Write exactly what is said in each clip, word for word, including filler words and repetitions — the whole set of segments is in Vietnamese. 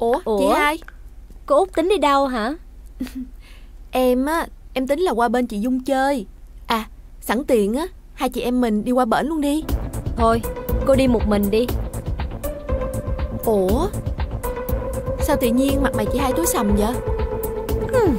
Ủa, Ủa? chị hai, Cô Út tính đi đâu hả? Em á, em tính là qua bên chị Dung chơi. À, sẵn tiện á, hai chị em mình đi qua bển luôn đi. Thôi, cô đi một mình đi. Ủa, sao tự nhiên mặt mày chị hai tối sầm vậy? Hmm.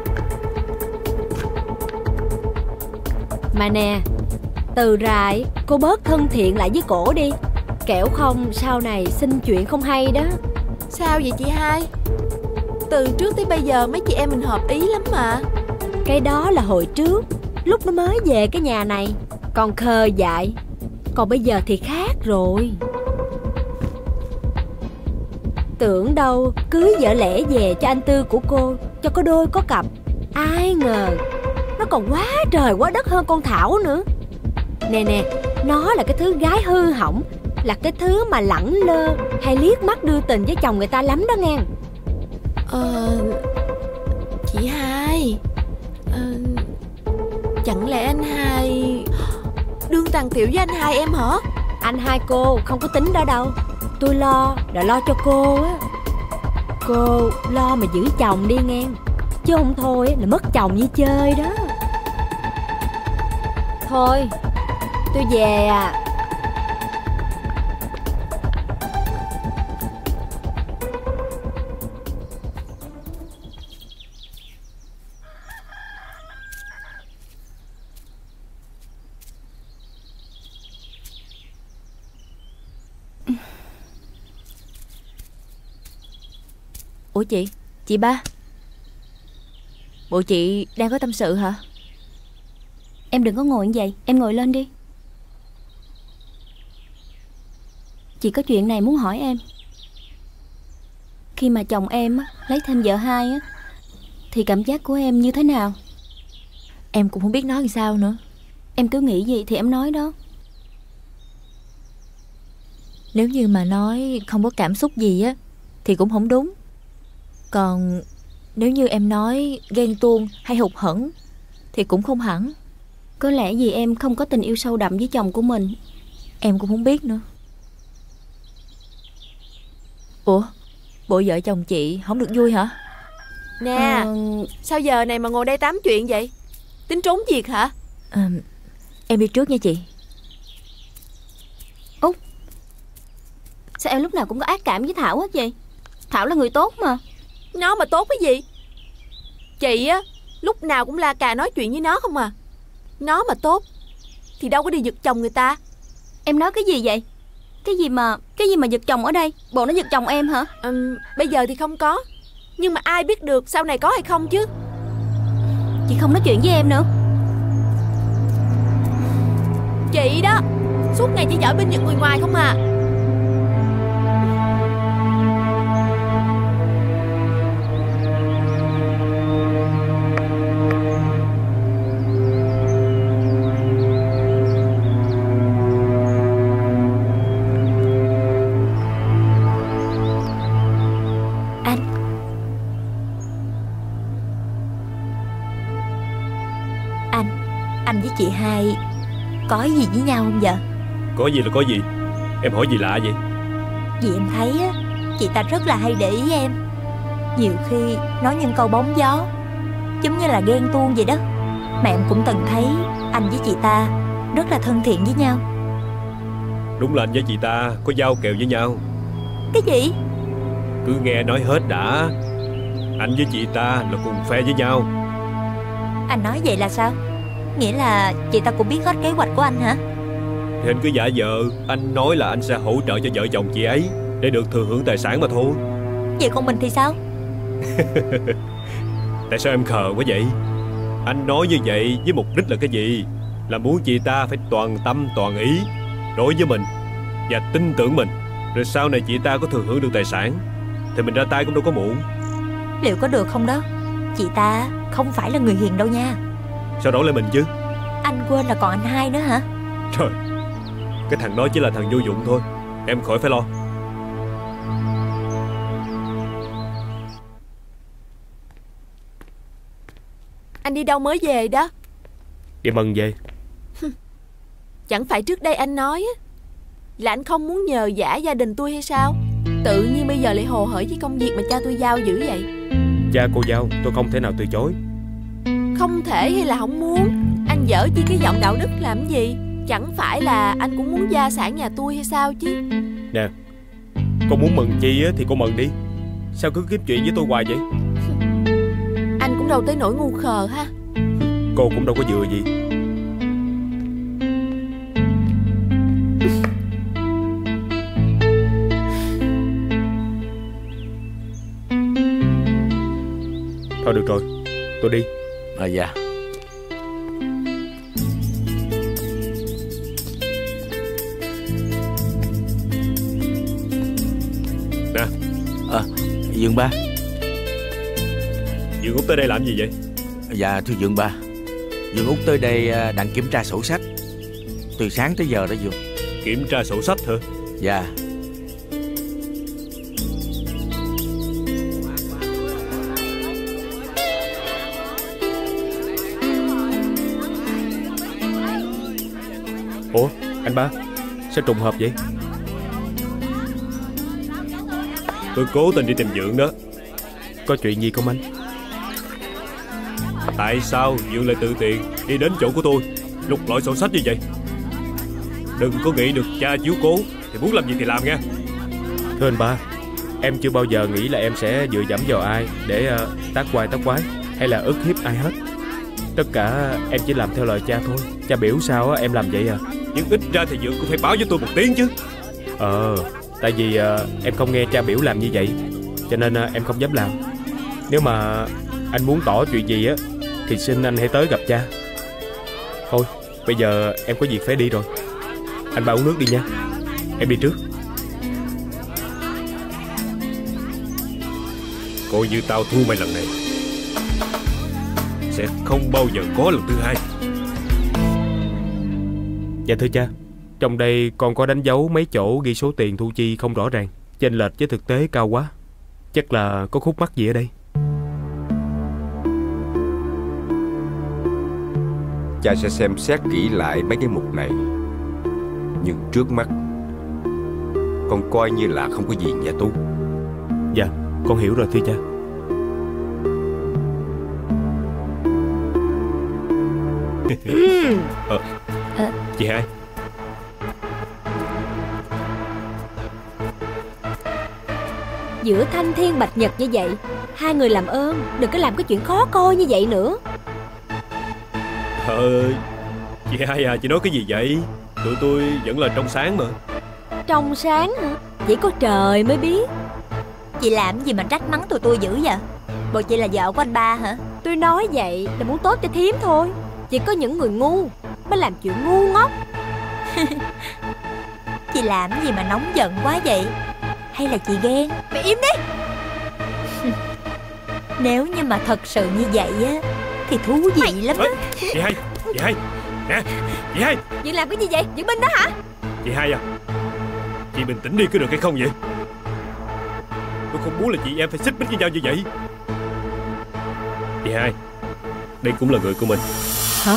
Mà nè, từ rày cô bớt thân thiện lại với cổ đi, kẻo không sau này xin chuyện không hay đó. Sao vậy chị hai? Từ trước tới bây giờ mấy chị em mình hợp ý lắm mà. Cái đó là hồi trước, lúc nó mới về cái nhà này còn khờ dại. Còn bây giờ thì khác rồi. Tưởng đâu cưới vợ lẽ về cho anh Tư của cô, cho có đôi có cặp. Ai ngờ nó còn quá trời quá đất hơn con Thảo nữa. Nè nè, nó là cái thứ gái hư hỏng, là cái thứ mà lẳng lơ hay liếc mắt đưa tình với chồng người ta lắm đó nghe. Ờ... Chị hai, ờ... chẳng lẽ anh hai đương tàn tiểu với anh hai em hả? Anh hai cô không có tính đó đâu. Tôi lo là lo cho cô á. Cô lo mà giữ chồng đi nghe, chứ không thôi là mất chồng như chơi đó. Thôi, tôi về à. Ủa chị, chị ba, bộ chị đang có tâm sự hả? Em đừng có ngồi như vậy, em ngồi lên đi. Chị có chuyện này muốn hỏi em. Khi mà chồng em á, lấy thêm vợ hai á, thì cảm giác của em như thế nào? Em cũng không biết nói làm sao nữa. Em cứ nghĩ gì thì em nói đó. Nếu như mà nói không có cảm xúc gì á thì cũng không đúng. Còn nếu như em nói ghen tuông hay hụt hẫng thì cũng không hẳn. Có lẽ vì em không có tình yêu sâu đậm với chồng của mình. Em cũng không biết nữa. Ủa, bộ vợ chồng chị không được vui hả? Nè, ờ... sao giờ này mà ngồi đây tám chuyện vậy? Tính trốn việc hả? À, em đi trước nha chị. Út, sao em lúc nào cũng có ác cảm với Thảo hết vậy? Thảo là người tốt mà. Nó mà tốt cái gì? Chị á, lúc nào cũng la cà nói chuyện với nó không à. Nó mà tốt thì đâu có đi giật chồng người ta. Em nói cái gì vậy? Cái gì mà Cái gì mà giật chồng ở đây? Bộ nó giật chồng em hả? Ừ, bây giờ thì không có, nhưng mà ai biết được sau này có hay không chứ. Chị không nói chuyện với em nữa. Chị đó, suốt ngày chỉ giỏi bên những người ngoài không à. Anh với chị hai có gì với nhau không vậy? Có gì là có gì? Em hỏi gì lạ vậy? Vì em thấy á, chị ta rất là hay để ý em. Nhiều khi nói những câu bóng gió, giống như là ghen tuông vậy đó. Mà em cũng từng thấy anh với chị ta rất là thân thiện với nhau. Đúng là anh với chị ta có giao kèo với nhau. Cái gì? Cứ nghe nói hết đã. Anh với chị ta là cùng phe với nhau. Anh nói vậy là sao? Nghĩa là chị ta cũng biết hết kế hoạch của anh hả? Thì anh cứ giả vờ anh nói là anh sẽ hỗ trợ cho vợ chồng chị ấy để được thừa hưởng tài sản mà thôi. Vậy còn mình thì sao? Tại sao em khờ quá vậy? Anh nói như vậy với mục đích là cái gì? Là muốn chị ta phải toàn tâm toàn ý đối với mình và tin tưởng mình, rồi sau này chị ta có thừa hưởng được tài sản thì mình ra tay cũng đâu có muộn. Liệu có được không đó? Chị ta không phải là người hiền đâu nha. Sao đổi lại mình chứ? Anh quên là còn anh hai nữa hả? Trời, cái thằng đó chỉ là thằng vô dụng thôi. Em khỏi phải lo. Anh đi đâu mới về đó? Đi Mần về. Chẳng phải trước đây anh nói á, là anh không muốn nhờ vả gia đình tôi hay sao? Tự nhiên bây giờ lại hồ hởi với công việc mà cha tôi giao dữ vậy? Cha cô giao tôi không thể nào từ chối. Không thể hay là không muốn? Anh dở chi cái giọng đạo đức làm gì? Chẳng phải là anh cũng muốn gia sản nhà tôi hay sao chứ? Nè, cô muốn mừng chi á thì cô mừng đi. Sao cứ kiếm chuyện với tôi hoài vậy? Anh cũng đâu tới nỗi ngu khờ ha. Cô cũng đâu có vừa gì. Thôi được rồi, tôi đi. À dạ. Nè. À, Dương ba. Dương Út tới đây làm gì vậy? Dạ thưa Dương ba, Dương Út tới đây đang kiểm tra sổ sách từ sáng tới giờ đó Dương. Kiểm tra sổ sách hả? Dạ. Ủa, anh ba, sao trùng hợp vậy? Tôi cố tình đi tìm Dượng đó. Có chuyện gì không anh? Tại sao Dượng lại tự tiện đi đến chỗ của tôi lục lọi sổ sách như vậy? Đừng có nghĩ được cha chiếu cố thì muốn làm gì thì làm nha. Thưa anh ba, em chưa bao giờ nghĩ là em sẽ dựa dẫm vào ai để uh, tác quái tác quái hay là ức hiếp ai hết. Tất cả em chỉ làm theo lời cha thôi. Cha biểu sao em làm vậy à. Nhưng ít ra thì Dượng cũng phải báo với tôi một tiếng chứ. Ờ, tại vì uh, em không nghe cha biểu làm như vậy, cho nên uh, em không dám làm. Nếu mà anh muốn tỏ chuyện gì á thì xin anh hãy tới gặp cha. Thôi, bây giờ em có việc phải đi rồi. Anh ba uống nước đi nha. Em đi trước. Coi như tao thua mày lần này, sẽ không bao giờ có lần thứ hai. Dạ thưa cha, trong đây con có đánh dấu mấy chỗ ghi số tiền thu chi không rõ ràng, chênh lệch với thực tế cao quá. Chắc là có khúc mắc gì ở đây. Cha sẽ xem xét kỹ lại mấy cái mục này. Nhưng trước mắt con coi như là không có gì nhà tu. Dạ, con hiểu rồi thưa cha. ờ, à. Chị hai. Giữa thanh thiên bạch nhật như vậy, hai người làm ơn đừng có làm cái chuyện khó coi như vậy nữa. Ờ, chị hai à, chị nói cái gì vậy? Tụi tôi vẫn là trong sáng mà. Trong sáng hả? Chỉ có trời mới biết. Chị làm gì mà trách mắng tụi tôi dữ vậy? Bộ chị là vợ của anh ba hả? Tôi nói vậy là muốn tốt cho thím thôi. Chỉ có những người ngu mới làm chuyện ngu ngốc. Chị làm gì mà nóng giận quá vậy? Hay là chị ghen? Mày im đi. Nếu như mà thật sự như vậy á thì thú vị Mày... lắm đó. Chị hai, chị hai, nè, chị hai. Chị làm cái gì vậy? Chị Binh đó hả? Chị hai à, chị bình tĩnh đi có được hay không vậy? Tôi không muốn là chị em phải xích mích với nhau như vậy. Chị hai, đây cũng là người của mình. Hả?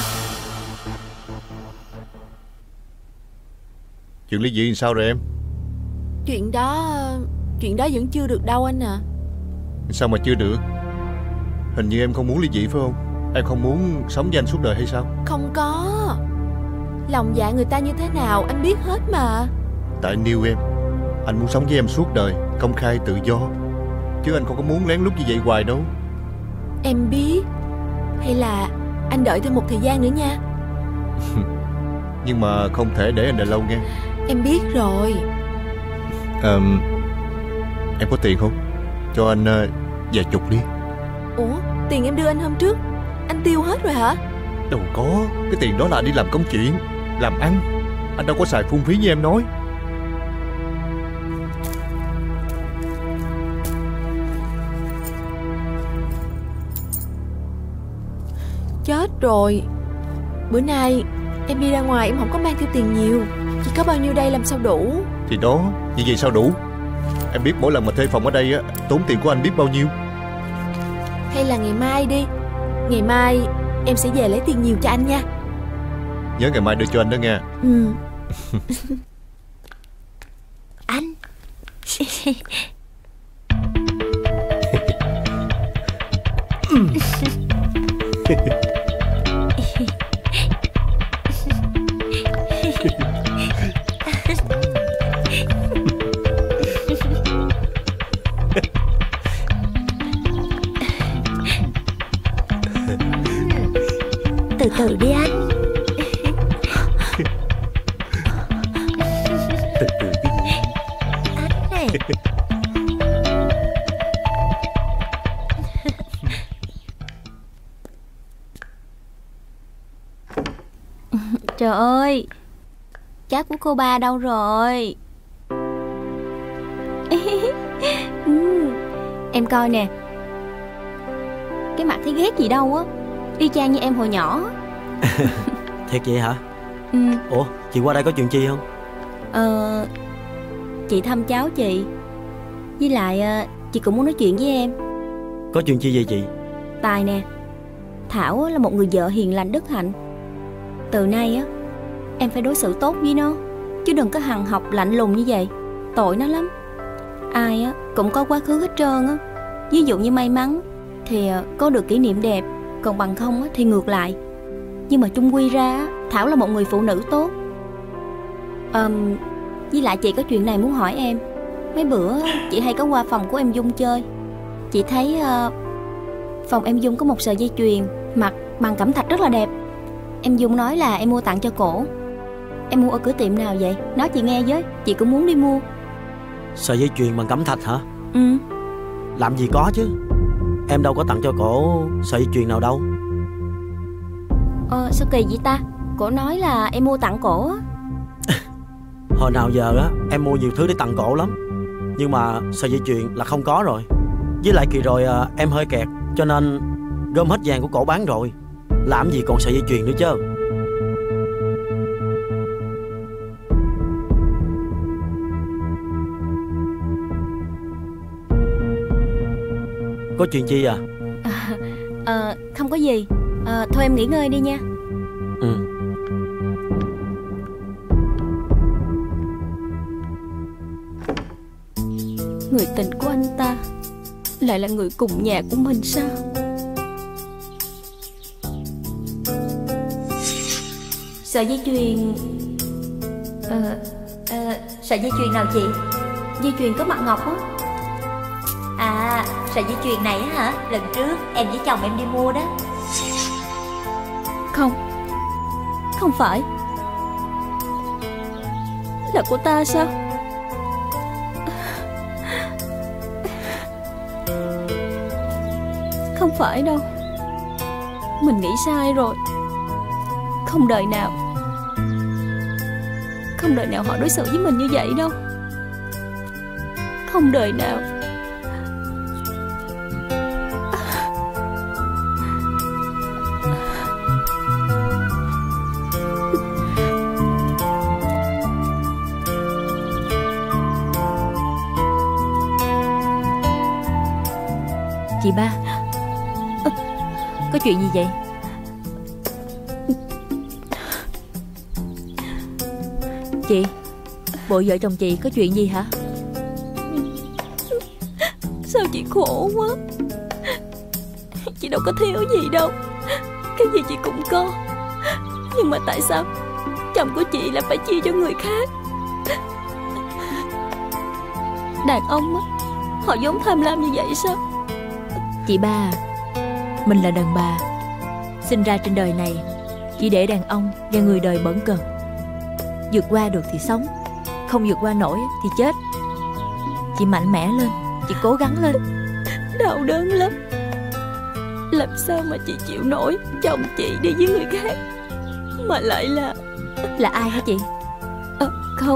Chuyện ly dị sao rồi em? Chuyện đó Chuyện đó vẫn chưa được đâu anh à. Sao mà chưa được? Hình như em không muốn ly dị phải không? Em không muốn sống với anh suốt đời hay sao? Không có. Lòng dạ người ta như thế nào anh biết hết mà. Tại anh yêu em, anh muốn sống với em suốt đời, công khai tự do. Chứ anh không có muốn lén lút như vậy hoài đâu. Em biết. Hay là anh đợi thêm một thời gian nữa nha. Nhưng mà không thể để anh đợi lâu nghe. Em biết rồi. à, Em có tiền không? Cho anh uh, vài chục đi. Ủa, tiền em đưa anh hôm trước anh tiêu hết rồi hả? Đâu có, cái tiền đó là anh đi làm công chuyện, làm ăn. Anh đâu có xài phung phí như em nói. Chết rồi. Bữa nay em đi ra ngoài em không có mang theo tiền nhiều. Chỉ có bao nhiêu đây làm sao đủ. Thì đó, như vậy sao đủ? Em biết mỗi lần mà thuê phòng ở đây á, tốn tiền của anh biết bao nhiêu. Hay là ngày mai đi. Ngày mai em sẽ về lấy tiền nhiều cho anh nha. Nhớ ngày mai đưa cho anh đó nha. Ừ. Anh Từ từ đi anh. Từ từ đi. Anh này. Trời ơi, cháu của cô ba đâu rồi? Ừ, em coi nè, cái mặt thấy ghét gì đâu á, y chang như em hồi nhỏ. Thiệt vậy hả? Ừ. Ủa, chị qua đây có chuyện chi không? Ờ, chị thăm cháu chị. Với lại ờ, chị cũng muốn nói chuyện với em. Có chuyện chi vậy chị? Tài nè, Thảo là một người vợ hiền lành đức hạnh. Từ nay á, em phải đối xử tốt với nó, chứ đừng có hằn học lạnh lùng như vậy. Tội nó lắm. Ai á cũng có quá khứ hết trơn á. Ví dụ như may mắn thì có được kỷ niệm đẹp, còn bằng không á thì ngược lại. Nhưng mà chung quy ra á, Thảo là một người phụ nữ tốt. um, Với lại chị có chuyện này muốn hỏi em. Mấy bữa chị hay có qua phòng của em Dung chơi. Chị thấy uh, phòng em Dung có một sợi dây chuyền mặc bằng cẩm thạch rất là đẹp. Em Dung nói là em mua tặng cho cổ. Em mua ở cửa tiệm nào vậy? Nói chị nghe với, chị cũng muốn đi mua. Sợi dây chuyền bằng cẩm thạch hả? Ừ. Làm gì có chứ. Em đâu có tặng cho cổ sợi dây chuyền nào đâu. Ờ, sao kỳ vậy ta? Cổ nói là em mua tặng cổ á. Hồi nào giờ á, em mua nhiều thứ để tặng cổ lắm. Nhưng mà sợi dây chuyền là không có rồi. Với lại kỳ rồi à, em hơi kẹt, cho nên gom hết vàng của cổ bán rồi. Làm gì còn sợi dây chuyền nữa chứ. Có chuyện chi à? À, à, không có gì. À, thôi em nghỉ ngơi đi nha. Ừ. Người tình của anh ta lại là người cùng nhà của mình sao? Sợi dây chuyền. Ờ, ờ, sợi dây chuyền nào chị? Dây chuyền có mặt ngọc á. À, sợi dây chuyền này á hả? Lần trước em với chồng em đi mua đó. Không, không phải. Là của ta sao? Không phải đâu. Mình nghĩ sai rồi. Không đời nào Không đời nào họ đối xử với mình như vậy đâu. Không đời nào. Chị ba, có chuyện gì vậy? Chị, bộ vợ chồng chị có chuyện gì hả? Sao chị khổ quá. Chị đâu có thiếu gì đâu. Cái gì chị cũng có. Nhưng mà tại sao chồng của chị lại phải chia cho người khác? Đàn ông á, họ vốn tham lam như vậy sao? Chị ba, mình là đàn bà, sinh ra trên đời này chỉ để đàn ông và người đời bẩn cợt. Vượt qua được thì sống, không vượt qua nổi thì chết. Chị mạnh mẽ lên, chị cố gắng lên. Đau đớn lắm. Làm sao mà chị chịu nổi chồng chị đi với người khác, mà lại là... Là ai hả chị? À, không.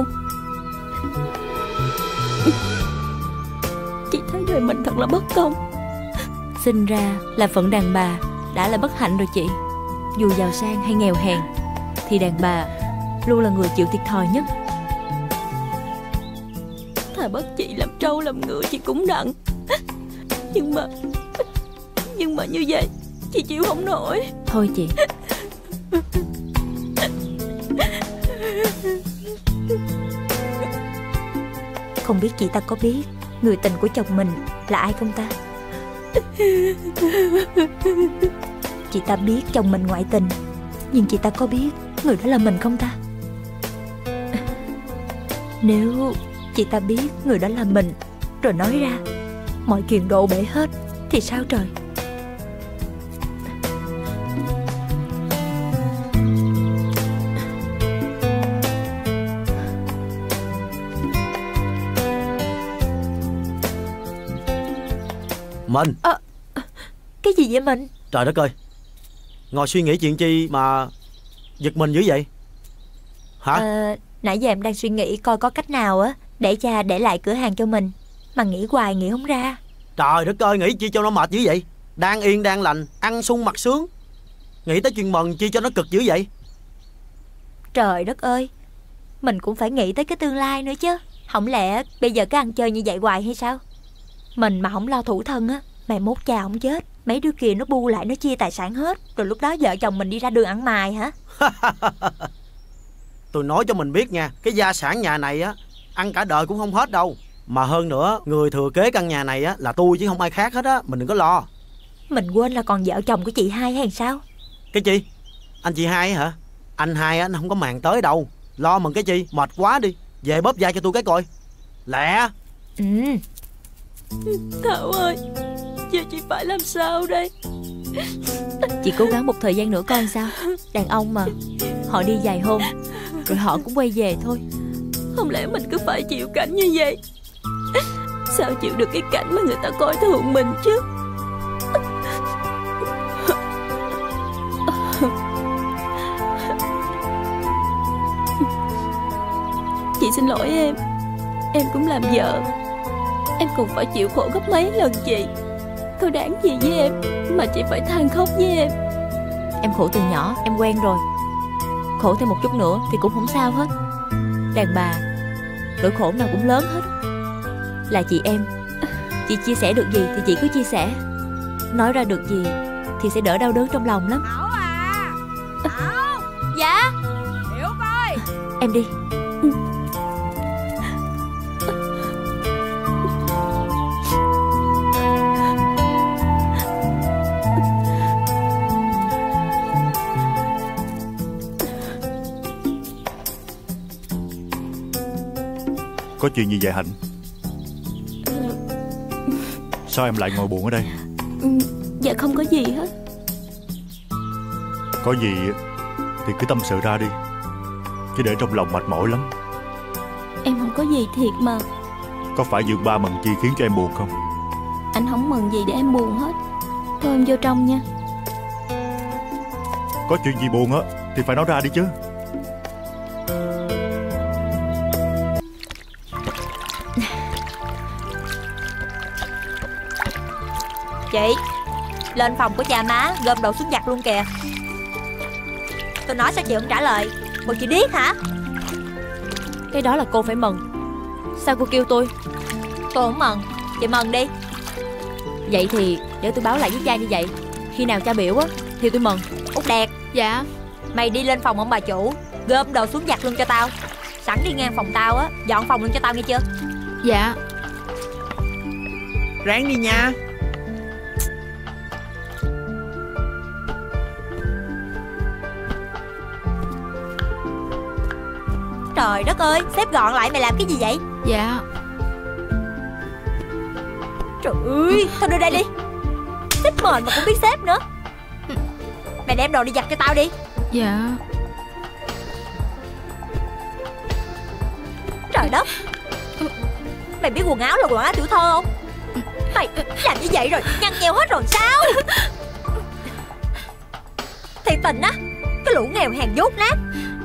Chị thấy đời mình thật là bất công. Sinh ra là phận đàn bà đã là bất hạnh rồi chị. Dù giàu sang hay nghèo hèn thì đàn bà luôn là người chịu thiệt thòi nhất. Thà bắt chị làm trâu làm ngựa chị cũng đặng. Nhưng mà Nhưng mà như vậy chị chịu không nổi. Thôi chị, Không biết chị ta có biết người tình của chồng mình là ai không ta? Chị ta biết chồng mình ngoại tình, nhưng chị ta có biết người đó là mình không ta? Nếu chị ta biết người đó là mình rồi nói ra, mọi chuyện đổ bể hết thì sao trời? Mình à, Cái gì vậy mình? Trời đất ơi, ngồi suy nghĩ chuyện chi mà giật mình dữ vậy hả? à, Nãy giờ em đang suy nghĩ coi có cách nào á để cha để lại cửa hàng cho mình, mà nghĩ hoài nghĩ không ra. Trời đất ơi, nghĩ chi cho nó mệt dữ vậy? Đang yên đang lành, ăn sung mặc sướng, nghĩ tới chuyện mần chi cho nó cực dữ vậy? Trời đất ơi, mình cũng phải nghĩ tới cái tương lai nữa chứ. Không lẽ bây giờ cứ ăn chơi như vậy hoài hay sao? Mình mà không lo thủ thân á, mày mốt cha không chết, mấy đứa kia nó bu lại nó chia tài sản hết, rồi lúc đó vợ chồng mình đi ra đường ăn mày hả? Tôi nói cho mình biết nha, cái gia sản nhà này á ăn cả đời cũng không hết đâu. Mà hơn nữa, người thừa kế căn nhà này á là tôi chứ không ai khác hết á, mình đừng có lo. Mình quên là còn vợ chồng của chị hai hay sao? Cái chi? Anh chị hai hả? Anh hai á, nó không có màng tới đâu. Lo mừng cái chi, mệt quá đi. Về bóp vai cho tôi cái coi. Lẹ. Ừ. Thảo ơi, giờ chị phải làm sao đây? Chị cố gắng một thời gian nữa coi sao. Đàn ông mà, họ đi vài hôm rồi họ cũng quay về thôi. Không lẽ mình cứ phải chịu cảnh như vậy? Sao chịu được cái cảnh mà người ta coi thường mình chứ? Chị xin lỗi em. Em cũng làm vợ, em còn phải chịu khổ gấp mấy lần chị. Có đáng gì với em mà chị phải than khóc với em? Em khổ từ nhỏ, em quen rồi. Khổ thêm một chút nữa thì cũng không sao hết. Đàn bà, nỗi khổ nào cũng lớn hết. Là chị em, chị chia sẻ được gì thì chị cứ chia sẻ. Nói ra được gì thì sẽ đỡ đau đớn trong lòng lắm. Thảo à, Thảo. Dạ. Hiểu coi. Em đi. Có chuyện gì vậy Hạnh? Sao em lại ngồi buồn ở đây? Dạ không có gì hết. Có gì thì cứ tâm sự ra đi, chứ để trong lòng mệt mỏi lắm. Em không có gì thiệt mà. Có phải Dượng Ba mừng chi khiến cho em buồn không? Anh không mừng gì để em buồn hết. Thôi em vô trong nha. Có chuyện gì buồn á thì phải nói ra đi chứ. Chị, lên phòng của cha má gom đồ xuống giặt luôn kìa. Tôi nói sao chị không trả lời? Bộ chị điếc hả? Cái đó là cô phải mừng. Sao cô kêu tôi? Tôi không mừng, chị mừng đi. Vậy thì để tôi báo lại với cha như vậy. Khi nào cha biểu á thì tôi mừng. Út Đẹp. Dạ. Mày đi lên phòng ông bà chủ, gom đồ xuống giặt luôn cho tao. Sẵn đi ngang phòng tao á, dọn phòng luôn cho tao nghe chưa? Dạ. Ráng đi nha. Trời đất ơi, xếp gọn lại mày làm cái gì vậy? Dạ. Trời ơi, thôi đưa đây đi. Xếp mền mà cũng biết xếp nữa. Mày đem đồ đi giặt cho tao đi. Dạ. Trời đất, mày biết quần áo là quần áo tiểu thơ không? Mày làm như vậy rồi nhăn nheo hết rồi sao? Thiệt tình á, cái lũ nghèo hèn dốt nát.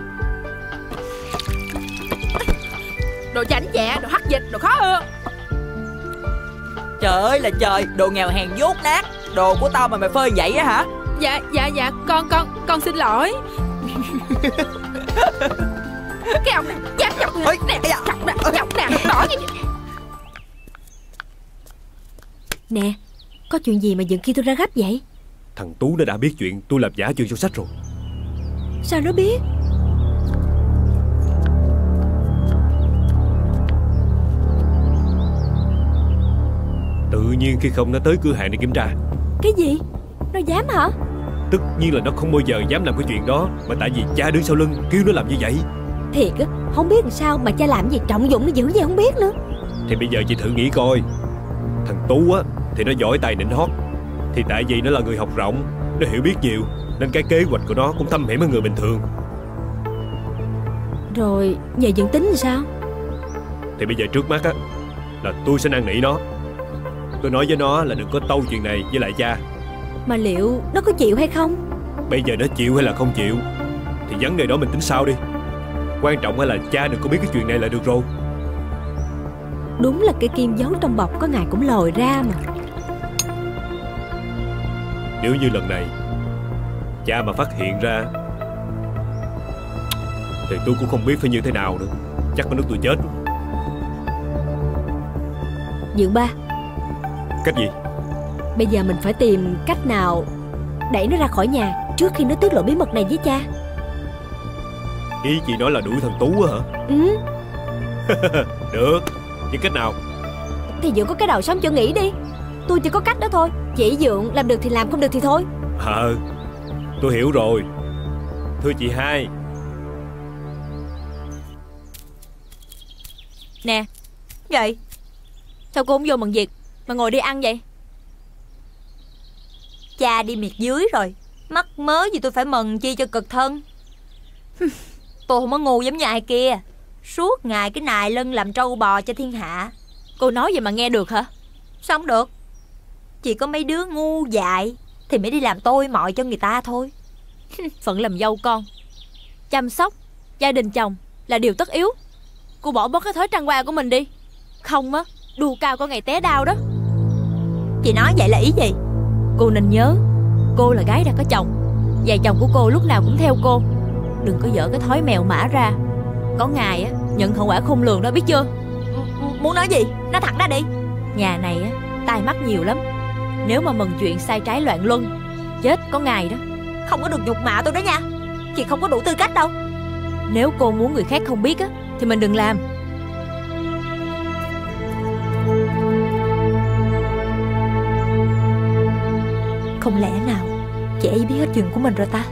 Đồ chảnh dạ, đồ hắc dịch, đồ khó ưa. Trời ơi là trời, đồ nghèo hèn dốt nát. Đồ của tao mà mày phơi vậy á hả? Dạ, dạ, dạ, con, con, con xin lỗi. Cái ông này, dám chọc nè, nè, chọc nè, chọc nè, đỏ như vậy. Nè, có chuyện gì mà dừng khi tôi ra gấp vậy? Thằng Tú nó đã biết chuyện tôi làm giả chương sổ sách rồi. Sao nó biết? Tự nhiên khi không nó tới cửa hàng để kiểm tra. Cái gì? Nó dám hả? Tất nhiên là nó không bao giờ dám làm cái chuyện đó, mà tại vì cha đứng sau lưng kêu nó làm như vậy. Thiệt á, không biết làm sao mà cha làm gì trọng dụng nó dữ vậy không biết nữa. Thì bây giờ chị thử nghĩ coi. Thằng Tú á thì nó giỏi tài nịnh hót, thì tại vì nó là người học rộng, nó hiểu biết nhiều, nên cái kế hoạch của nó cũng thâm hiểm hơn người bình thường. Rồi giờ dựng tính thì sao? Thì bây giờ trước mắt á là tôi sẽ năn nỉ nó. Tôi nói với nó là đừng có tâu chuyện này với lại cha. Mà liệu nó có chịu hay không? Bây giờ nó chịu hay là không chịu thì vấn đề đó mình tính sau đi. Quan trọng là cha đừng có biết cái chuyện này là được rồi. Đúng là cái kim giấu trong bọc có ngày cũng lòi ra mà. Nếu như lần này cha mà phát hiện ra thì tôi cũng không biết phải như thế nào nữa. Chắc có nước tôi chết. Dượng ba. Cách gì? Bây giờ mình phải tìm cách nào đẩy nó ra khỏi nhà trước khi nó tiết lộ bí mật này với cha. Ý chị nói là đuổi thằng Tú á hả? Ừ. Được. Nhưng cách nào? Thì Dượng có cái đầu sống chưa nghĩ đi. Tôi chỉ có cách đó thôi. Chỉ Dượng làm được thì làm, không được thì thôi. Ờ, tôi hiểu rồi. Thưa chị hai. Nè. Vậy sao cô không vô mần việc mà ngồi đi ăn vậy? Cha đi miệt dưới rồi, mắc mớ gì tôi phải mần chi cho cực thân. Tôi không có ngu giống như ai kia, suốt ngày cái nài lân làm trâu bò cho thiên hạ. Cô nói vậy mà nghe được hả? Sao không được? Chỉ có mấy đứa ngu dại thì mới đi làm tôi mọi cho người ta thôi. Phận làm dâu con, chăm sóc gia đình chồng là điều tất yếu. Cô bỏ bớt cái thói trăng hoa của mình đi. Không á, đu cao có ngày té đau đó. Chị nói vậy là ý gì? Cô nên nhớ, cô là gái đã có chồng, và chồng của cô lúc nào cũng theo cô. Đừng có dở cái thói mèo mã ra. Có ngày á, nhận hậu quả khôn lường đó, biết chưa? M- Muốn nói gì? Nói thẳng ra đi. Nhà này á, tai mắt nhiều lắm. Nếu mà mần chuyện sai trái loạn luân, chết có ngày đó. Không có được nhục mạ tôi đó nha. Chị không có đủ tư cách đâu. Nếu cô muốn người khác không biết á, thì mình đừng làm. Không lẽ nào chị ấy biết hết chuyện của mình rồi ta?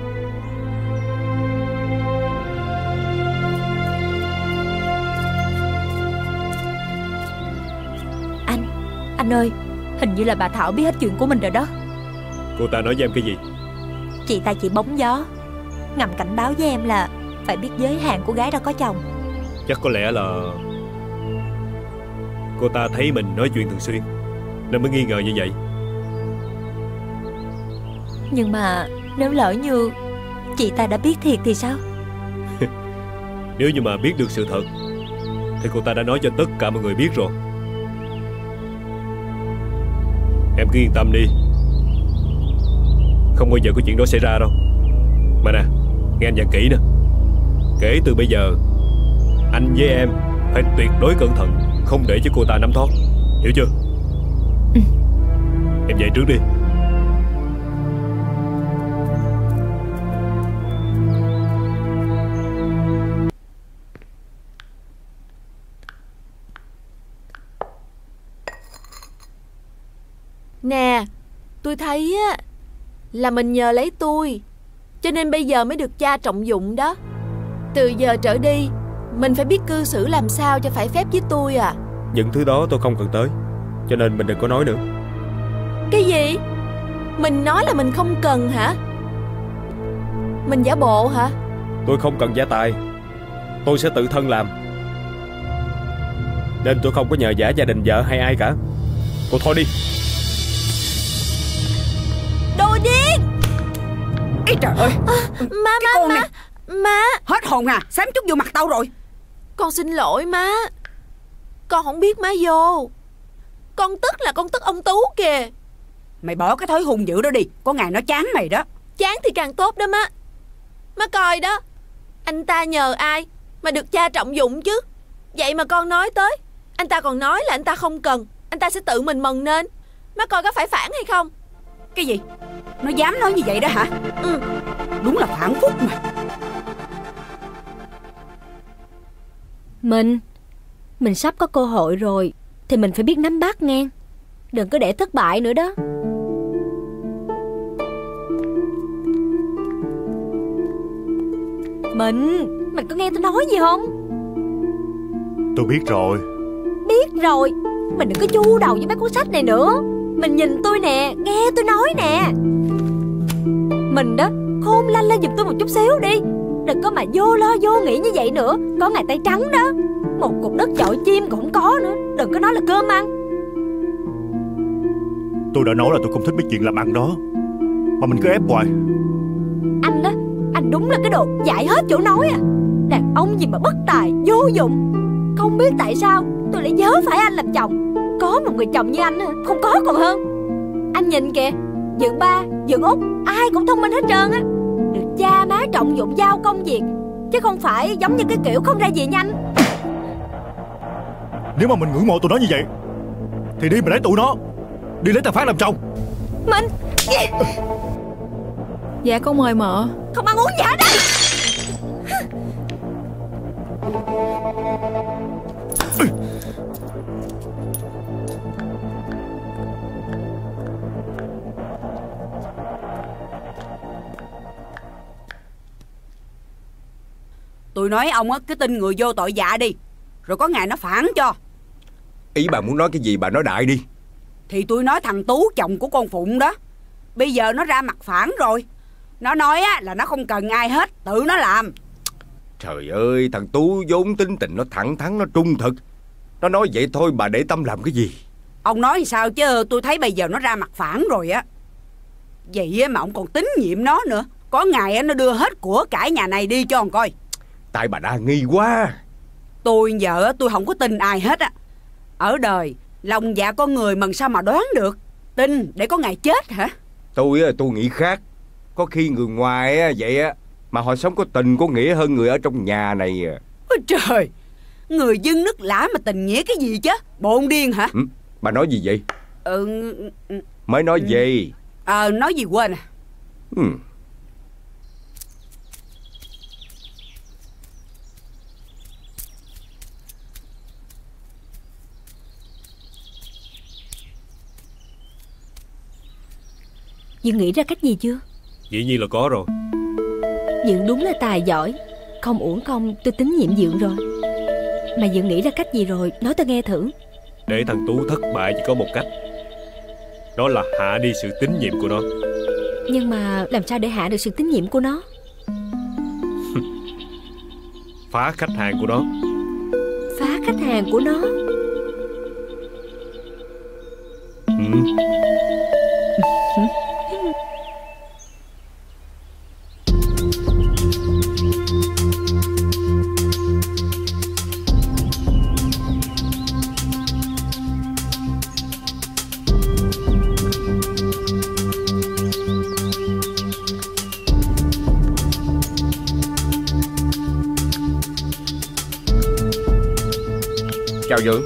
Anh, anh ơi, hình như là bà Thảo biết hết chuyện của mình rồi đó. Cô ta nói với em cái gì? Chị ta chỉ bóng gió, ngầm cảnh báo với em là phải biết giới hạn của gái đã có chồng. Chắc có lẽ là cô ta thấy mình nói chuyện thường xuyên nên mới nghi ngờ như vậy. Nhưng mà nếu lỡ như chị ta đã biết thiệt thì sao? Nếu như mà biết được sự thật thì cô ta đã nói cho tất cả mọi người biết rồi. Em cứ yên tâm đi, không bao giờ có chuyện đó xảy ra đâu. Mà nè, nghe anh dặn kỹ nè. Kể từ bây giờ, anh với em phải tuyệt đối cẩn thận, không để cho cô ta nắm thoát. Hiểu chưa? Ừ. Em về trước đi. Nè, tôi thấy á là mình nhờ lấy tôi, cho nên bây giờ mới được cha trọng dụng đó. Từ giờ trở đi, mình phải biết cư xử làm sao cho phải phép với tôi à. Những thứ đó tôi không cần tới, cho nên mình đừng có nói nữa. Cái gì? Mình nói là mình không cần hả? Mình giả bộ hả? Tôi không cần giả tài, tôi sẽ tự thân làm. Nên tôi không có nhờ vả gia đình vợ hay ai cả. Cô thôi đi. Đồ điên! Ê trời ơi! À, má, má, má, má! Hết hồn à, xém chút vô mặt tao rồi. Con xin lỗi má. Con không biết má vô. Con tức là con tức ông Tú kìa. Mày bỏ cái thói hung dữ đó đi, có ngày nó chán mày đó. Chán thì càng tốt đó má. Má coi đó, anh ta nhờ ai mà được cha trọng dụng chứ. Vậy mà con nói tới, anh ta còn nói là anh ta không cần, anh ta sẽ tự mình mần nên. Má coi có phải phản hay không? Cái gì? Nó dám nói như vậy đó hả? Ừ. Đúng là phản phúc mà. Mình Mình sắp có cơ hội rồi thì mình phải biết nắm bắt nghe. Đừng có để thất bại nữa đó. Mình, mình có nghe tôi nói gì không? Tôi biết rồi. Biết rồi. Mình đừng có chu đầu với mấy cuốn sách này nữa. Mình nhìn tôi nè, nghe tôi nói nè. Mình đó, khôn lanh lên giùm tôi một chút xíu đi. Đừng có mà vô lo vô nghĩ như vậy nữa. Có ngày tay trắng đó. Một cục đất chọi chim cũng không có nữa. Đừng có nói là cơm ăn. Tôi đã nói là tôi không thích mấy chuyện làm ăn đó, mà mình cứ ép hoài. Anh đó, anh đúng là cái đồ dại hết chỗ nói à. Đàn ông gì mà bất tài, vô dụng. Không biết tại sao tôi lại nhớ phải anh làm chồng. Có một người chồng như anh không có còn hơn. Anh nhìn kìa, Dượng ba, Dượng út, ai cũng thông minh hết trơn á. Được cha má trọng dụng giao công việc, chứ không phải giống như cái kiểu không ra gì nhanh. Nếu mà mình ngưỡng mộ tụi nó như vậy thì đi mà lấy tụi nó, đi lấy thằng Phát làm chồng. Mình Dạ con mời mợ. không ăn uống gì hết á. Tôi nói ông á, cứ tin người vô tội dạ đi, rồi có ngày nó phản cho. Ý bà muốn nói cái gì bà nói đại đi. Thì tôi nói thằng Tú chồng của con Phụng đó, bây giờ nó ra mặt phản rồi. Nó nói á là nó không cần ai hết, tự nó làm. Trời ơi, thằng Tú vốn tính tình nó thẳng thắn, nó trung thực. Nó nói vậy thôi bà để tâm làm cái gì. Ông nói sao chứ tôi thấy bây giờ nó ra mặt phản rồi á. Vậy mà ông còn tín nhiệm nó nữa. Có ngày nó đưa hết của cải nhà này đi cho ông coi. Tại bà đa nghi quá. Tôi giờ tôi không có tin ai hết á. Ở đời lòng dạ con người mà sao mà đoán được. Tin để có ngày chết hả? Tôi tôi nghĩ khác. Có khi người ngoài vậy á mà họ sống có tình có nghĩa hơn người ở trong nhà này. Ôi trời, người dân nước lã mà tình nghĩa cái gì chứ? Bộ điên hả? Ừ, bà nói gì vậy? Ừ, Mới nói gì? Ờ à, nói gì quên à. Ừ. Dượng nghĩ ra cách gì chưa? Dĩ nhiên là có rồi. Dượng đúng là tài giỏi. Không uổng công tôi tín nhiệm Dượng rồi. Mà Dượng nghĩ ra cách gì rồi, nói tôi nghe thử. Để thằng Tú thất bại chỉ có một cách. Đó là hạ đi sự tín nhiệm của nó. Nhưng mà làm sao để hạ được sự tín nhiệm của nó? Phá khách hàng của nó. Phá khách hàng của nó? Ừ. Chào Dượng.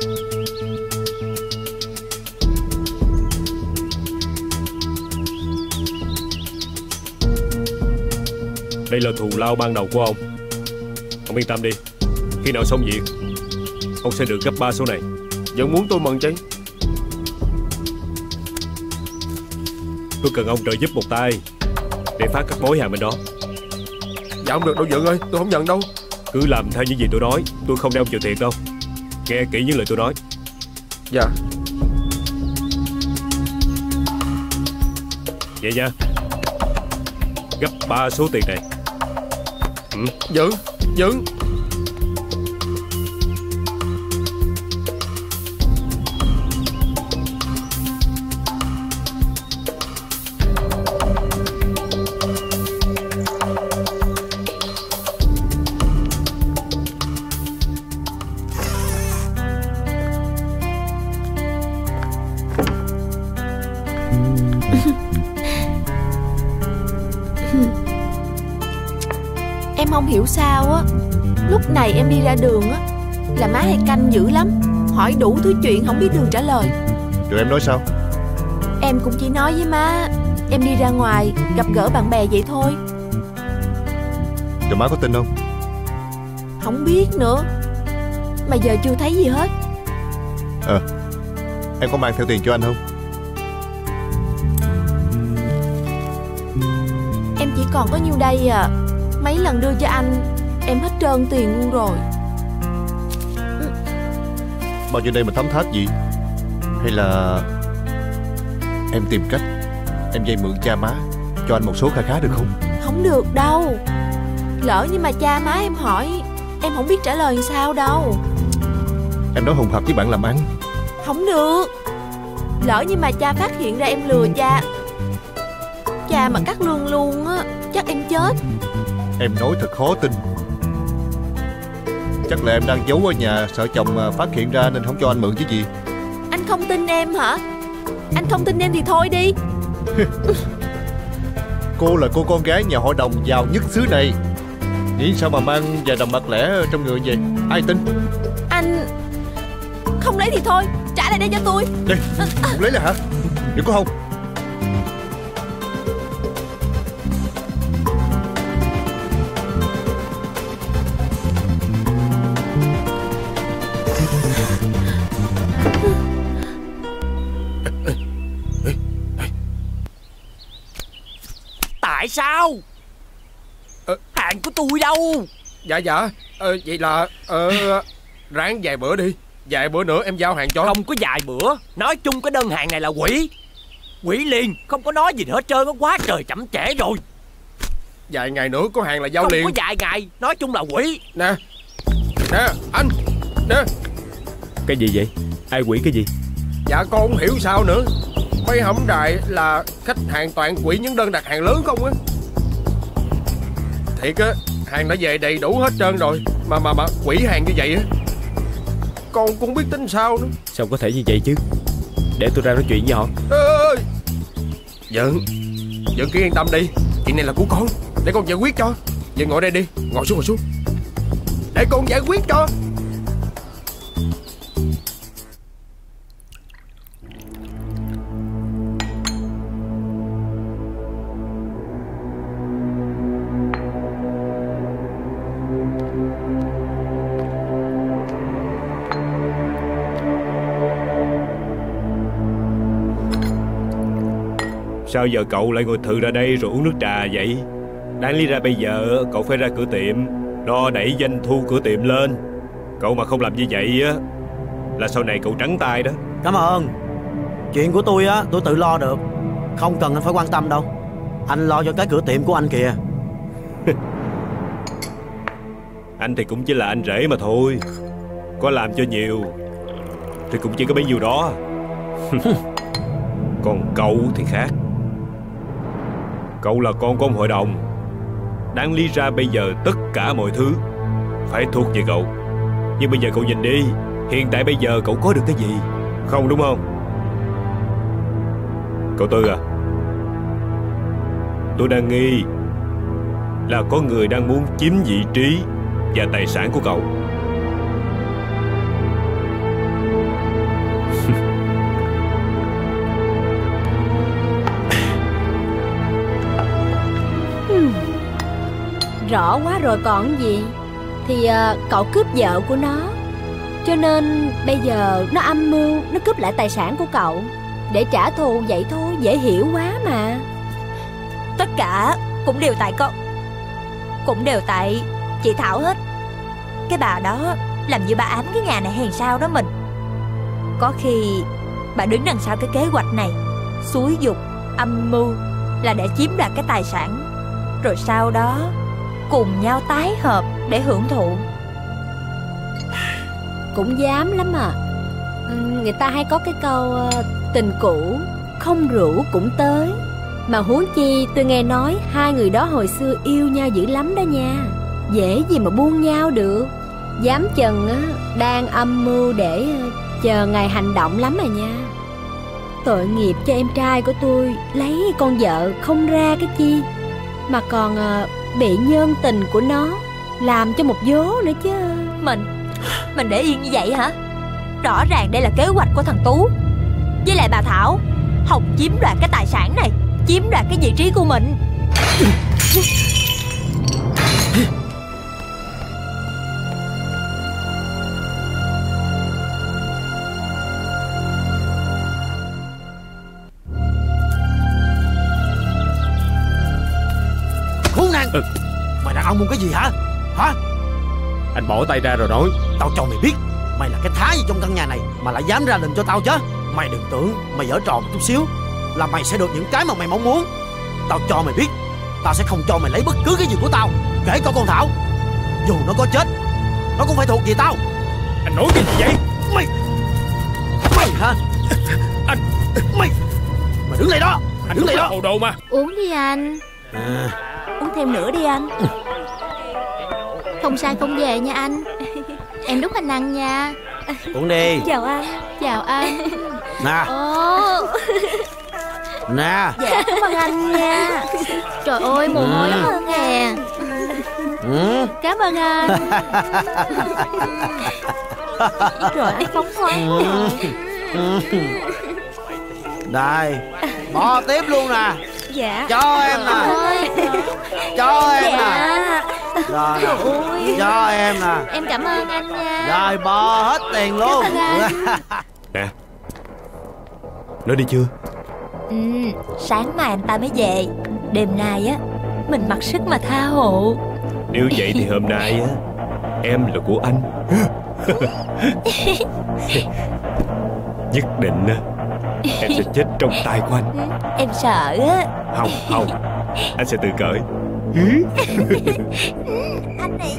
Đây là thù lao ban đầu của ông. Ông yên tâm đi. Khi nào xong việc, ông sẽ được gấp ba số này. Vẫn muốn tôi mừng chứ? Tôi cần ông trợ giúp một tay để phá các mối hàng bên đó. Dạ không được đâu Dượng ơi, tôi không nhận đâu. Cứ làm theo những gì tôi nói. Tôi không để ông chịu thiệt đâu. Nghe kỹ những lời tôi nói. Dạ. Vậy nha. Gấp ba số tiền này. Ừ. Dượng, Dượng. Em không hiểu sao á, lúc này em đi ra đường á là má hay canh dữ lắm. Hỏi đủ thứ chuyện không biết đường trả lời. Rồi em nói sao? Em cũng chỉ nói với má em đi ra ngoài gặp gỡ bạn bè vậy thôi. Rồi má có tin không? Không biết nữa. Mà giờ chưa thấy gì hết. Ờ à, em có mang theo tiền cho anh không? Còn có nhiêu đây à. Mấy lần đưa cho anh em hết trơn tiền luôn rồi. Bao nhiêu đây mà thấm tháp gì? Hay là em tìm cách em vay mượn cha má cho anh một số kha khá được không? Không được đâu. Lỡ như mà cha má em hỏi, em không biết trả lời sao đâu. Em nói hùng hạp với bạn làm ăn. Không được. Lỡ như mà cha phát hiện ra em lừa cha, cha mà cắt lương luôn á, chắc em chết. Em nói thật khó tin. Chắc là em đang giấu ở nhà, sợ chồng phát hiện ra nên không cho anh mượn chứ gì. Anh không tin em hả? Anh không tin em thì thôi đi. Cô là cô con gái nhà họ Đồng giàu nhất xứ này, nghĩ sao mà mang vài đồng bạc lẻ trong người vậy? Ai tin? Anh không lấy thì thôi, trả lại đây cho tôi. Đây, không lấy là hả? Đừng có không. Tại sao? Ờ, hàng của tôi đâu? Dạ dạ ờ, vậy là ờ, ráng vài bữa đi. Vài bữa nữa em giao hàng cho. Không có vài bữa. Nói chung cái đơn hàng này là quỷ. Quỷ liền. Không có nói gì hết trơn. Nó quá trời chậm trễ rồi. Vài ngày nữa có hàng là giao không liền. Không có vài ngày. Nói chung là quỷ. Nè Nè anh Nè. Cái gì vậy? Ai quỷ cái gì? Dạ con không hiểu sao nữa. Mấy hổng đại là khách hàng toàn quỷ những đơn đặt hàng lớn không á. Thiệt á, hàng đã về đầy đủ hết trơn rồi Mà mà mà quỷ hàng như vậy á, con cũng không biết tính sao nữa. Sao có thể như vậy chứ? Để tôi ra nói chuyện với họ. Ê, Giận Giận cứ yên tâm đi. Chuyện này là của con, để con giải quyết cho. Giận ngồi đây đi. Ngồi xuống ngồi xuống để con giải quyết cho. Sao giờ cậu lại ngồi thừ ra đây rồi uống nước trà vậy? Đáng lý ra bây giờ cậu phải ra cửa tiệm, lo đẩy doanh thu cửa tiệm lên. Cậu mà không làm như vậy á là sau này cậu trắng tay đó. Cảm ơn. Chuyện của tôi á, tôi tự lo được. Không cần anh phải quan tâm đâu. Anh lo cho cái cửa tiệm của anh kìa. Anh thì cũng chỉ là anh rể mà thôi. Có làm cho nhiều thì cũng chỉ có bấy nhiêu đó. Còn cậu thì khác. Cậu là con của ông hội đồng. Đáng lý ra bây giờ tất cả mọi thứ phải thuộc về cậu. Nhưng bây giờ cậu nhìn đi, hiện tại bây giờ cậu có được cái gì? Không đúng không? Cậu Tư à, tôi đang nghi là có người đang muốn chiếm vị trí và tài sản của cậu. Rõ quá rồi còn gì. Thì uh, cậu cướp vợ của nó, cho nên bây giờ nó âm mưu, nó cướp lại tài sản của cậu để trả thù vậy thôi. Dễ hiểu quá mà. Tất cả cũng đều tại con, cũng đều tại chị Thảo hết. Cái bà đó làm như bà ám cái nhà này hèn sao đó mình. Có khi bà đứng đằng sau cái kế hoạch này, xúi giục, âm mưu là để chiếm đoạt cái tài sản, rồi sau đó cùng nhau tái hợp để hưởng thụ. Cũng dám lắm à. Người ta hay có cái câu tình cũ không rủ cũng tới. Mà huống chi tôi nghe nói hai người đó hồi xưa yêu nhau dữ lắm đó nha. Dễ gì mà buông nhau được. Dám chừng á, đang âm mưu để chờ ngày hành động lắm à nha. Tội nghiệp cho em trai của tôi, lấy con vợ không ra cái chi, mà còn bị nhân tình của nó làm cho một vố nữa chứ. Mình Mình để yên như vậy hả? Rõ ràng đây là kế hoạch của thằng Tú với lại bà Thảo, hòng chiếm đoạt cái tài sản này, chiếm đoạt cái vị trí của mình. ngang. ừ. Mày đàn ông muốn cái gì hả? Hả? Anh bỏ tay ra rồi nói. Tao cho mày biết, mày là cái thá gì trong căn nhà này mà lại dám ra lệnh cho tao chứ. Mày đừng tưởng mày giở trò một chút xíu là mày sẽ được những cái mà mày mong muốn. Tao cho mày biết, tao sẽ không cho mày lấy bất cứ cái gì của tao, kể cả con Thảo. Dù nó có chết, nó cũng phải thuộc về tao. Anh nói cái gì vậy? Mày Mày hả? Anh Mày Mày đứng lại đó. Anh đứng lại đó. Hồ đồ mà. Uống đi anh. à. Uống thêm nữa đi anh. Không sai không về nha anh. Em đút anh ăn nha. Uống đi. Chào anh. Chào anh. Nè. Ồ. Nè. Dạ cảm ơn anh nha. Trời ơi mồ hôi lắm hơn nè. ừ. Cảm ơn anh. Rồi anh phóng khoáng ừ. ừ. Đây, bỏ tiếp luôn nè. Dạ. Cho em nè. Cho em dạ. nè. Rồi nè. Ôi. Cho em nè. Em cảm ơn anh nha. Rồi bỏ hết tiền luôn. Nè, nói đi chưa? Ừ, sáng mai anh ta mới về. Đêm nay á, mình mặc sức mà tha hộ. Nếu vậy thì hôm nay á, em là của anh. Nhất định á, em sẽ chết trong tay của anh. Em sợ á. Không, không, anh sẽ tự cởi. Anh này.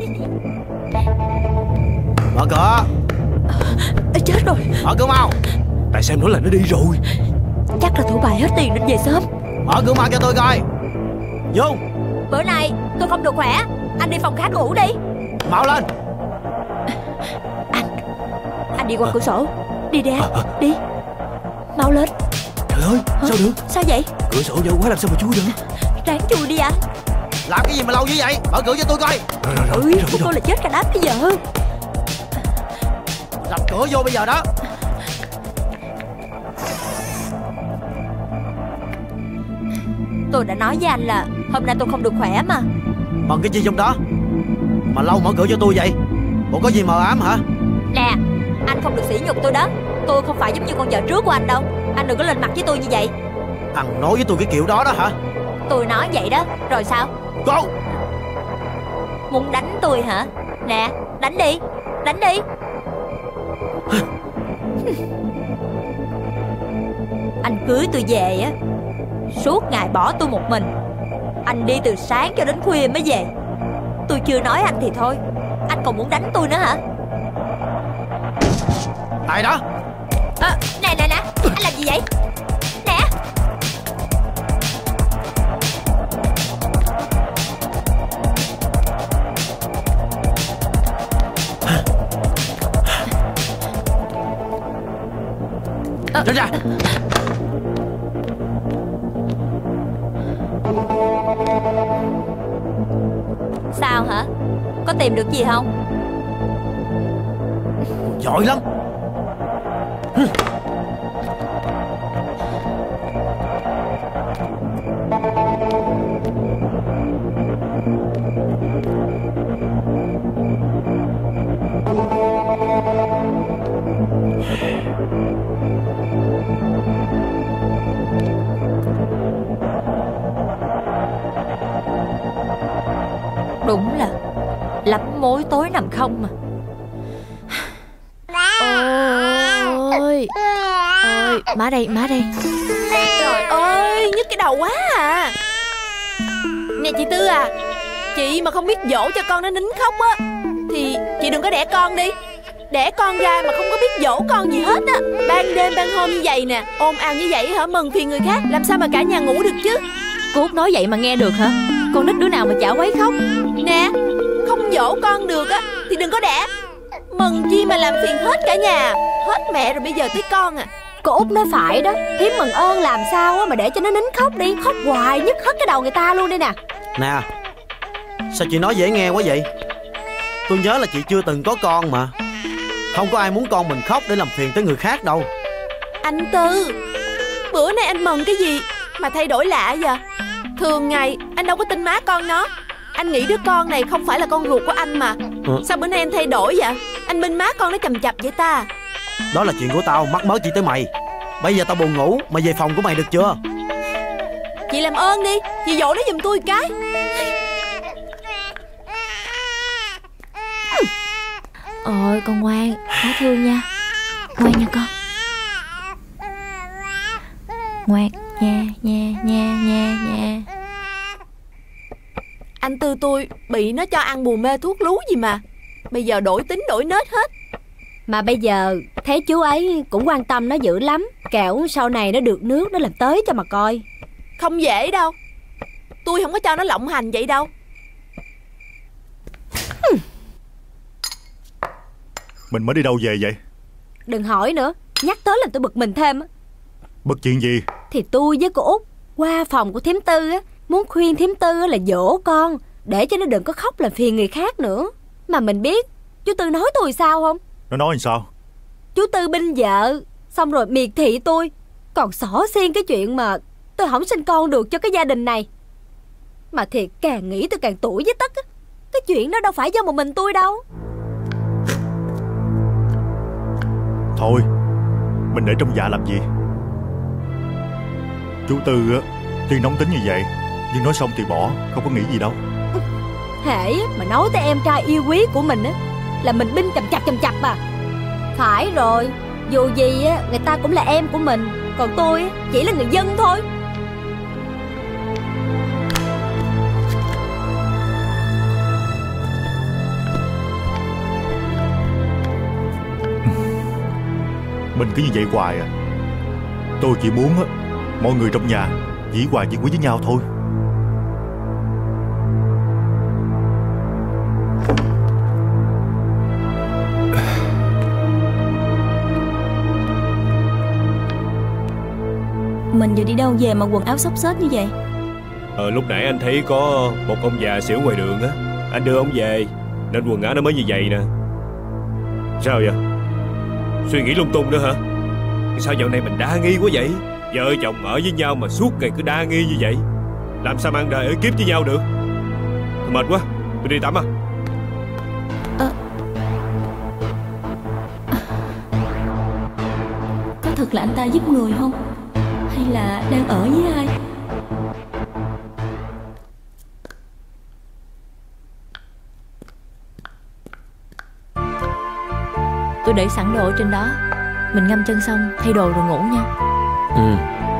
Mở cửa. À, chết rồi. Mở cửa mau. Tại sao em nói là nó đi rồi? Chắc là thủ bài hết tiền nên về sớm. Mở cửa mau cho tôi coi. Dung. Bữa nay tôi không được khỏe. Anh đi phòng khác ngủ đi. Mau lên. Anh Anh đi qua cửa sổ. Đi đi anh. Đi. Mau lên. Trời ơi, sao được? Sao vậy? Cửa sổ dở quá làm sao mà chui được? Ráng chui đi anh. Làm cái gì mà lâu như vậy? Mở cửa cho tôi coi. Rồi rồi rồi. Ôi, của tôi là chết cả đám bây giờ. Đập cửa vô bây giờ đó. Tôi đã nói với anh là hôm nay tôi không được khỏe mà. Bằng cái gì trong đó mà lâu mở cửa cho tôi vậy? Bộ có gì mờ ám hả? Nè, anh không được sỉ nhục tôi đó. Tôi không phải giống như con vợ trước của anh đâu. Anh đừng có lên mặt với tôi như vậy. Thằng nói với tôi cái kiểu đó đó hả? Tôi nói vậy đó. Rồi sao? Cô muốn đánh tôi hả? Nè, đánh đi. Đánh đi. Anh cưới tôi về á, suốt ngày bỏ tôi một mình. Anh đi từ sáng cho đến khuya mới về. Tôi chưa nói anh thì thôi, anh còn muốn đánh tôi nữa hả? Tại đó. À, nè nè nè, anh làm gì vậy? Nè. Tránh ra. Sao hả? Có tìm được gì không? Giỏi lắm. Đúng là lắm mối tối nằm không mà. Ôi ôi, má đây, má đây. Trời ơi, nhức cái đầu quá à. Nè chị Tư à, chị mà không biết dỗ cho con nó nín khóc á thì chị đừng có đẻ con đi. Đẻ con ra mà không có biết dỗ con gì hết á. Ban đêm ban hôm như vậy nè, ồn ào như vậy hả, mừng phiền người khác, làm sao mà cả nhà ngủ được chứ. Cô Út nói vậy mà nghe được hả? Con nít đứa nào mà chả quấy khóc. Nè, không dỗ con được á thì đừng có đẻ. Mừng chi mà làm phiền hết cả nhà. Hết mẹ rồi bây giờ tới con à. Cô Út nói phải đó. Thím Mừng ơn làm sao á mà để cho nó nín khóc đi. Khóc hoài nhức hết cái đầu người ta luôn đây nè. Nè, sao chị nói dễ nghe quá vậy? Tôi nhớ là chị chưa từng có con mà. Không có ai muốn con mình khóc để làm phiền tới người khác đâu. Anh Tư, bữa nay anh mừng cái gì mà thay đổi lạ vậy? Thường ngày anh đâu có tin má con nó. Anh nghĩ đứa con này không phải là con ruột của anh mà. ừ. Sao bữa nay anh thay đổi vậy? Anh bên má con nó chầm chập vậy ta? Đó là chuyện của tao, mắc mớ gì tới mày. Bây giờ tao buồn ngủ, mày về phòng của mày được chưa? Chị làm ơn đi, chị dỗ nó giùm tôi cái. Trời, con ngoan, má thương nha. Ngoan nha con. Ngoan nha, nha, nha, nha, nha. Anh Tư tôi bị nó cho ăn bùa mê thuốc lú gì mà bây giờ đổi tính đổi nết hết. Mà bây giờ thấy chú ấy cũng quan tâm nó dữ lắm. Kẻo sau này nó được nước nó làm tới cho mà coi. Không dễ đâu. Tôi không có cho nó lộng hành vậy đâu. Mình mới đi đâu về vậy? Đừng hỏi nữa, nhắc tới là tôi bực mình thêm. Bực chuyện gì? Thì tôi với cô Út qua phòng của thím Tư á, muốn khuyên thím Tư là dỗ con, để cho nó đừng có khóc làm phiền người khác nữa. Mà mình biết chú Tư nói tôi sao không? Nó nói làm sao? Chú Tư binh vợ, xong rồi miệt thị tôi, còn xỏ xiên cái chuyện mà tôi không sinh con được cho cái gia đình này. Mà thiệt càng nghĩ tôi càng tủi với Tất á. Cái chuyện đó đâu phải do một mình tôi đâu. Thôi, mình để trong dạ làm gì? Chú Tư á, tuy nóng tính như vậy, nhưng nói xong thì bỏ, không có nghĩ gì đâu. Hễ mà nói tới em trai yêu quý của mình á, là mình binh chầm chặt chầm chặt à. Phải rồi, dù gì á, người ta cũng là em của mình, còn tôi á, chỉ là người dân thôi. Mình cứ như vậy hoài à. Tôi chỉ muốn á, mọi người trong nhà dĩ hòa vi quý với nhau thôi. Mình vừa đi đâu về mà quần áo xốc xếch như vậy? Ờ lúc nãy anh thấy có một ông già xỉu ngoài đường á, anh đưa ông về nên quần áo nó mới như vậy nè. Sao vậy? Suy nghĩ lung tung nữa hả? Sao dạo này mình đa nghi quá vậy? Vợ chồng ở với nhau mà suốt ngày cứ đa nghi như vậy, làm sao mang đời ở kiếp với nhau được? Thôi mệt quá, tôi đi tắm à. à. Có thật là anh ta giúp người không? Hay là đang ở với ai? Tôi để sẵn đồ ở trên đó. Mình ngâm chân xong thay đồ rồi ngủ nha. Ừ.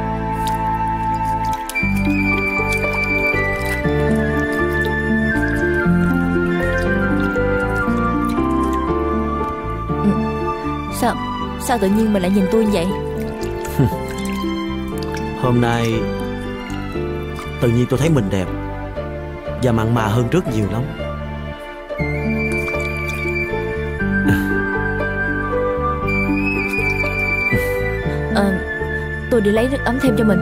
ừ. Sao Sao tự nhiên mình lại nhìn tôi như vậy? Hôm nay tự nhiên tôi thấy mình đẹp và mặn mà hơn trước nhiều lắm. Ờ, tôi đi lấy nước ấm thêm cho mình.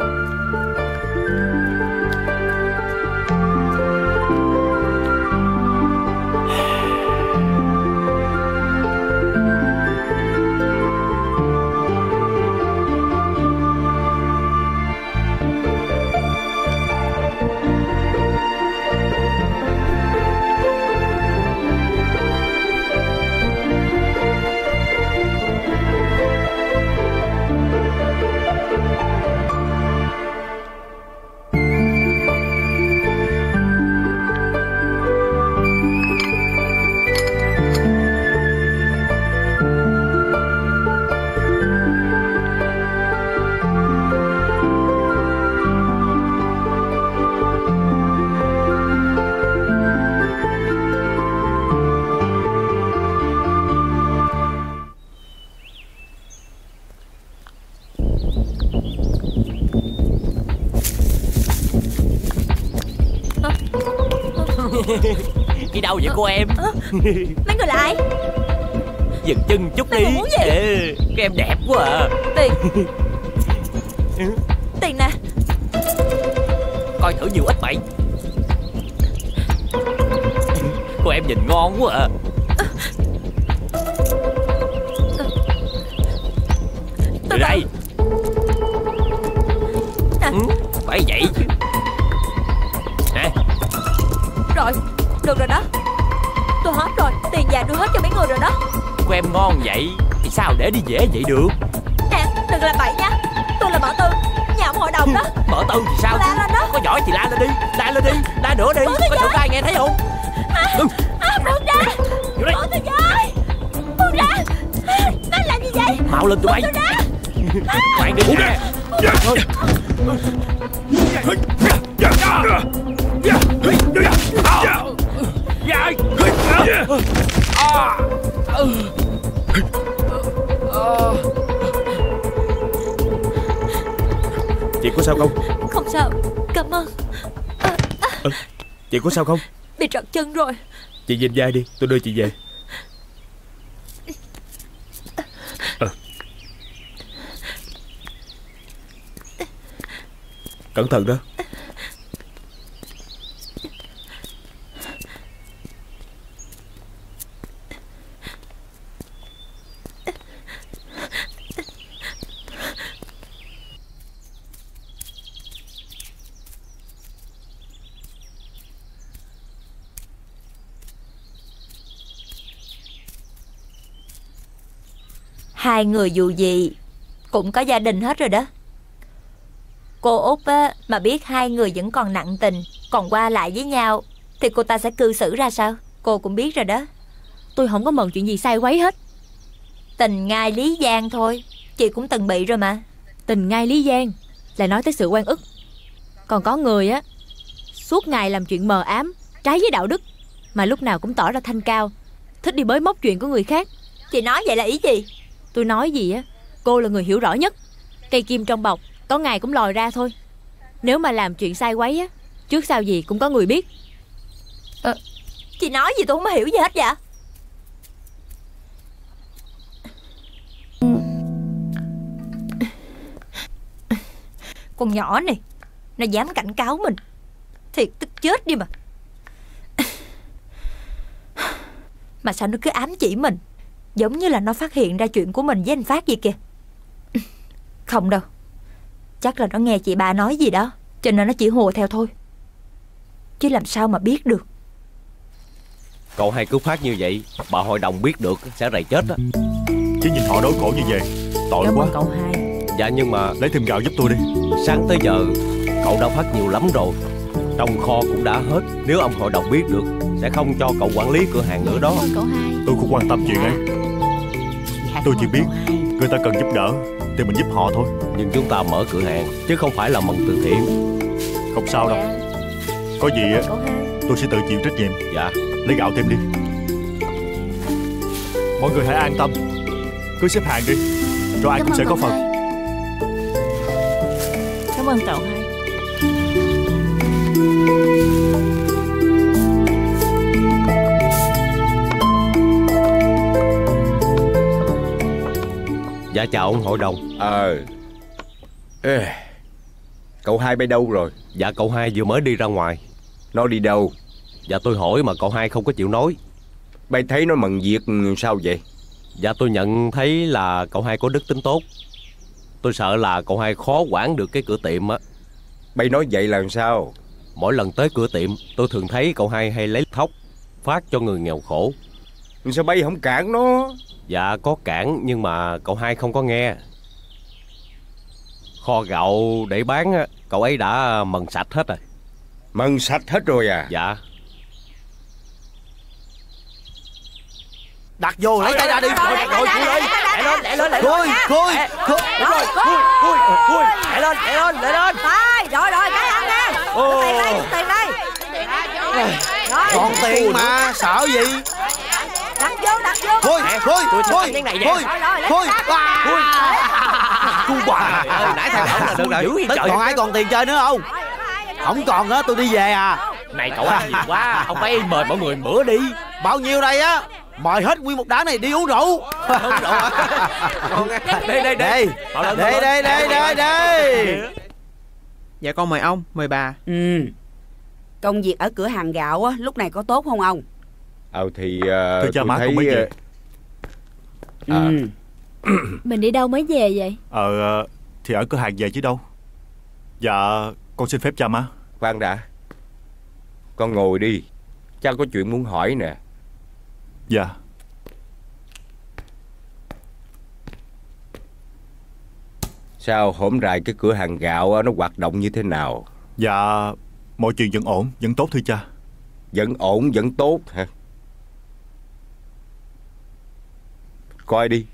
Đi đâu vậy cô em? À, mấy người là ai? Dừng chân chút Mày đi. muốn gì? Ê, cái em đẹp quá à. Tiền. Tiền nè. Coi thử nhiều ít mày. Cô em nhìn ngon quá à. Từ đây. À. Ừ, phải vậy chứ. Nè. Rồi, được rồi đó. Tôi hết rồi, tiền vàng đưa hết cho mấy người rồi đó. Cô em ngon vậy thì sao để đi dễ vậy được? Nè, đừng làm bậy nha. Tôi là Mợ Tư, nhà ông hội đồng đó. Mợ Tư thì sao? La lên đó. Có giỏi thì la lên đi. La lên đi, la nữa đi. Có sợ ai nghe thấy không? À, Ừ. à, buông ra. Mợ Tư ơi. Buông ra. Nó làm gì vậy? Mau lên tụi bay. Khoan đi nè. Chị có sao không? Không sao, cảm ơn. À, chị có sao không? Bị trật chân rồi. Chị nhìn vai đi, tôi đưa chị về. À. Cẩn thận đó. Hai người dù gì cũng có gia đình hết rồi đó. Cô Út á, mà biết hai người vẫn còn nặng tình, còn qua lại với nhau, thì cô ta sẽ cư xử ra sao? Cô cũng biết rồi đó. Tôi không có mần chuyện gì sai quấy hết. Tình ngai lý giang thôi, chị cũng từng bị rồi mà. Tình ngai lý giang là nói tới sự oan ức. Còn có người á, suốt ngày làm chuyện mờ ám, trái với đạo đức, mà lúc nào cũng tỏ ra thanh cao, thích đi bới móc chuyện của người khác. Chị nói vậy là ý gì? Tôi nói gì á, cô là người hiểu rõ nhất. Cây kim trong bọc có ngày cũng lòi ra thôi. Nếu mà làm chuyện sai quấy á, trước sau gì cũng có người biết. à, Chị nói gì tôi không hiểu gì hết vậy. Con nhỏ này, nó dám cảnh cáo mình, thiệt tức chết đi mà. Mà sao nó cứ ám chỉ mình, giống như là nó phát hiện ra chuyện của mình với anh Phát vậy kìa. Không đâu, chắc là nó nghe chị ba nói gì đó, cho nên nó chỉ hùa theo thôi, chứ làm sao mà biết được. Cậu hai cứ phát như vậy, bà hội đồng biết được sẽ rầy chết á. Chứ nhìn họ đối khổ như vậy, tội Cảm quá. ơn cậu hai. Dạ nhưng mà lấy thêm gạo giúp tôi đi. Sáng tới giờ cậu đã phát nhiều lắm rồi, trong kho cũng đã hết. Nếu ông hội đồng biết được sẽ không cho cậu quản lý cửa hàng nữa đó. Cảm ơn cậu hai. Tôi không quan tâm chuyện ấy. Tôi chỉ biết người ta cần giúp đỡ thì mình giúp họ thôi. Nhưng chúng ta mở cửa hàng chứ không phải là mần từ thiện. Không sao đâu. Có gì á, tôi sẽ tự chịu trách nhiệm. Dạ. Lấy gạo thêm đi. Mọi người hãy an tâm, cứ xếp hàng đi, rồi ai cũng sẽ có phần. Cảm ơn cậu hai. Dạ chào ông hội đồng. Ờ Ê, cậu hai bay đâu rồi? Dạ cậu hai vừa mới đi ra ngoài. Nó đi đâu? Dạ tôi hỏi mà cậu hai không có chịu nói. Bay thấy nó mần việc sao vậy? Dạ tôi nhận thấy là cậu hai có đức tính tốt. Tôi sợ là cậu hai khó quản được cái cửa tiệm á. Bay nói vậy là sao? Mỗi lần tới cửa tiệm tôi thường thấy cậu hai hay lấy thóc phát cho người nghèo khổ. Sao bay không cản nó? Dạ có cản nhưng mà cậu hai không có nghe. Kho gạo để bán á, cậu ấy đã mần sạch hết rồi. Mần sạch hết rồi à? Dạ. Đặt vô lấy tay ra đi. Rồi rồi khui đi. Đẻ lên, đẻ lên, đẻ lên. Khui, khui, khui. Đúng rồi, khui, khui, khui. Đẻ lên, đẻ lên, đẻ lên. Rồi rồi cái ăn nè. Tiền đây, tiền đây. Còn tiền mà, sợ gì? Đặt vô, đặt vô. Khui, khui, khui, khui, khui. Cu bà. Nãy thằng ổng là đơn dữ vậy trời. Còn ai còn tiền chơi nữa không? Không còn á, tôi đi về à. Này cậu ăn nhiều quá, ông phải mời mọi người bữa đi. Bao nhiêu đây á? Mời hết nguyên một đám này đi uống rượu. Uống rượu hả? Đây, đây, đây. Đây, đây, đây, đây, đây. Dạ con mời ông, mời bà. Ừ. Công việc ở cửa hàng gạo á, lúc này có tốt không ông? Ờ thì uh, Thưa cha má thấy... cũng mới về. À. Ừ. Mình đi đâu mới về vậy? Ờ thì ở cửa hàng về chứ đâu. Dạ con xin phép cha má. Khoan đã, con ngồi đi, cha có chuyện muốn hỏi nè. Dạ. Sao hổm rày cái cửa hàng gạo nó hoạt động như thế nào? Dạ mọi chuyện vẫn ổn, vẫn tốt thưa cha. Vẫn ổn, vẫn tốt hả? Coi đi.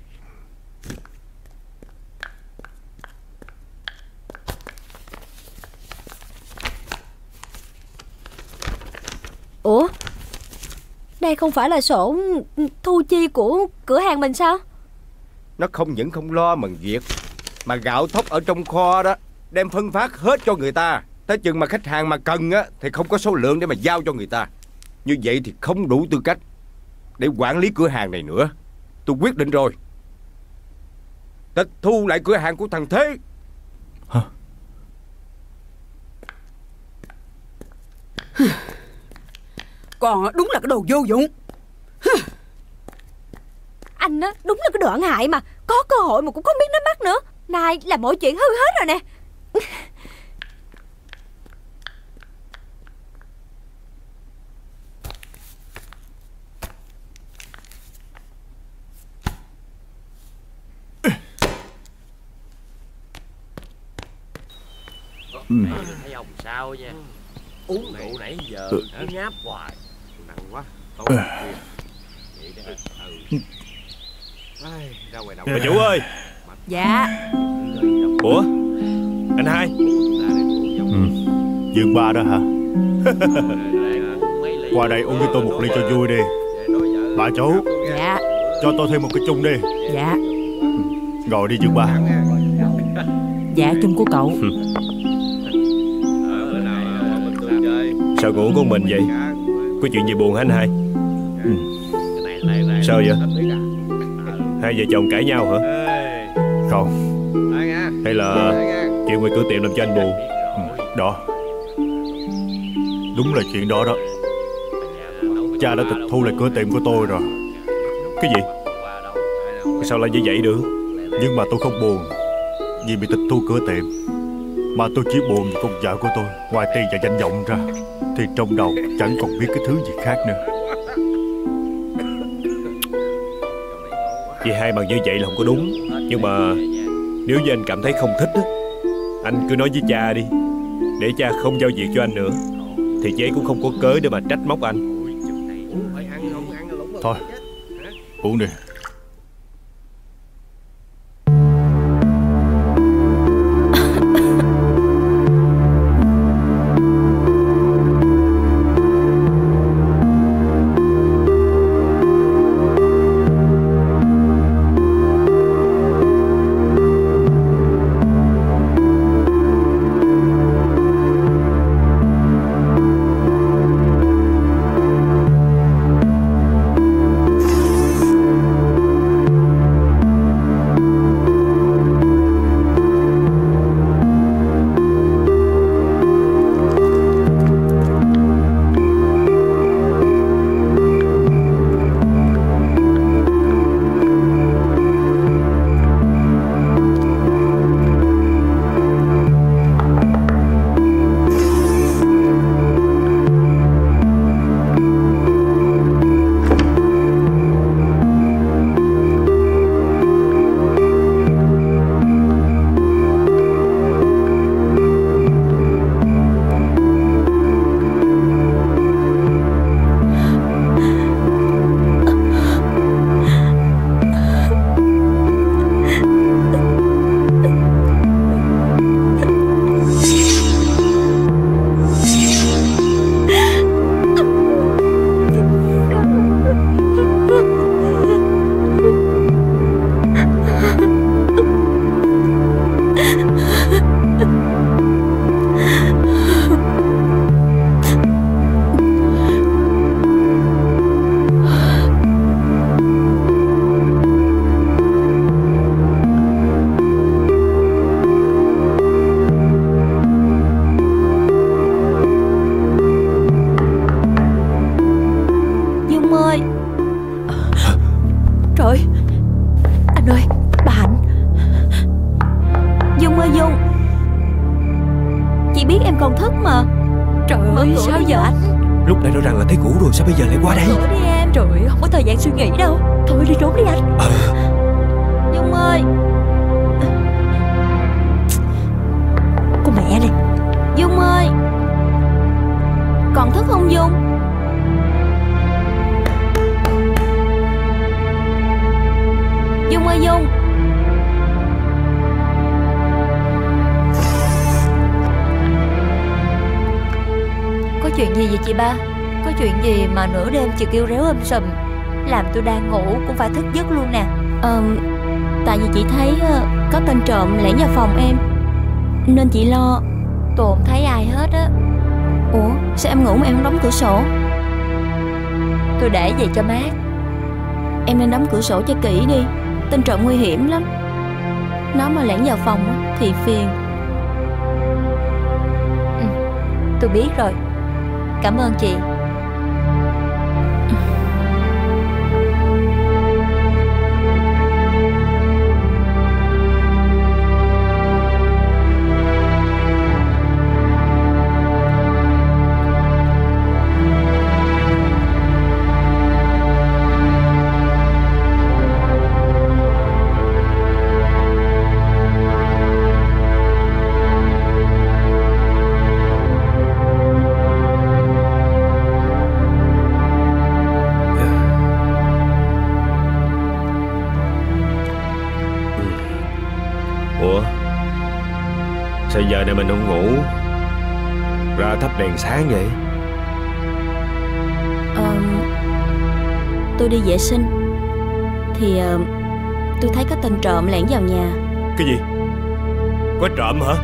Ủa, đây không phải là sổ thu chi của cửa hàng mình sao? Nó không những không lo mừng việc, mà gạo thóc ở trong kho đó đem phân phát hết cho người ta. Tới chừng mà khách hàng mà cần á thì không có số lượng để mà giao cho người ta. Như vậy thì không đủ tư cách để quản lý cửa hàng này nữa. Tôi quyết định rồi, tịch thu lại cửa hàng của thằng Thế. Hả? Còn đúng là cái đồ vô dụng. Anh á, đúng là cái đồ ăn hại mà. Có cơ hội mà cũng không biết nắm bắt nữa. Nay là mọi chuyện hư hết rồi nè. Ừ. Thấy ông sao nha. Uống rượu nãy giờ cứ ngáp hoài. Nặng quá. Tốt ừ. Ừ. Ra ngoài đồng. Bà chủ ơi. Dạ. Ủa, anh Hai? Ừ. Dương Ba đó hả? Qua đây uống với tôi một ly cho vui đi. Bà chủ. Dạ. Cho tôi thêm một cái chung đi. Dạ. Ngồi đi Dương Ba. Dạ, chung của cậu. Sao ngủ con mình vậy? Có chuyện gì buồn hả anh Hai? Ừ. Sao vậy? Hai vợ chồng cãi nhau hả? Không. Hay là chuyện ngoài cửa tiệm làm cho anh buồn? Ừ. Đó. Đúng là chuyện đó đó. Cha đã tịch thu lại cửa tiệm của tôi rồi. Cái gì? Sao lại như vậy được? Nhưng mà tôi không buồn vì bị tịch thu cửa tiệm, mà tôi chỉ buồn vì con vợ của tôi ngoài tiền và danh vọng ra thì trong đầu chẳng còn biết cái thứ gì khác nữa. Chị Hai bằng như vậy là không có đúng. Nhưng mà nếu như anh cảm thấy không thích á, anh cứ nói với cha đi, để cha không giao việc cho anh nữa, thì chị ấy cũng không có cớ để mà trách móc anh. Thôi, uống đi. còn thức mà. Trời ơi, sao giờ anh? Lúc nãy rõ ràng là thấy cũ rồi, sao bây giờ lại qua đây? Mở cửa đi em. Trời ơi, không có thời gian suy nghĩ đâu. Thôi đi trốn đi anh. Ờ Dung ơi. Con mẹ này. Dung ơi. Còn thức không Dung? chuyện gì vậy chị ba? Có chuyện gì mà nửa đêm chị kêu réo um sùm, làm tôi đang ngủ cũng phải thức giấc luôn nè. Ờ, tại vì chị thấy có tên trộm lẻn vào phòng em, nên chị lo. Tôi không thấy ai hết á. Ủa, sao em ngủ mà em không đóng cửa sổ? Tôi để vậy cho mát. Em nên đóng cửa sổ cho kỹ đi, tên trộm nguy hiểm lắm. Nó mà lẻn vào phòng thì phiền. Ừ, tôi biết rồi. Cảm ơn chị. Sao giờ này mình không ngủ, ra thắp đèn sáng vậy? Ờ, tôi đi vệ sinh thì uh, tôi thấy có tên trộm lẻn vào nhà. Cái gì? Có trộm hả?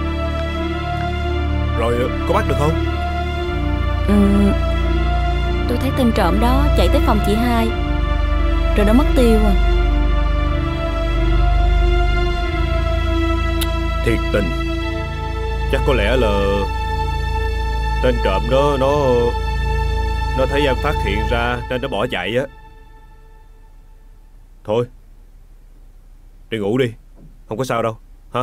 Rồi có bắt được không? Ừ, tôi thấy tên trộm đó chạy tới phòng chị hai rồi nó mất tiêu à. Thiệt tình. Chắc có lẽ là tên trộm đó nó Nó thấy em phát hiện ra nên nó bỏ chạy á. Thôi, đi ngủ đi, không có sao đâu, hả?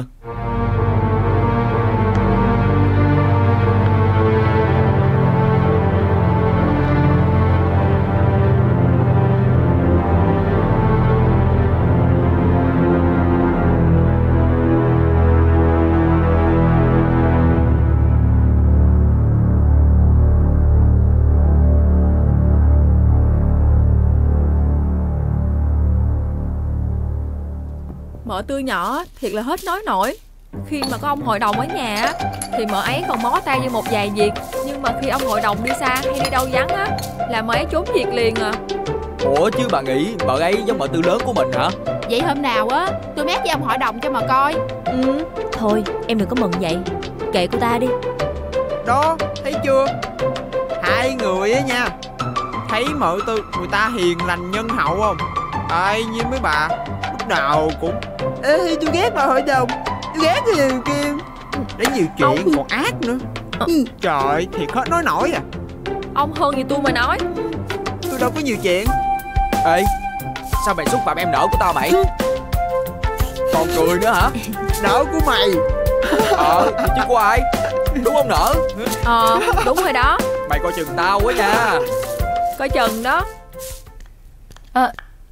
Mợ Tư nhỏ thiệt là hết nói nổi. Khi mà có ông hội đồng ở nhà á, thì mợ ấy còn mó tay vô một vài việc. Nhưng mà khi ông hội đồng đi xa hay đi đâu vắng á, là mợ ấy trốn việc liền à. Ủa chứ bà nghĩ mợ ấy giống mợ Tư lớn của mình hả? Vậy hôm nào á tôi mét với ông hội đồng cho mà coi. Ừ. Thôi em đừng có mừng vậy, kệ cô ta đi. Đó, thấy chưa? Hai người á nha, thấy mợ Tư người ta hiền lành nhân hậu không? Ai như mấy bà lúc nào cũng ê tôi ghét bà hội đồng, tôi ghét người kia. Để nhiều chuyện ông... còn ác nữa. à. Trời thiệt hết nói nổi à. Ông hơn gì tôi mà nói. Tôi đâu có nhiều chuyện. Ê, sao mày xúc phạm em nở của tao mày? Còn cười nữa hả? Nở của mày. Ờ, chứ của ai? Đúng không nở? Ờ, đúng rồi đó. Mày coi chừng tao quá nha. Coi chừng đó. Ờ.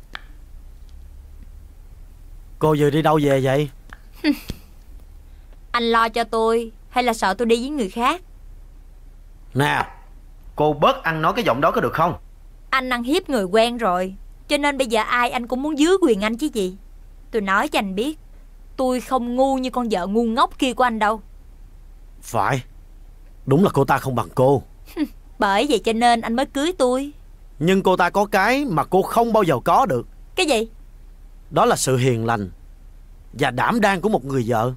Cô vừa đi đâu về vậy? Anh lo cho tôi hay là sợ tôi đi với người khác? Nè, cô bớt ăn nói cái giọng đó có được không? Anh ăn hiếp người quen rồi, cho nên bây giờ ai anh cũng muốn dưới quyền anh chứ gì. Tôi nói cho anh biết, tôi không ngu như con vợ ngu ngốc kia của anh đâu. Phải, đúng là cô ta không bằng cô. Bởi vậy cho nên anh mới cưới tôi. Nhưng cô ta có cái mà cô không bao giờ có được. Cái gì? Đó là sự hiền lành và đảm đang của một người vợ.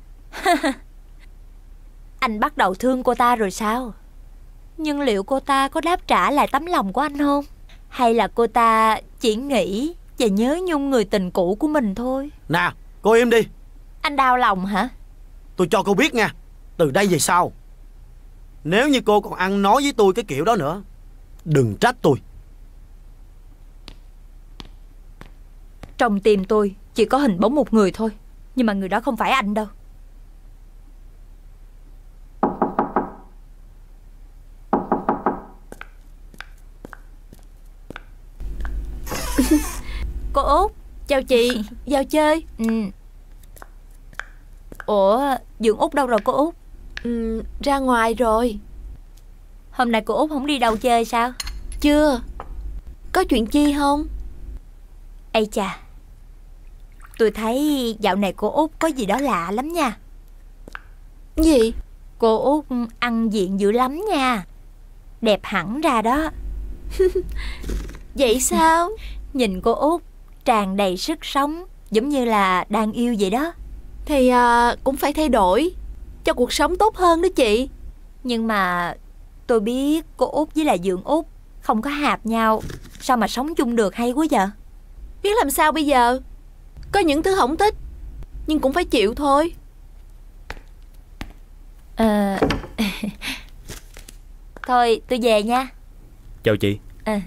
Anh bắt đầu thương cô ta rồi sao? Nhưng liệu cô ta có đáp trả lại tấm lòng của anh không? Hay là cô ta chỉ nghĩ và nhớ nhung người tình cũ của mình thôi? Nè, cô im đi. Anh đau lòng hả? Tôi cho cô biết nha, từ đây về sau, nếu như cô còn ăn nói với tôi cái kiểu đó nữa, đừng trách tôi. Trong tim tôi chỉ có hình bóng một người thôi, nhưng mà người đó không phải anh đâu. Cô Út. Chào chị, vào chơi. Ừ. Ủa, Dượng Út đâu rồi cô Út? Ừ, ra ngoài rồi. Hôm nay cô Út không đi đâu chơi sao? Chưa. Có chuyện chi không? Ây chà, tôi thấy dạo này cô Út có gì đó lạ lắm nha. Gì? Cô Út ăn diện dữ lắm nha. đẹp hẳn ra đó. Vậy sao? Nhìn cô Út tràn đầy sức sống, giống như là đang yêu vậy đó. Thì à, cũng phải thay đổi cho cuộc sống tốt hơn đó chị. Nhưng mà tôi biết cô Út với lại Dượng Út không có hợp nhau, sao mà sống chung được hay quá vậy? Biết làm sao bây giờ? Có những thứ không thích, nhưng cũng phải chịu thôi. Ờ... Thôi tôi về nha. Chào chị. À.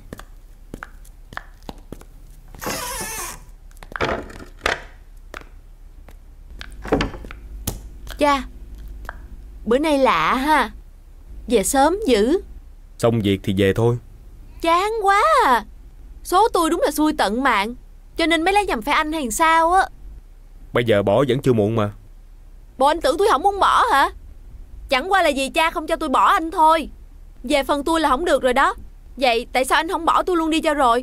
Cha, bữa nay lạ ha. Về sớm dữ. Xong việc thì về thôi. Chán quá à. Số tôi đúng là xui tận mạng, cho nên mới lấy nhầm phải anh hay sao á. Bây giờ bỏ vẫn chưa muộn mà. Bộ anh tưởng tôi không muốn bỏ hả? Chẳng qua là vì cha không cho tôi bỏ anh thôi. Về phần tôi là không được rồi đó. Vậy tại sao anh không bỏ tôi luôn đi cho rồi?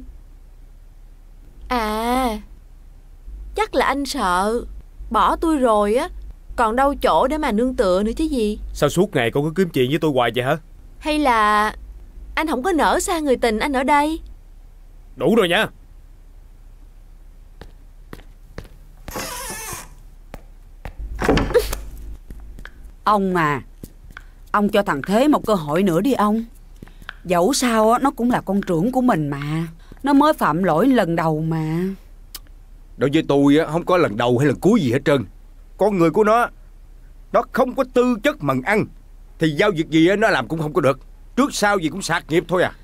À, chắc là anh sợ bỏ tôi rồi á, còn đâu chỗ để mà nương tựa nữa chứ gì. Sao suốt ngày con cứ kiếm chuyện với tôi hoài vậy hả? Hay là anh không có nỡ xa người tình anh ở đây? Đủ rồi nha. Ông à, ông cho thằng Thế một cơ hội nữa đi ông. Dẫu sao nó cũng là con trưởng của mình mà. Nó mới phạm lỗi lần đầu mà. Đối với tôi không có lần đầu hay lần cuối gì hết trơn. Con người của nó, nó không có tư chất mần ăn, thì giao việc gì nó làm cũng không có được. Trước sau gì cũng sạc nghiệp thôi à.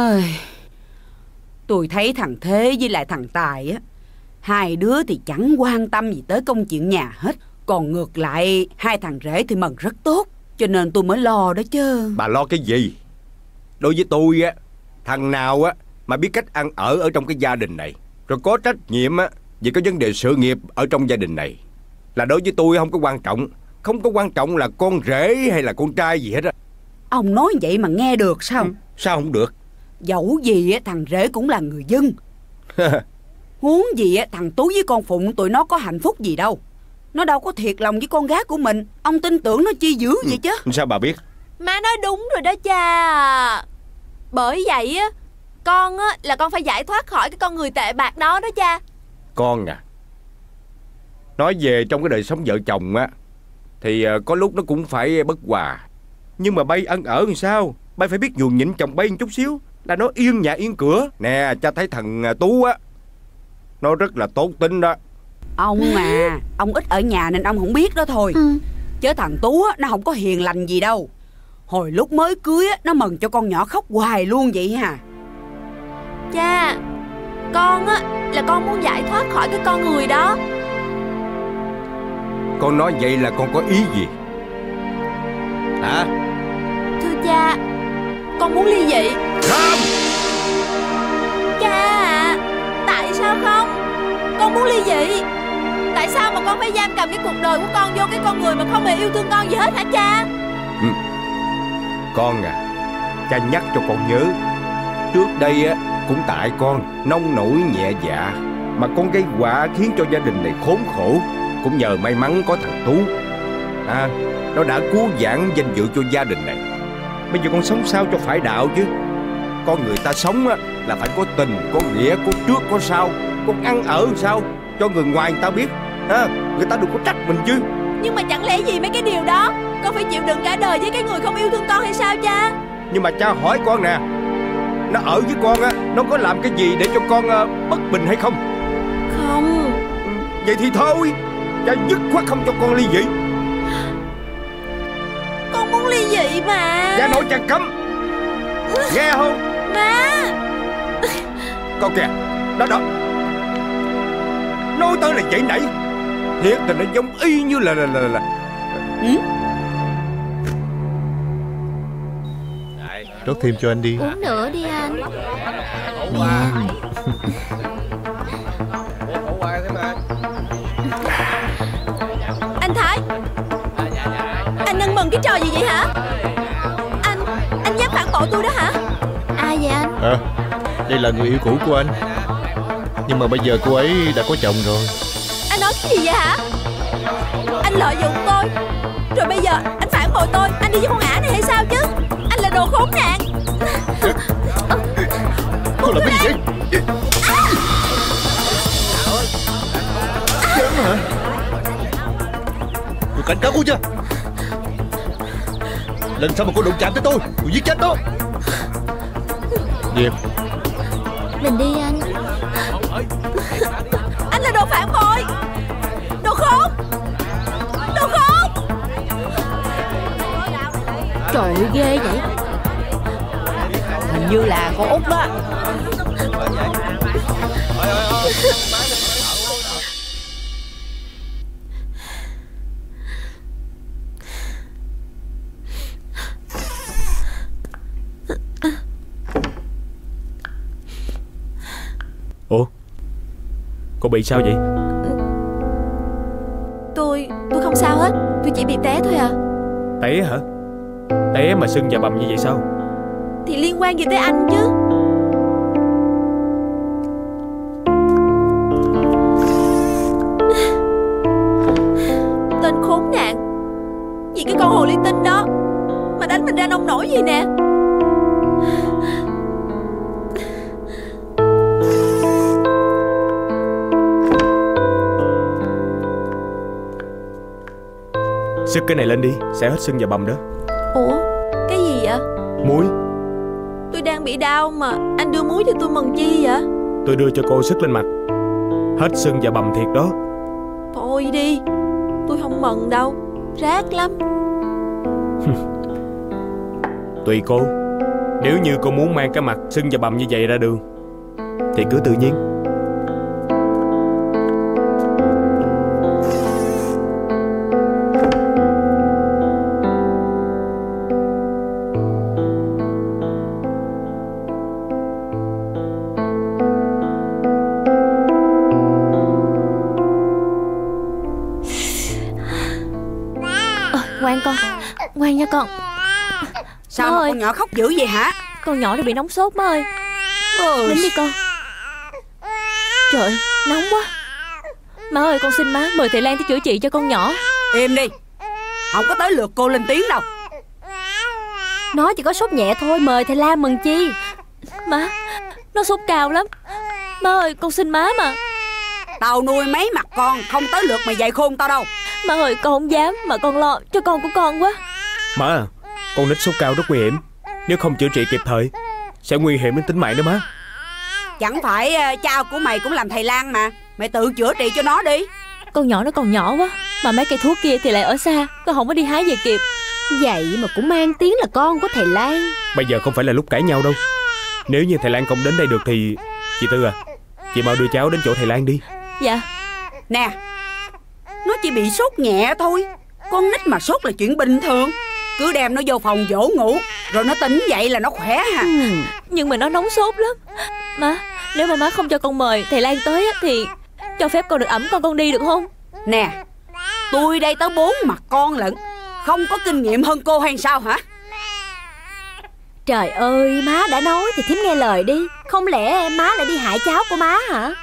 Tôi thấy thằng Thế với lại thằng Tài á, hai đứa thì chẳng quan tâm gì tới công chuyện nhà hết. Còn ngược lại hai thằng rể thì Mần rất tốt, cho nên tôi mới lo đó chứ. Bà lo cái gì? Đối với tôi á, thằng nào á mà biết cách ăn ở ở trong cái gia đình này, rồi có trách nhiệm á về cái vấn đề sự nghiệp ở trong gia đình này, là đối với tôi không có quan trọng. Không có quan trọng là con rể hay là con trai gì hết á. Ông nói vậy mà nghe được sao? Ừ, sao không được? Dẫu gì á thằng rể cũng là người dân. Huống gì á thằng Tú với con Phụng tụi nó có hạnh phúc gì đâu. Nó đâu có thiệt lòng với con gái của mình. Ông tin tưởng nó chi dữ vậy chứ? Ừ, sao bà biết? Má nói đúng rồi đó cha. Bởi vậy á, con á là con phải giải thoát khỏi cái con người tệ bạc đó đó cha. Con à, nói về trong cái đời sống vợ chồng á, thì có lúc nó cũng phải bất hòa. Nhưng mà bay ăn ở làm sao? Bay phải biết nhường nhịn chồng bay một chút xíu, là nó yên nhà yên cửa. Nè, cha thấy thằng Tú á, nó rất là tốt tính đó. Ông à, ông ít ở nhà nên ông không biết đó thôi. Ừ. Chứ thằng Tú á, nó không có hiền lành gì đâu. Hồi lúc mới cưới á, nó mừng cho con nhỏ khóc hoài luôn vậy hả? Cha, con á là con muốn giải thoát khỏi cái con người đó. Con nói vậy là con có ý gì hả? Thưa cha, con muốn ly dị. Không. Cha à, tại sao không? Con muốn ly dị. Tại sao mà con phải giam cầm cái cuộc đời của con vô cái con người mà không hề yêu thương con gì hết hả cha? Ừ. Con à, cha nhắc cho con nhớ, trước đây á cũng tại con nông nổi nhẹ dạ mà con gây họa khiến cho gia đình này khốn khổ. Cũng nhờ may mắn có thằng Tú à, nó đã cứu vãn danh dự cho gia đình này. Bây giờ con sống sao cho phải đạo chứ. Con người ta sống á là phải có tình, có nghĩa, có trước, có sau. Con ăn ở sao cho người ngoài người ta biết à, người ta đừng có trách mình chứ. Nhưng mà chẳng lẽ gì mấy cái điều đó con phải chịu đựng cả đời với cái người không yêu thương con hay sao cha? Nhưng mà cha hỏi con nè, nó ở với con á, nó có làm cái gì để cho con uh, bất bình hay không? Không. Vậy thì thôi, cha dứt khoát không cho con ly dị. Con muốn ly dị mà. Cha nói cha cấm. Nghe không? Má. Con kìa, đó đó. Nói tới là vậy nãy. Thiệt tình nó giống y như là là là là. Ừ? Rót thêm cho anh đi. Uống nữa đi anh. Ừ. Anh Thái, anh nâng mừng cái trò gì vậy hả? Anh, anh dám phản bội tôi đó hả? Ai vậy anh? À, đây là người yêu cũ của anh. Nhưng mà bây giờ cô ấy đã có chồng rồi. Anh nói cái gì vậy hả? Anh lợi dụng tôi, rồi bây giờ anh phản bội tôi. Anh đi với con ả này hay sao chứ? Anh là đồ khốn nạn. cảnh cáo cô chưa? Lần sau mà cô đụng chạm tới tôi, tôi giết chết nó. Diệp, Mình đi anh. Anh là đồ phản bội, đồ khốn, đồ khốn. Trời ơi, ghê vậy. Hình như là con Út đó. Ủa, cô bị sao vậy? Tôi, tôi không sao hết. Tôi chỉ bị té thôi à. Té hả? Té mà sưng và bầm như vậy sao? Thì liên quan gì tới anh chứ? Tên khốn nạn, vì cái con hồ ly tinh đó mà đánh mình ra nông nổi gì nè. Sức cái này lên đi, sẽ hết sưng và bầm đó. Ủa, cái gì vậy? Muối. Tôi đang bị đau mà anh đưa muối cho tôi mừng chi vậy? Tôi đưa cho cô sức lên mặt, hết sưng và bầm thiệt đó. Thôi đi, tôi không mừng đâu, rác lắm. Tùy cô. Nếu như cô muốn mang cái mặt sưng và bầm như vậy ra đường thì cứ tự nhiên. Ngoan con, ngoan nha con. Sao mà con nhỏ khóc dữ vậy hả? Con nhỏ nó bị nóng sốt má ơi. Ừ. Nín đi con. Trời, nóng quá. Má ơi, con xin má mời thầy Lan tới chữa trị cho con nhỏ. Im đi, không có tới lượt cô lên tiếng đâu. Nó chỉ có sốt nhẹ thôi, mời thầy Lan mừng chi. Má, nó sốt cao lắm. Má ơi, con xin má mà. Tao nuôi mấy mặt con, không tới lượt mày dạy khôn tao đâu. Má ơi, con không dám, mà con lo cho con của con quá. Má à, con nít sốt cao rất nguy hiểm. Nếu không chữa trị kịp thời sẽ nguy hiểm đến tính mạng đó má. Chẳng phải uh, cha của mày cũng làm thầy Lan mà. Mày tự chữa trị cho nó đi. Con nhỏ nó còn nhỏ quá, mà mấy cây thuốc kia thì lại ở xa, con không có đi hái về kịp. Vậy mà cũng mang tiếng là con của thầy Lan. Bây giờ không phải là lúc cãi nhau đâu. Nếu như thầy Lan không đến đây được thì chị Tư à, chị mau đưa cháu đến chỗ thầy Lan đi. Dạ. Nè, nó chỉ bị sốt nhẹ thôi. Con nít mà sốt là chuyện bình thường. Cứ đem nó vô phòng dỗ ngủ, rồi nó tỉnh dậy là nó khỏe ha. ừ, Nhưng mà nó nóng sốt lắm. Má, nếu mà má không cho con mời thầy Lan tới á, thì cho phép con được ẵm con con đi được không? Nè, tôi đây tới bốn mặt con lận, không có kinh nghiệm hơn cô hay sao hả? Trời ơi, má đã nói thì thím nghe lời đi. Không lẽ má lại đi hại cháu của má hả?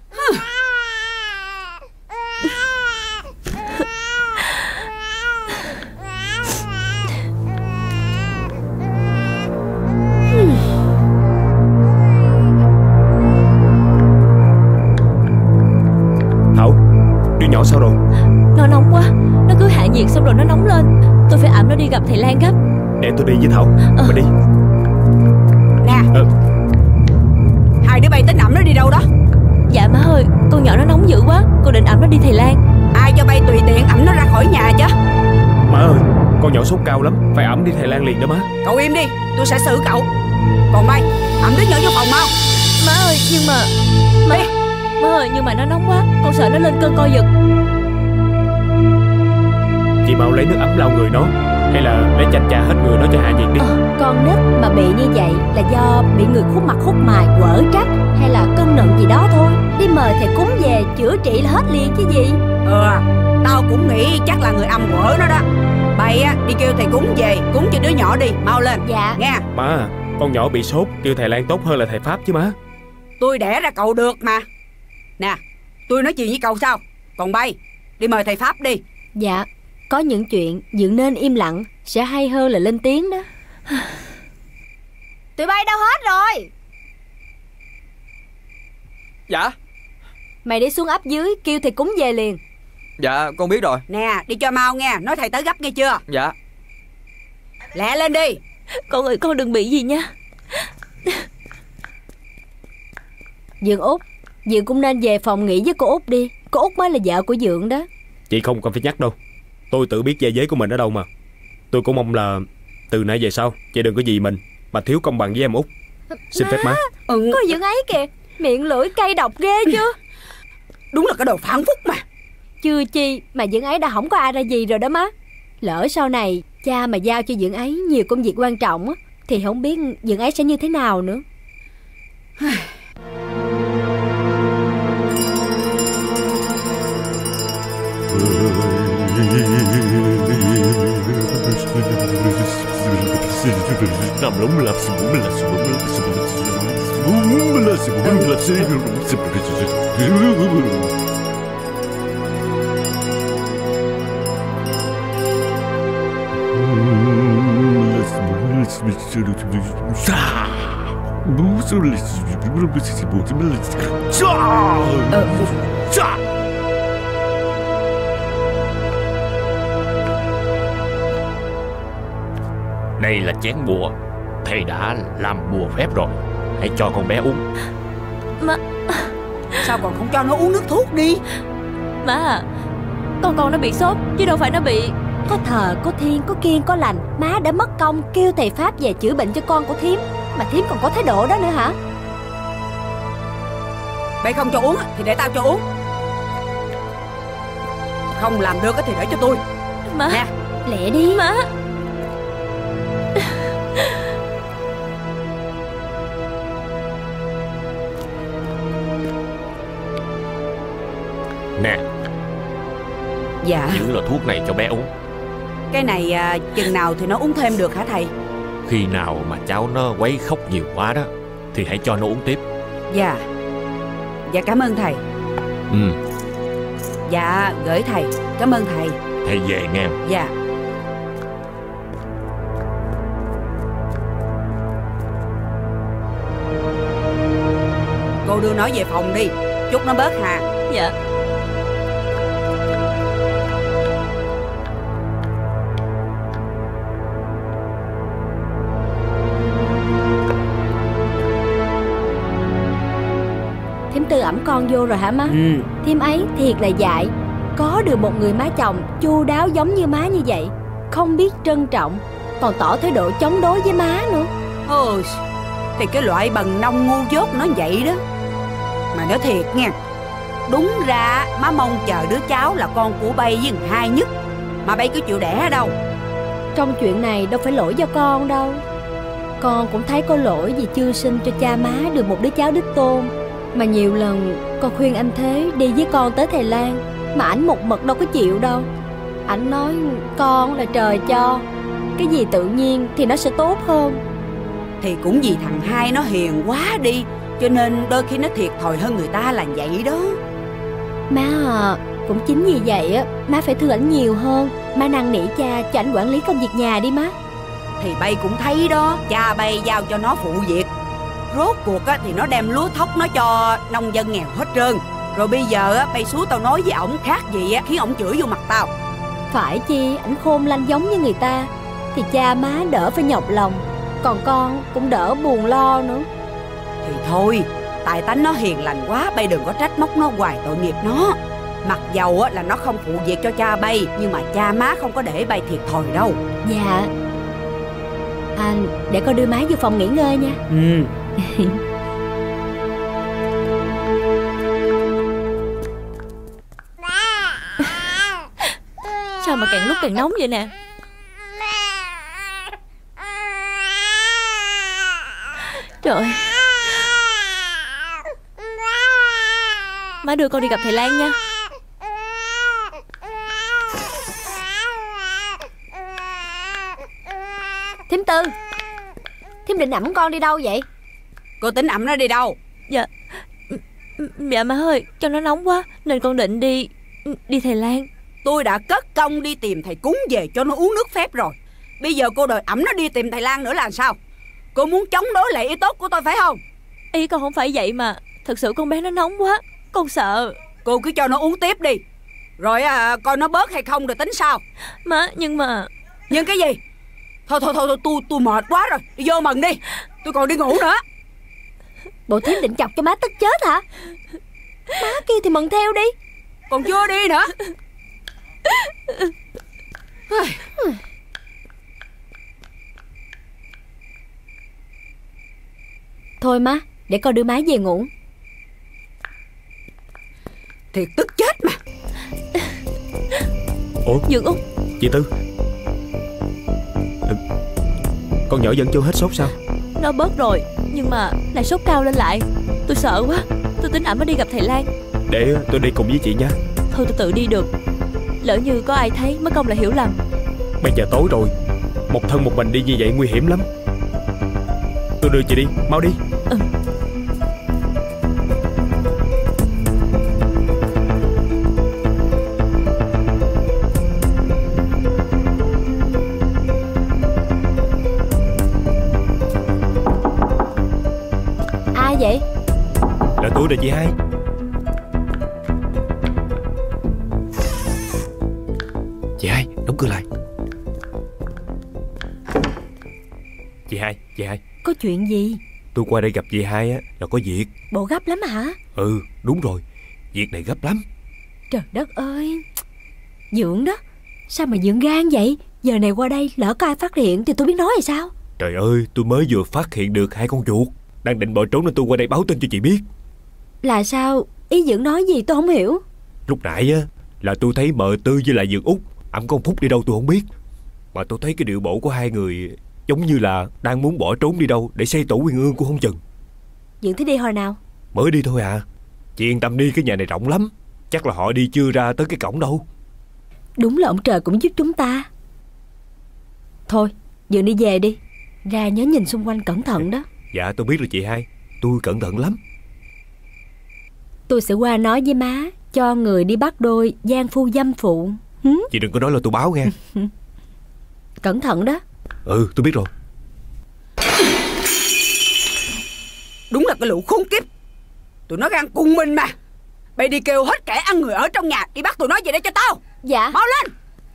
Thảo, đứa nhỏ sao rồi? Nó nóng quá, nó cứ hạ nhiệt xong rồi nó nóng lên. Tôi phải ẵm nó đi gặp thầy Lan gấp. Để tôi đi với Thảo. ờ. Mình đi. Nè, ờ. hai đứa bay tính ẵm nó đi đâu đó? Dạ má ơi, con nhỏ nó nóng dữ quá, con định ẵm nó đi thầy Lan. Ai cho bay tùy tiện ẵm nó ra khỏi nhà chứ? Má ơi, con nhỏ sốt cao lắm, phải ẵm đi thầy Lan liền đó má. Cậu im đi, tôi sẽ xử cậu. Còn bay, ẵm đứa nhỏ vô phòng mau. Má ơi, nhưng mà má, má ơi, nhưng mà nó nóng quá, con sợ nó lên cơn co giật. Chị mau lấy nước ấm lau người nó, hay là để chanh chà hết người nó cho hạ nhiệt đi. ờ, Con nít mà bị như vậy là do bị người khúc mặt khúc mài quở trách, hay là cân nặng gì đó thôi. Đi mời thầy cúng về chữa trị là hết liền chứ gì. Ừ, tao cũng nghĩ chắc là người âm quở nó đó. Bay á, đi kêu thầy cúng về, cúng cho đứa nhỏ đi, mau lên. Dạ. Nghe. Má, con nhỏ bị sốt, kêu thầy Lan tốt hơn là thầy Pháp chứ má. Tôi đẻ ra cậu được mà. Nè, tôi nói chuyện với cậu sao? Còn bay, đi mời thầy Pháp đi. Dạ, có những chuyện dựng nên im lặng sẽ hay hơn là lên tiếng đó. Tụi bay đâu hết rồi? Dạ. Mày đi xuống ấp dưới kêu thầy cúng về liền. Dạ con biết rồi. Nè đi cho mau nghe, nói thầy tới gấp nghe chưa? Dạ. Lẹ lên đi. Con ơi con đừng bị gì nha. Dượng Út, Dượng cũng nên về phòng nghỉ với cô Út đi. Cô Út mới là vợ của Dượng đó. Chị không cần phải nhắc đâu. Tôi tự biết gia giới của mình ở đâu mà. Tôi cũng mong là từ nay về sau chị đừng có gì mình mà thiếu công bằng với em Út. Xin phép má. Ừ. Có Dượng ấy kìa, miệng lưỡi cay độc ghê chưa. Đúng là cái đồ phản phúc mà. Chưa chi mà Dượng ấy đã không có ai ra gì rồi đó má. Lỡ sau này cha mà giao cho Dượng ấy nhiều công việc quan trọng á, thì không biết Dượng ấy sẽ như thế nào nữa. Nằm lúng lặp sự bụng là sự bụng là sự bụng là sự bụng là sự Đây là chén bùa. Thầy đã làm bùa phép rồi. Hãy cho con bé uống. Má, sao còn không cho nó uống nước thuốc đi? Má à, con con nó bị sốt chứ đâu phải nó bị. Có thờ, có thiên, có kiêng, có lành. Má đã mất công kêu thầy Pháp về chữa bệnh cho con của thím, mà thím còn có thái độ đó nữa hả? Bây không cho uống thì để tao cho uống. Không làm được thì để cho tôi. Má, nè, lẹ đi má. Nè. Dạ. Giữ lọ thuốc này cho bé uống. Cái này à, chừng nào thì nó uống thêm được hả thầy? Khi nào mà cháu nó quấy khóc nhiều quá đó thì hãy cho nó uống tiếp. Dạ. Dạ cảm ơn thầy. Ừ. Dạ gửi thầy. Cảm ơn thầy. Thầy về nghe. Dạ. Cô đưa nó về phòng đi, chút nó bớt hà. Dạ. Thím Tư ẵm con vô rồi hả má? Ừ. Thím ấy thiệt là dại. Có được một người má chồng chu đáo giống như má như vậy, không biết trân trọng, còn tỏ thái độ chống đối với má nữa. Ôi, thì cái loại bần nông ngu dốt nó vậy đó. Mà nói thiệt nha, đúng ra má mong chờ đứa cháu là con của Bay với thằng Hai nhất, mà Bay cứ chịu đẻ ở đâu. Trong chuyện này đâu phải lỗi do con đâu. Con cũng thấy có lỗi vì chưa sinh cho cha má được một đứa cháu đích tôn. Mà nhiều lần con khuyên anh Thế đi với con tới Thái Lan, mà ảnh một mực đâu có chịu đâu. Ảnh nói con là trời cho, cái gì tự nhiên thì nó sẽ tốt hơn. Thì cũng vì thằng Hai nó hiền quá đi, cho nên đôi khi nó thiệt thòi hơn người ta là vậy đó. Má à, cũng chính vì vậy á, má phải thương ảnh nhiều hơn. Má năn nỉ cha cho ảnh quản lý công việc nhà đi má. Thì Bay cũng thấy đó, cha Bay giao cho nó phụ việc. Rốt cuộc á, thì nó đem lúa thóc nó cho nông dân nghèo hết trơn. Rồi bây giờ á, Bay xuống tao nói với ổng khác gì á, khiến ổng chửi vô mặt tao. Phải chi ảnh khôn lanh giống như người ta thì cha má đỡ phải nhọc lòng, còn con cũng đỡ buồn lo nữa. Thì thôi, tại tánh nó hiền lành quá, Bay đừng có trách móc nó hoài, tội nghiệp nó. Mặc dầu á, là nó không phụ việc cho cha Bay, nhưng mà cha má không có để Bay thiệt thòi đâu. Dạ. À, để con đưa má vô phòng nghỉ ngơi nha. Ừ. Sao mà càng lúc càng nóng vậy nè. Trời, má đưa con đi gặp thầy Lan nha. Thím Tư, thím định ẵm con đi đâu vậy? Cô tính ẵm nó đi đâu? Dạ, dạ má ơi, cho nó nóng quá nên con định đi Đi thầy Lan. Tôi đã cất công đi tìm thầy cúng về cho nó uống nước phép rồi. Bây giờ cô đòi ẵm nó đi tìm thầy Lan nữa là sao? Cô muốn chống đối lại ý tốt của tôi phải không? Ý con không phải vậy mà. Thật sự con bé nó nóng quá, con sợ. Cô cứ cho nó uống tiếp đi. Rồi à, coi nó bớt hay không rồi tính sao. Má, nhưng mà... Nhưng cái gì? Thôi thôi thôi, tôi tôi mệt quá rồi. Đi vô mần đi. Tôi còn đi ngủ nữa. Bộ thím định chọc cho má tức chết hả? Má kia thì mần theo đi. Còn chưa đi nữa. Thôi má, để con đưa má về ngủ. Thiệt tức chết mà. Ủa Dương Út. Chị Tư, con nhỏ vẫn chưa hết sốt sao? Nó bớt rồi, nhưng mà lại sốt cao lên lại. Tôi sợ quá. Tôi tính ẵm nó đi gặp thầy Lan. Để tôi đi cùng với chị nha. Thôi tôi tự đi được. Lỡ như có ai thấy mất công lại hiểu lầm. Bây giờ tối rồi, một thân một mình đi như vậy nguy hiểm lắm. Tôi đưa chị đi, mau đi. Ừ. Ai vậy? Là tôi nè chị hai. Chị hai, đóng cửa lại. Chị hai, chị hai. Có chuyện gì? Tôi qua đây gặp chị hai á là có việc. Bộ gấp lắm hả? Ừ, đúng rồi. Việc này gấp lắm. Trời đất ơi. Dưỡng đó. Sao mà Dưỡng gan vậy? Giờ này qua đây lỡ có ai phát hiện thì tôi biết nói là sao? Trời ơi, tôi mới vừa phát hiện được hai con chuột đang định bỏ trốn nên tôi qua đây báo tin cho chị biết. Là sao? Ý Dưỡng nói gì tôi không hiểu. Lúc nãy á là tôi thấy Mợ Tư với lại Dượng Út ẵm con Phúc đi đâu tôi không biết. Mà tôi thấy cái điệu bộ của hai người giống như là đang muốn bỏ trốn đi đâu để xây tổ Uyên Ương của không chừng. Dưỡng thấy đi hồi nào? Mới đi thôi à. Chị yên tâm đi, cái nhà này rộng lắm. Chắc là họ đi chưa ra tới cái cổng đâu. Đúng là ông trời cũng giúp chúng ta. Thôi Dưỡng đi về đi. Ra nhớ nhìn xung quanh cẩn thận đó. Dạ tôi biết rồi chị hai. Tôi cẩn thận lắm. Tôi sẽ qua nói với má cho người đi bắt đôi gian phu dâm phụ. Hứ? Chị đừng có nói là tôi báo nghe. Cẩn thận đó. Ừ tôi biết rồi. Đúng là cái lũ khốn kiếp. Tụi nó gan cùng mình mà. Bây đi kêu hết kẻ ăn người ở trong nhà đi bắt tụi nó về đây cho tao. Dạ. Mau lên.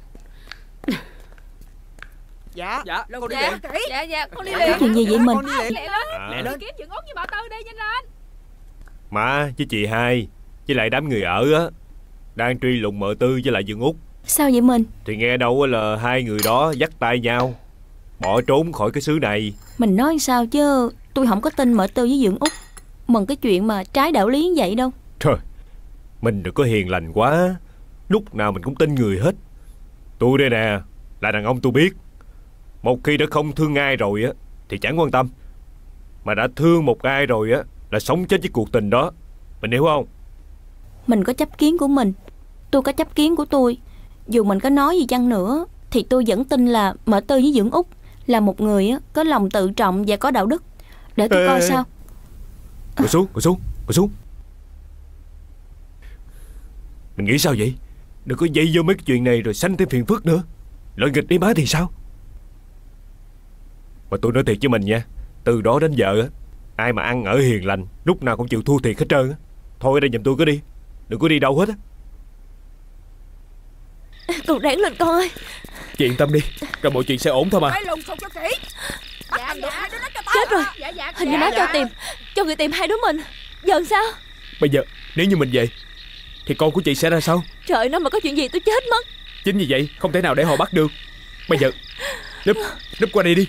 Dạ, dạ, con đi dạ, liền. dạ, dạ, con đi Có liền. chuyện gì vậy mình? Con đi liền. Lẹ lên, À. lẹ lên. Kiếm Dượng Út với bà Tư đi, nhanh lên. Má với chị hai với lại đám người ở á đang truy lùng Mợ Tư với lại Dượng Út. Sao vậy mình? Thì nghe đâu là hai người đó dắt tay nhau bỏ trốn khỏi cái xứ này. Mình nói sao chứ tôi không có tin Mợ Tư với Dượng Út mừng cái chuyện mà trái đạo lý vậy đâu. Trời, mình đừng có hiền lành quá. Lúc nào mình cũng tin người hết. Tôi đây nè, là đàn ông tôi biết. Một khi đã không thương ai rồi á thì chẳng quan tâm. Mà đã thương một ai rồi á là sống chết với cuộc tình đó. Mình hiểu không? Mình có chấp kiến của mình, tôi có chấp kiến của tôi. Dù mình có nói gì chăng nữa thì tôi vẫn tin là Mợ Tư với Dượng Út là một người á, có lòng tự trọng và có đạo đức. Để tôi ê, coi ê. sao. Ngồi xuống, ngồi xuống, ngồi xuống. Mình nghĩ sao vậy? Đừng có dây vô mấy cái chuyện này rồi sanh thêm phiền phức nữa. Lợi nghịch đi má thì sao? Mà tôi nói thiệt với mình nha, từ đó đến giờ á, ai mà ăn ở hiền lành lúc nào cũng chịu thua thiệt hết trơn á. Thôi ở đây giùm tôi cứ đi, đừng có đi đâu hết á. Con ráng lên con ơi. Chị yên tâm đi, rồi mọi chuyện sẽ ổn thôi mà. Phải lùng sục cho kỹ. Dạ, dạ. Chết rồi. Dạ, dạ, Hình như dạ, má dạ. cho tìm cho người tìm hai đứa mình. Giờ làm sao? Bây giờ nếu như mình về thì con của chị sẽ ra sao? Trời, nó mà có chuyện gì tôi chết mất. Chính vì vậy không thể nào để họ bắt được. Bây giờ núp núp qua đây đi.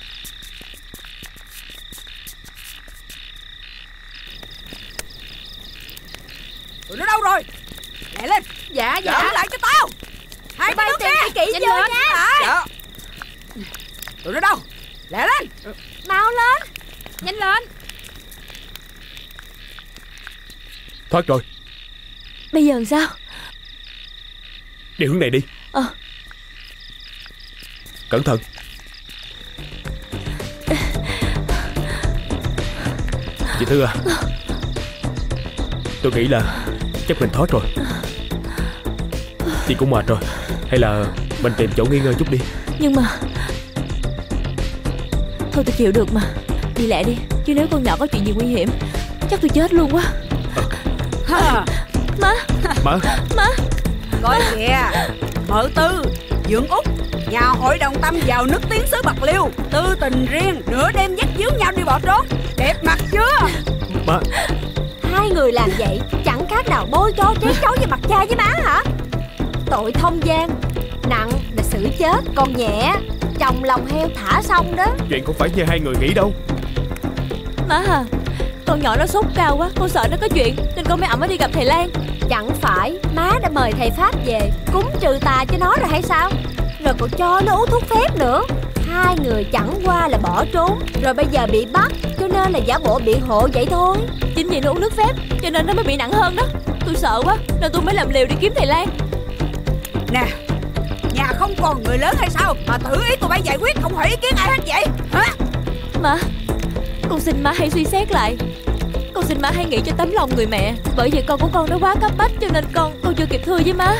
Tụi nó đâu rồi? Lẹ lên. Dạ, dạ. Trả lại cho tao. Hai Bay đứa tìm kia. kỹ vô nha. Dạ. Tụi nó đâu? Lẹ lên. Mau lên. Nhanh lên. Thoát rồi. Bây giờ làm sao? Đi hướng này đi. Ờ. Cẩn thận. Chị Thư à, tôi nghĩ là chắc mình thoát rồi. Chị cũng mệt rồi, hay là mình tìm chỗ nghỉ ngơi chút đi. Nhưng mà thôi tôi chịu được mà. Đi lẹ đi, chứ nếu con nhỏ có chuyện gì nguy hiểm chắc tôi chết luôn quá. À. Má. Má. Má. Coi kìa, Mợ Tư, Dượng Út, nhà hội đồng tâm vào nước tiếng xứ Bạc Liêu, tư tình riêng, nửa đêm dắt díu nhau đi bỏ trốn. Đẹp mặt chưa? Má. Hai người làm vậy chẳng khác nào bôi tro trét trấu vào mặt cha với má hả? Tội thông gian, nặng là xử chết, còn nhẹ chồng lòng heo thả xong đó. Chuyện không phải như hai người nghĩ đâu. Má à, con nhỏ nó sốt cao quá, con sợ nó có chuyện nên con mới ẵm nó đi gặp thầy Lan. Chẳng phải má đã mời thầy Pháp về cúng trừ tà cho nó rồi hay sao? Rồi còn cho nó uống thuốc phép nữa. Hai người chẳng qua là bỏ trốn, rồi bây giờ bị bắt, cho nên là giả bộ biện hộ vậy thôi. Chính vì nó uống nước phép cho nên nó mới bị nặng hơn đó. Tôi sợ quá nên tôi mới làm liều đi kiếm thầy Lan. Nè, nhà không còn người lớn hay sao mà tự ý tụi bay giải quyết không hỏi ý kiến ai hết vậy hả? Má, con xin má hãy suy xét lại. Con xin má hãy nghĩ cho tấm lòng người mẹ. Bởi vì con của con nó quá cấp bách cho nên con con chưa kịp thưa với má.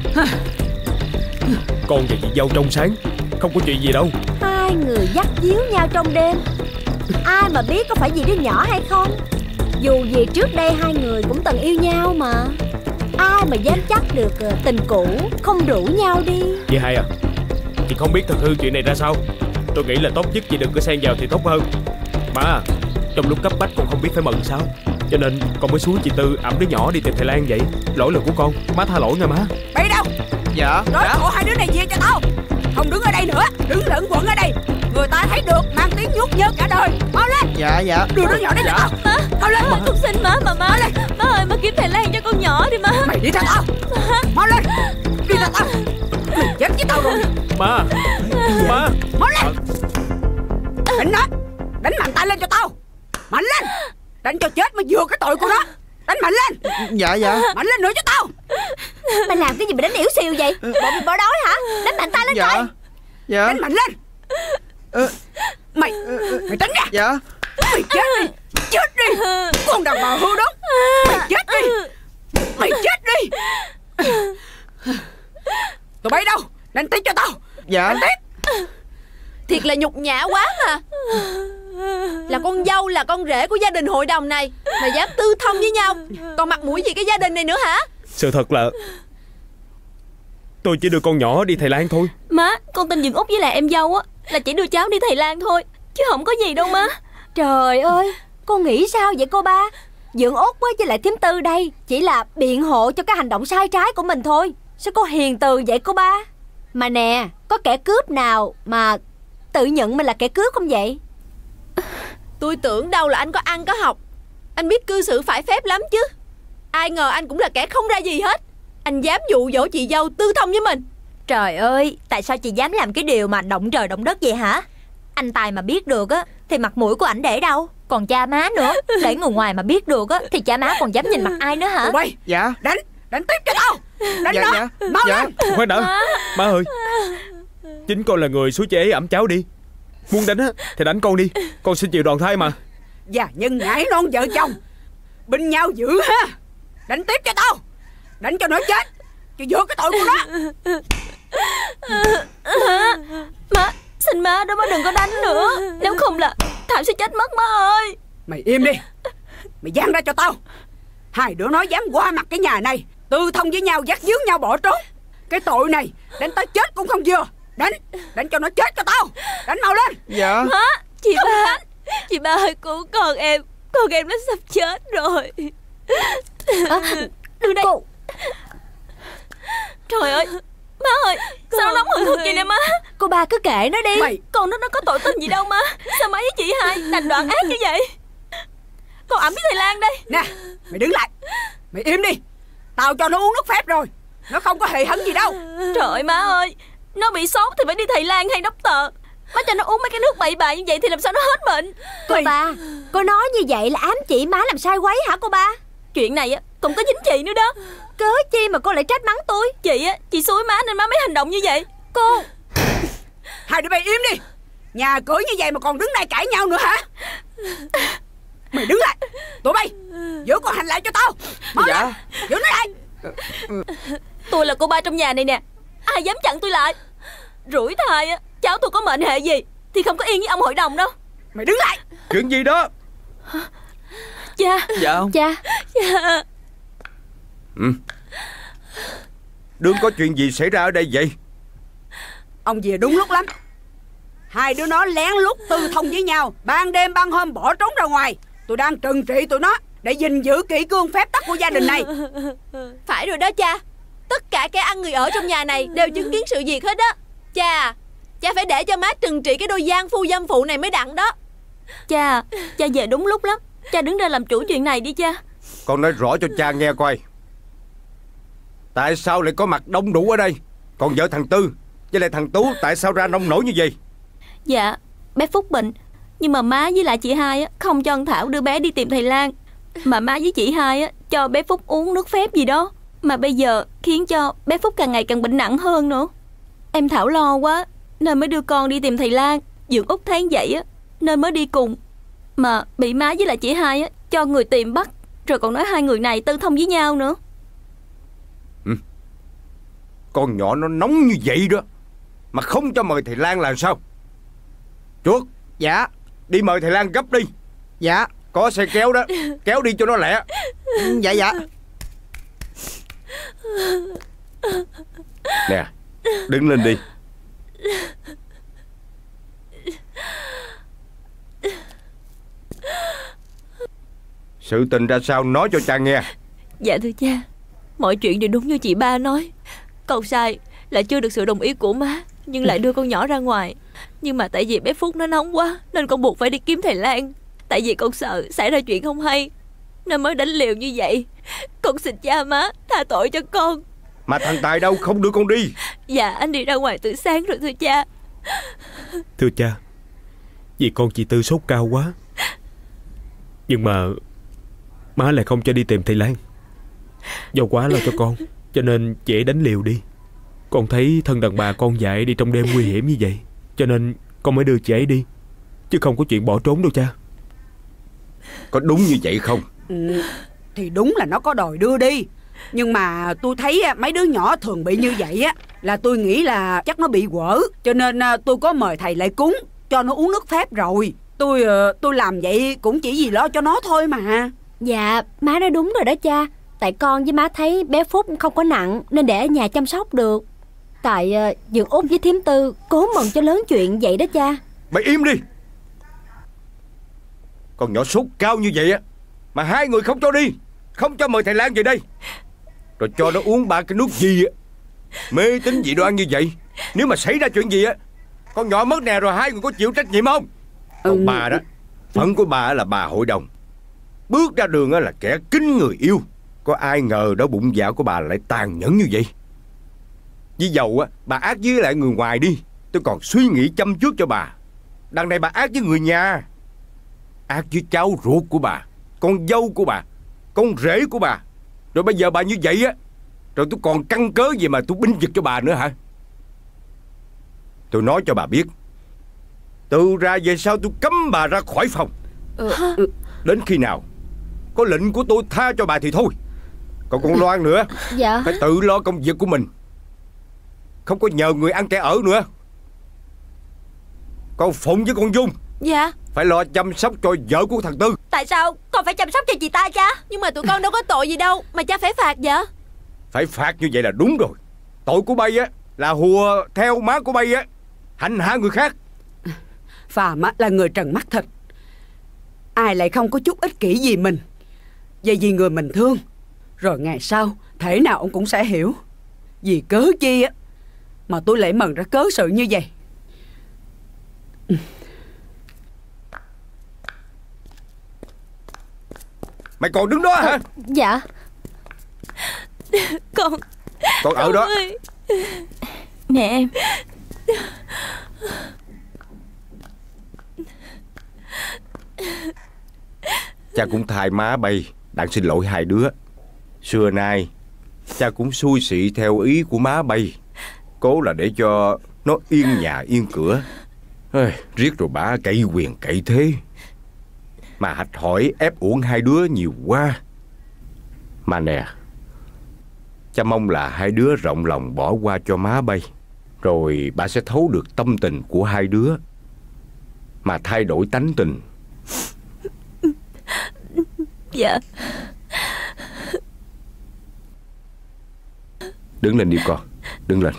Con và chị dâu trong sáng, không có chuyện gì đâu. Hai người dắt díu nhau trong đêm, ai mà biết có phải vì đứa nhỏ hay không. Dù gì trước đây hai người cũng từng yêu nhau mà. Ai mà dám chắc được tình cũ không rủ nhau đi. Chị hai à, chị không biết thật hư chuyện này ra sao. Tôi nghĩ là tốt nhất chị đừng có xen vào thì tốt hơn. Má, trong lúc cấp bách con không biết phải mừng sao, cho nên con mới xuống chị Tư ẵm đứa nhỏ đi tìm thầy Lan vậy. Lỗi là của con, má tha lỗi nha má. Bay đâu? Dạ. Nói khổ hai đứa này về cho tao. Không đứng ở đây nữa, đứng lẫn quẩn ở đây. Người ta thấy được mang tiếng nhút nhớ cả đời. Mau lên. Dạ dạ. Đưa đứa nhỏ đến dạ. cho tao. Mau lên. Má, con xin má mà má. Má, má ơi, má kiếm thầy Lan cho con nhỏ đi má. Mày đi theo tao. Mau lên. Đi theo tao. Mày chết với tao rồi. Má. Má. Mau lên. Đánh nó. Đánh mạnh tay lên cho tao. Mạnh lên. Đánh cho chết mới vừa cái tội của nó. Đánh mạnh lên. Dạ dạ. Mạnh lên nữa cho tao. Mày làm cái gì mà đánh ỉu xìu vậy? Bộ bị bỏ đói hả? Đánh mạnh tay lên dạ. coi. Dạ. Đánh mạnh lên. ờ. Mày Mày tránh ra. Dạ. Mày chết đi. Chết đi. Con đàn bà hư đó. Mày chết đi. Mày chết đi. Tụi bay đâu? Đánh tiếp cho tao. Dạ. Đánh tiếp. Thiệt là nhục nhã quá mà. Là con dâu, là con rể của gia đình hội đồng này mà dám tư thông với nhau, còn mặt mũi gì cái gia đình này nữa hả? Sự thật là tôi chỉ đưa con nhỏ đi thầy Lan thôi. Má, con tin Dượng Út với là em dâu á là chỉ đưa cháu đi thầy Lan thôi, chứ không có gì đâu má. Trời ơi, cô nghĩ sao vậy cô ba? Dượng Út với lại thím Tư đây chỉ là biện hộ cho cái hành động sai trái của mình thôi. Sao cô hiền từ vậy cô ba? Mà nè, có kẻ cướp nào mà tự nhận mình là kẻ cướp không vậy? Tôi tưởng đâu là anh có ăn có học, anh biết cư xử phải phép lắm chứ. Ai ngờ anh cũng là kẻ không ra gì hết. Anh dám dụ dỗ chị dâu tư thông với mình. Trời ơi, tại sao chị dám làm cái điều mà động trời động đất vậy hả? Anh Tài mà biết được á thì mặt mũi của ảnh để đâu? Còn cha má nữa, để người ngoài mà biết được á thì cha má còn dám nhìn mặt ai nữa hả? Tụi bay, dạ. Đánh, đánh tiếp cho tao. Đánh dạ, nó, dạ. mau dạ. lên. Khoan đã, má ơi. Chính con là người xuống chị ấy ẵm cháu đi. Muốn đánh á thì đánh con đi, con xin chịu đòn thay mà. Và nhân ngãi non vợ chồng bên nhau dữ ha. Đánh tiếp cho tao. Đánh cho nó chết, cho vô cái tội của nó. Má, xin má đó má đừng có đánh nữa. Nếu không là Thảo sẽ chết mất má ơi. Mày im đi. Mày giang ra cho tao. Hai đứa nó dám qua mặt cái nhà này, tư thông với nhau, dắt díu nhau bỏ trốn. Cái tội này đánh tới chết cũng không vừa. Đánh, đánh cho nó chết cho tao. Đánh mau lên. Dạ. Má, chị ba, chị ba ơi cứu con em. Con em nó sắp chết rồi. À, đưa đây. Cô... Trời ơi, má ơi, sao nó nóng hừng hực vậy nè má? Cô ba cứ kệ nó đi. Mày... Con nó nó có tội tình gì đâu má. Sao má với chị hai đành đoạn ác như vậy? Con ẵm với thầy Lan đây. Nè, mày đứng lại. Mày im đi. Tao cho nó uống nước phép rồi. Nó không có hề hấn gì đâu. Trời ơi má ơi, nó bị sốt thì phải đi thầy Lan hay doctor. Má cho nó uống mấy cái nước bậy bạ như vậy thì làm sao nó hết bệnh? Cô Mày... ba, cô nói như vậy là ám chỉ má làm sai quấy hả cô ba? Chuyện này á cũng có dính chị nữa đó. Cớ chi mà cô lại trách mắng tôi? Chị á, chị xúi má nên má mới hành động như vậy. Cô hai đứa bay im đi. Nhà cửa như vậy mà còn đứng đây cãi nhau nữa hả? Mày đứng lại. Tụi bay giữ con hành lại cho tao. Mau dạ. lên. Giữ nó lại. Tôi là cô ba trong nhà này nè, ai dám chặn tôi lại? Rủi thai á, cháu tôi có mệnh hệ gì thì không có yên với ông hội đồng đâu. Mày đứng lại. Chuyện gì đó? Cha. Dạ không? Cha. Cha. Ừ. Đừng có chuyện gì xảy ra ở đây vậy? Ông về đúng lúc lắm. Hai đứa nó lén lút tư thông với nhau, ban đêm ban hôm bỏ trốn ra ngoài. Tôi đang trừng trị tụi nó để gìn giữ kỷ cương phép tắc của gia đình này. Phải rồi đó cha. Tất cả kẻ ăn người ở trong nhà này đều chứng kiến sự việc hết đó. Cha, cha phải để cho má trừng trị cái đôi gian phu dâm phụ này mới đặng đó. Cha, cha về đúng lúc lắm. Cha đứng ra làm chủ chuyện này đi cha. Con nói rõ cho cha nghe coi, tại sao lại có mặt đông đủ ở đây? Còn vợ thằng Tư với lại thằng Tú tại sao ra nông nổi như vậy? Dạ, bé Phúc bệnh, nhưng mà má với lại chị hai á không cho con Thảo đưa bé đi tìm thầy Lan. Mà má với chị hai á cho bé Phúc uống nước phép gì đó, mà bây giờ khiến cho bé Phúc càng ngày càng bệnh nặng hơn nữa. Em Thảo lo quá nên mới đưa con đi tìm thầy Lan. Dượng Út thấy vậy á nên mới đi cùng, mà bị má với lại chị hai á cho người tìm bắt, rồi còn nói hai người này tư thông với nhau nữa. Ừ. Con nhỏ nó nóng như vậy đó mà không cho mời thầy Lan là sao? Chuột. Dạ. Đi mời thầy Lan gấp đi. Dạ. Có xe kéo đó, kéo đi cho nó lẹ. Dạ dạ. Nè, đứng lên đi. Sự tình ra sao nói cho cha nghe. Dạ thưa cha, mọi chuyện đều đúng như chị ba nói. Con sai là chưa được sự đồng ý của má, nhưng lại đưa con nhỏ ra ngoài. Nhưng mà tại vì bé Phúc nó nóng quá nên con buộc phải đi kiếm thầy Lan. Tại vì con sợ xảy ra chuyện không hay nên mới đánh liều như vậy. Con xin cha má tha tội cho con. Mà thằng Tài đâu, không đưa con đi? Dạ anh đi ra ngoài từ sáng rồi thưa cha. Thưa cha, vì con chị Tư sốt cao quá, nhưng mà má lại không cho đi tìm thầy Lan. Do quá lo cho con cho nên dễ đánh liều đi. Con thấy thân đàn bà con dại đi trong đêm nguy hiểm như vậy, cho nên con mới đưa chị ấy đi, chứ không có chuyện bỏ trốn đâu cha. Có đúng như vậy không? Ừ, thì đúng là nó có đòi đưa đi, nhưng mà tôi thấy mấy đứa nhỏ thường bị như vậy á, là tôi nghĩ là chắc nó bị quở. Cho nên tôi có mời thầy lại cúng cho nó uống nước phép rồi. Tôi tôi làm vậy cũng chỉ vì lo cho nó thôi mà. Dạ, má nói đúng rồi đó cha. Tại con với má thấy bé Phúc không có nặng nên để ở nhà chăm sóc được. Tại uh, Dượng Út với Thím Tư cố mừng cho lớn chuyện vậy đó cha. Mày im đi. Con nhỏ sốt cao như vậy á mà hai người không cho đi, không cho mời thầy Lan về đây, rồi cho nó uống ba cái nước gì á. Mê tín dị đoan như vậy, nếu mà xảy ra chuyện gì á, con nhỏ mất nè, rồi hai người có chịu trách nhiệm không? Còn ừ. bà đó, phận của bà là bà hội đồng, bước ra đường là kẻ kính người yêu. Có ai ngờ đó bụng dạ của bà lại tàn nhẫn như vậy. Với dầu á, bà ác với lại người ngoài đi, tôi còn suy nghĩ chăm trước cho bà. Đằng này bà ác với người nhà, ác với cháu ruột của bà, con dâu của bà, con rể của bà. Rồi bây giờ bà như vậy á, rồi tôi còn căn cớ gì mà tôi binh vực cho bà nữa hả? Tôi nói cho bà biết, từ ra về sau tôi cấm bà ra khỏi phòng. ừ. Đến khi nào có lệnh của tôi tha cho bà thì thôi. Còn con Loan nữa, dạ, phải tự lo công việc của mình, không có nhờ người ăn kẻ ở nữa. Con Phụng với con Dung, dạ, phải lo chăm sóc cho vợ của thằng Tư. Tại sao con phải chăm sóc cho chị ta cha? Nhưng mà tụi con đâu có tội gì đâu mà cha phải phạt vậy? Phải phạt như vậy là đúng rồi. Tội của bay á là hùa theo má của bay á, hành hạ người khác. Phàm á là người trần mắt thịt, ai lại không có chút ích kỷ gì mình. Vậy vì người mình thương, rồi ngày sau thể nào ông cũng sẽ hiểu. Vì cớ chi á mà tôi lại mần ra cớ sự như vậy. Mày còn đứng đó hả? Dạ. Con Con ở đó ơi. Nè em. Cha cũng thay má bay, đang xin lỗi hai đứa. Xưa nay cha cũng xui xị theo ý của má bay, cố là để cho nó yên nhà yên cửa. Ê, riết rồi bả cậy quyền cậy thế, mà hạch hỏi ép uổng hai đứa nhiều quá. Mà nè, cha mong là hai đứa rộng lòng bỏ qua cho má bay, rồi bà sẽ thấu được tâm tình của hai đứa mà thay đổi tánh tình. Dạ. Đứng lên đi con. Đứng lên.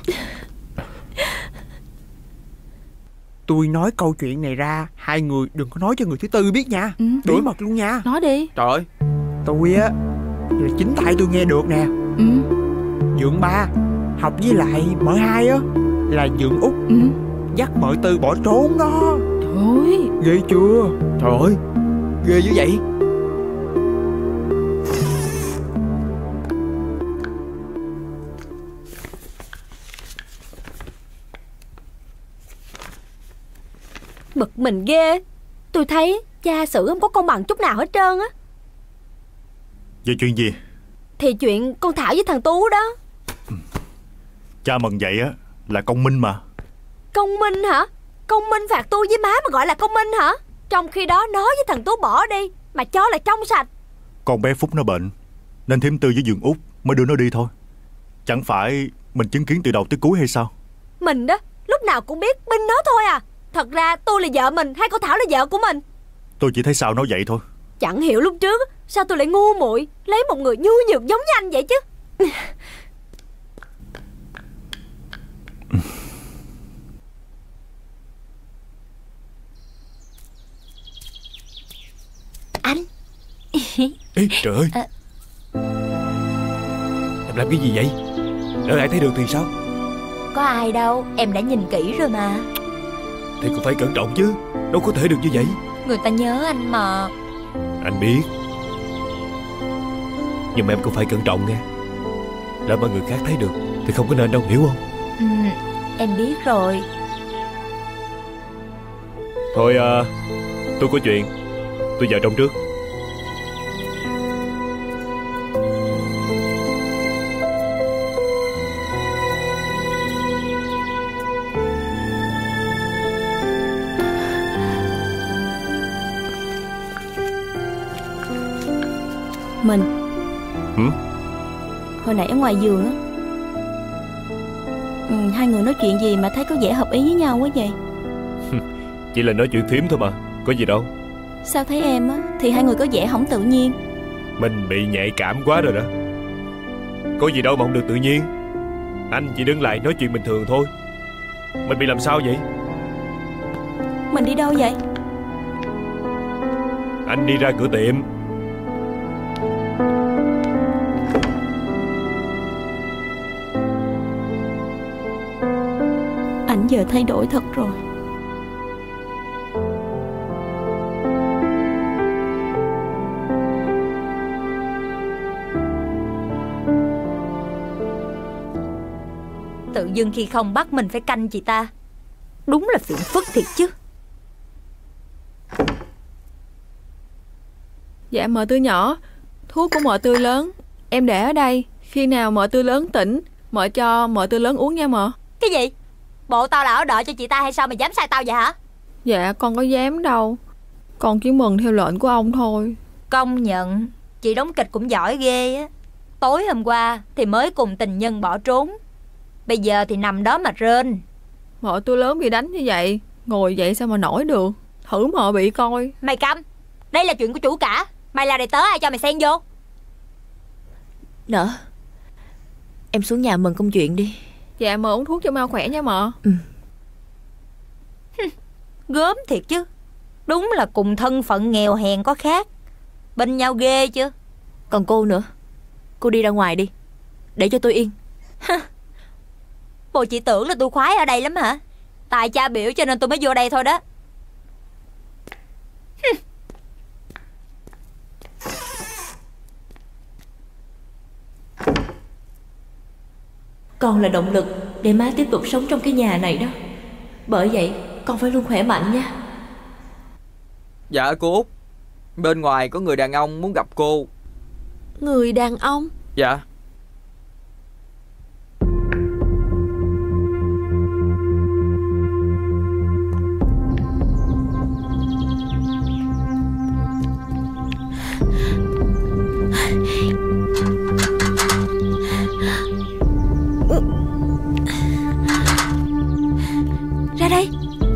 Tôi nói câu chuyện này ra, hai người đừng có nói cho người thứ tư biết nha. Ừ, Đối mặt luôn nha. Nói đi. Trời ơi, tôi á là chính tay tôi nghe được nè. Ừ. Dượng ba học với lại mợ hai á là Dượng Út ừ. dắt mợ tư bỏ trốn đó. Thôi, ghê chưa? Trời ơi, ghê dữ vậy. Bực mình ghê. Tôi thấy cha xử không có công bằng chút nào hết trơn á. Vậy chuyện gì? Thì chuyện con Thảo với thằng Tú đó. Cha mần vậy á là công minh mà. Công minh hả? Công minh phạt tôi với má mà gọi là công minh hả? Trong khi đó nói với thằng Tú bỏ đi mà cho là trong sạch. Con bé Phúc nó bệnh nên thím Tư với Dượng Út mới đưa nó đi thôi. Chẳng phải mình chứng kiến từ đầu tới cuối hay sao? Mình đó lúc nào cũng biết binh nó thôi à. Thật ra tôi là vợ mình hay cô Thảo là vợ của mình? Tôi chỉ thấy sao nói vậy thôi. Chẳng hiểu lúc trước sao tôi lại ngu muội lấy một người nhu nhược giống như anh vậy chứ. Anh. Ê trời ơi à... Em làm cái gì vậy? Đợi ai thấy được thì sao? Có ai đâu, em đã nhìn kỹ rồi mà. Thì cũng phải cẩn trọng chứ. Đâu có thể được như vậy. Người ta nhớ anh mà. Anh biết. Nhưng mà em cũng phải cẩn trọng nghe. Lỡ mà người khác thấy được thì không có nên đâu, hiểu không? Ừ, em biết rồi. Thôi à, tôi có chuyện. Tôi vào trong trước. Mình. Ừ? Hồi nãy ở ngoài giường á, ừ, hai người nói chuyện gì mà thấy có vẻ hợp ý với nhau quá vậy? Chỉ là nói chuyện phím thôi mà, có gì đâu. Sao thấy em á thì hai người có vẻ không tự nhiên. Mình bị nhạy cảm quá rồi đó. Có gì đâu mà không được tự nhiên. Anh chỉ đứng lại nói chuyện bình thường thôi. Mình bị làm sao vậy? Mình đi đâu vậy? Anh đi ra cửa tiệm. Ảnh giờ thay đổi thật rồi. Tự dưng khi không bắt mình phải canh chị ta. Đúng là phiền phức thiệt chứ. Dạ mợ Tư nhỏ, thuốc của mợ Tư lớn em để ở đây. Khi nào mợ Tư lớn tỉnh, mợ cho mợ Tư lớn uống nha mợ. Cái gì? Bộ tao là ở đợi cho chị ta hay sao mà dám sai tao vậy hả? Dạ con có dám đâu. Con chỉ mừng theo lệnh của ông thôi. Công nhận chị đóng kịch cũng giỏi ghê á. Tối hôm qua thì mới cùng tình nhân bỏ trốn, bây giờ thì nằm đó mà rên. Mợ Tư lớn bị đánh như vậy, ngồi vậy sao mà nổi được. Thử mợ bị coi. Mày câm. Đây là chuyện của chủ cả. Mày là đầy tớ ai cho mày xen vô? Nở, em xuống nhà mừng công chuyện đi. Dạ mợ uống thuốc cho mau khỏe nha mợ. Ừ. Gớm thiệt chứ. Đúng là cùng thân phận nghèo hèn có khác, bên nhau ghê chứ. Còn cô nữa, cô đi ra ngoài đi, để cho tôi yên. Bộ chị tưởng là tôi khoái ở đây lắm hả? Tại cha biểu cho nên tôi mới vô đây thôi đó. Con là động lực để má tiếp tục sống trong cái nhà này đó. Bởi vậy con phải luôn khỏe mạnh nha. Dạ cô Út, bên ngoài có người đàn ông muốn gặp cô. Người đàn ông? Dạ. Ra đây.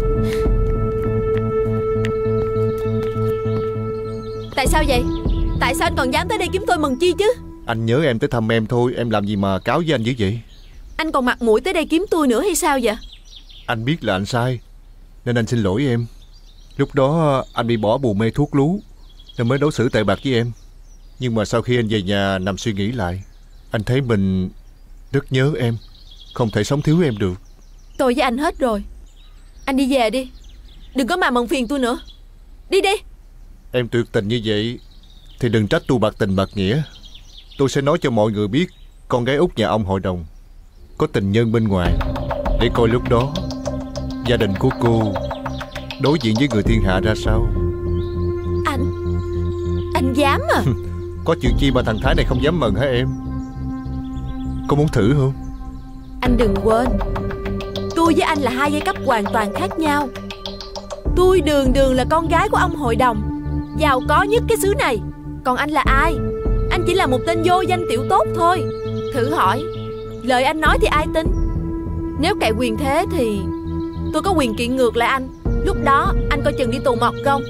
Tại sao vậy? Tại sao anh còn dám tới đây kiếm tôi mừng chi chứ? Anh nhớ em tới thăm em thôi, em làm gì mà cáo với anh dữ vậy? Anh còn mặt mũi tới đây kiếm tôi nữa hay sao vậy? Anh biết là anh sai, nên anh xin lỗi em. Lúc đó anh bị bỏ bùa mê thuốc lú, nên mới đối xử tệ bạc với em. Nhưng mà sau khi anh về nhà nằm suy nghĩ lại, anh thấy mình rất nhớ em, không thể sống thiếu em được. Tôi với anh hết rồi. Anh đi về đi, đừng có mà mần phiền tôi nữa. Đi đi. Em tuyệt tình như vậy thì đừng trách tôi bạc tình bạc nghĩa. Tôi sẽ nói cho mọi người biết con gái út nhà ông hội đồng có tình nhân bên ngoài, để coi lúc đó gia đình của cô đối diện với người thiên hạ ra sao. Anh Anh dám à? Có chuyện chi mà thằng Thái này không dám mần hả em? Có muốn thử không? Anh đừng quên, tôi với anh là hai giai cấp hoàn toàn khác nhau. Tôi đường đường là con gái của ông hội đồng, giàu có nhất cái xứ này. Còn anh là ai? Anh chỉ là một tên vô danh tiểu tốt thôi. Thử hỏi, lời anh nói thì ai tin? Nếu cậy quyền thế thì tôi có quyền kiện ngược lại anh. Lúc đó anh coi chừng đi tù mọt công.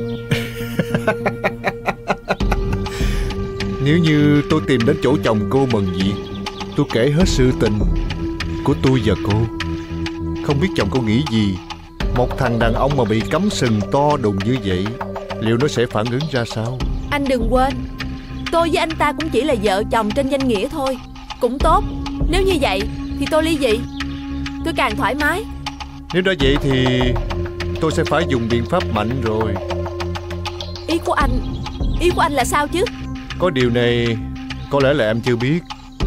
Nếu như tôi tìm đến chỗ chồng cô mừng việc, tôi kể hết sự tình của tôi và cô, không biết chồng cô nghĩ gì. Một thằng đàn ông mà bị cắm sừng to đùng như vậy, liệu nó sẽ phản ứng ra sao? Anh đừng quên, tôi với anh ta cũng chỉ là vợ chồng trên danh nghĩa thôi. Cũng tốt, nếu như vậy thì tôi ly dị, tôi càng thoải mái. Nếu đã vậy thì tôi sẽ phải dùng biện pháp mạnh rồi. Ý của anh Ý của anh là sao chứ? Có điều này có lẽ là em chưa biết.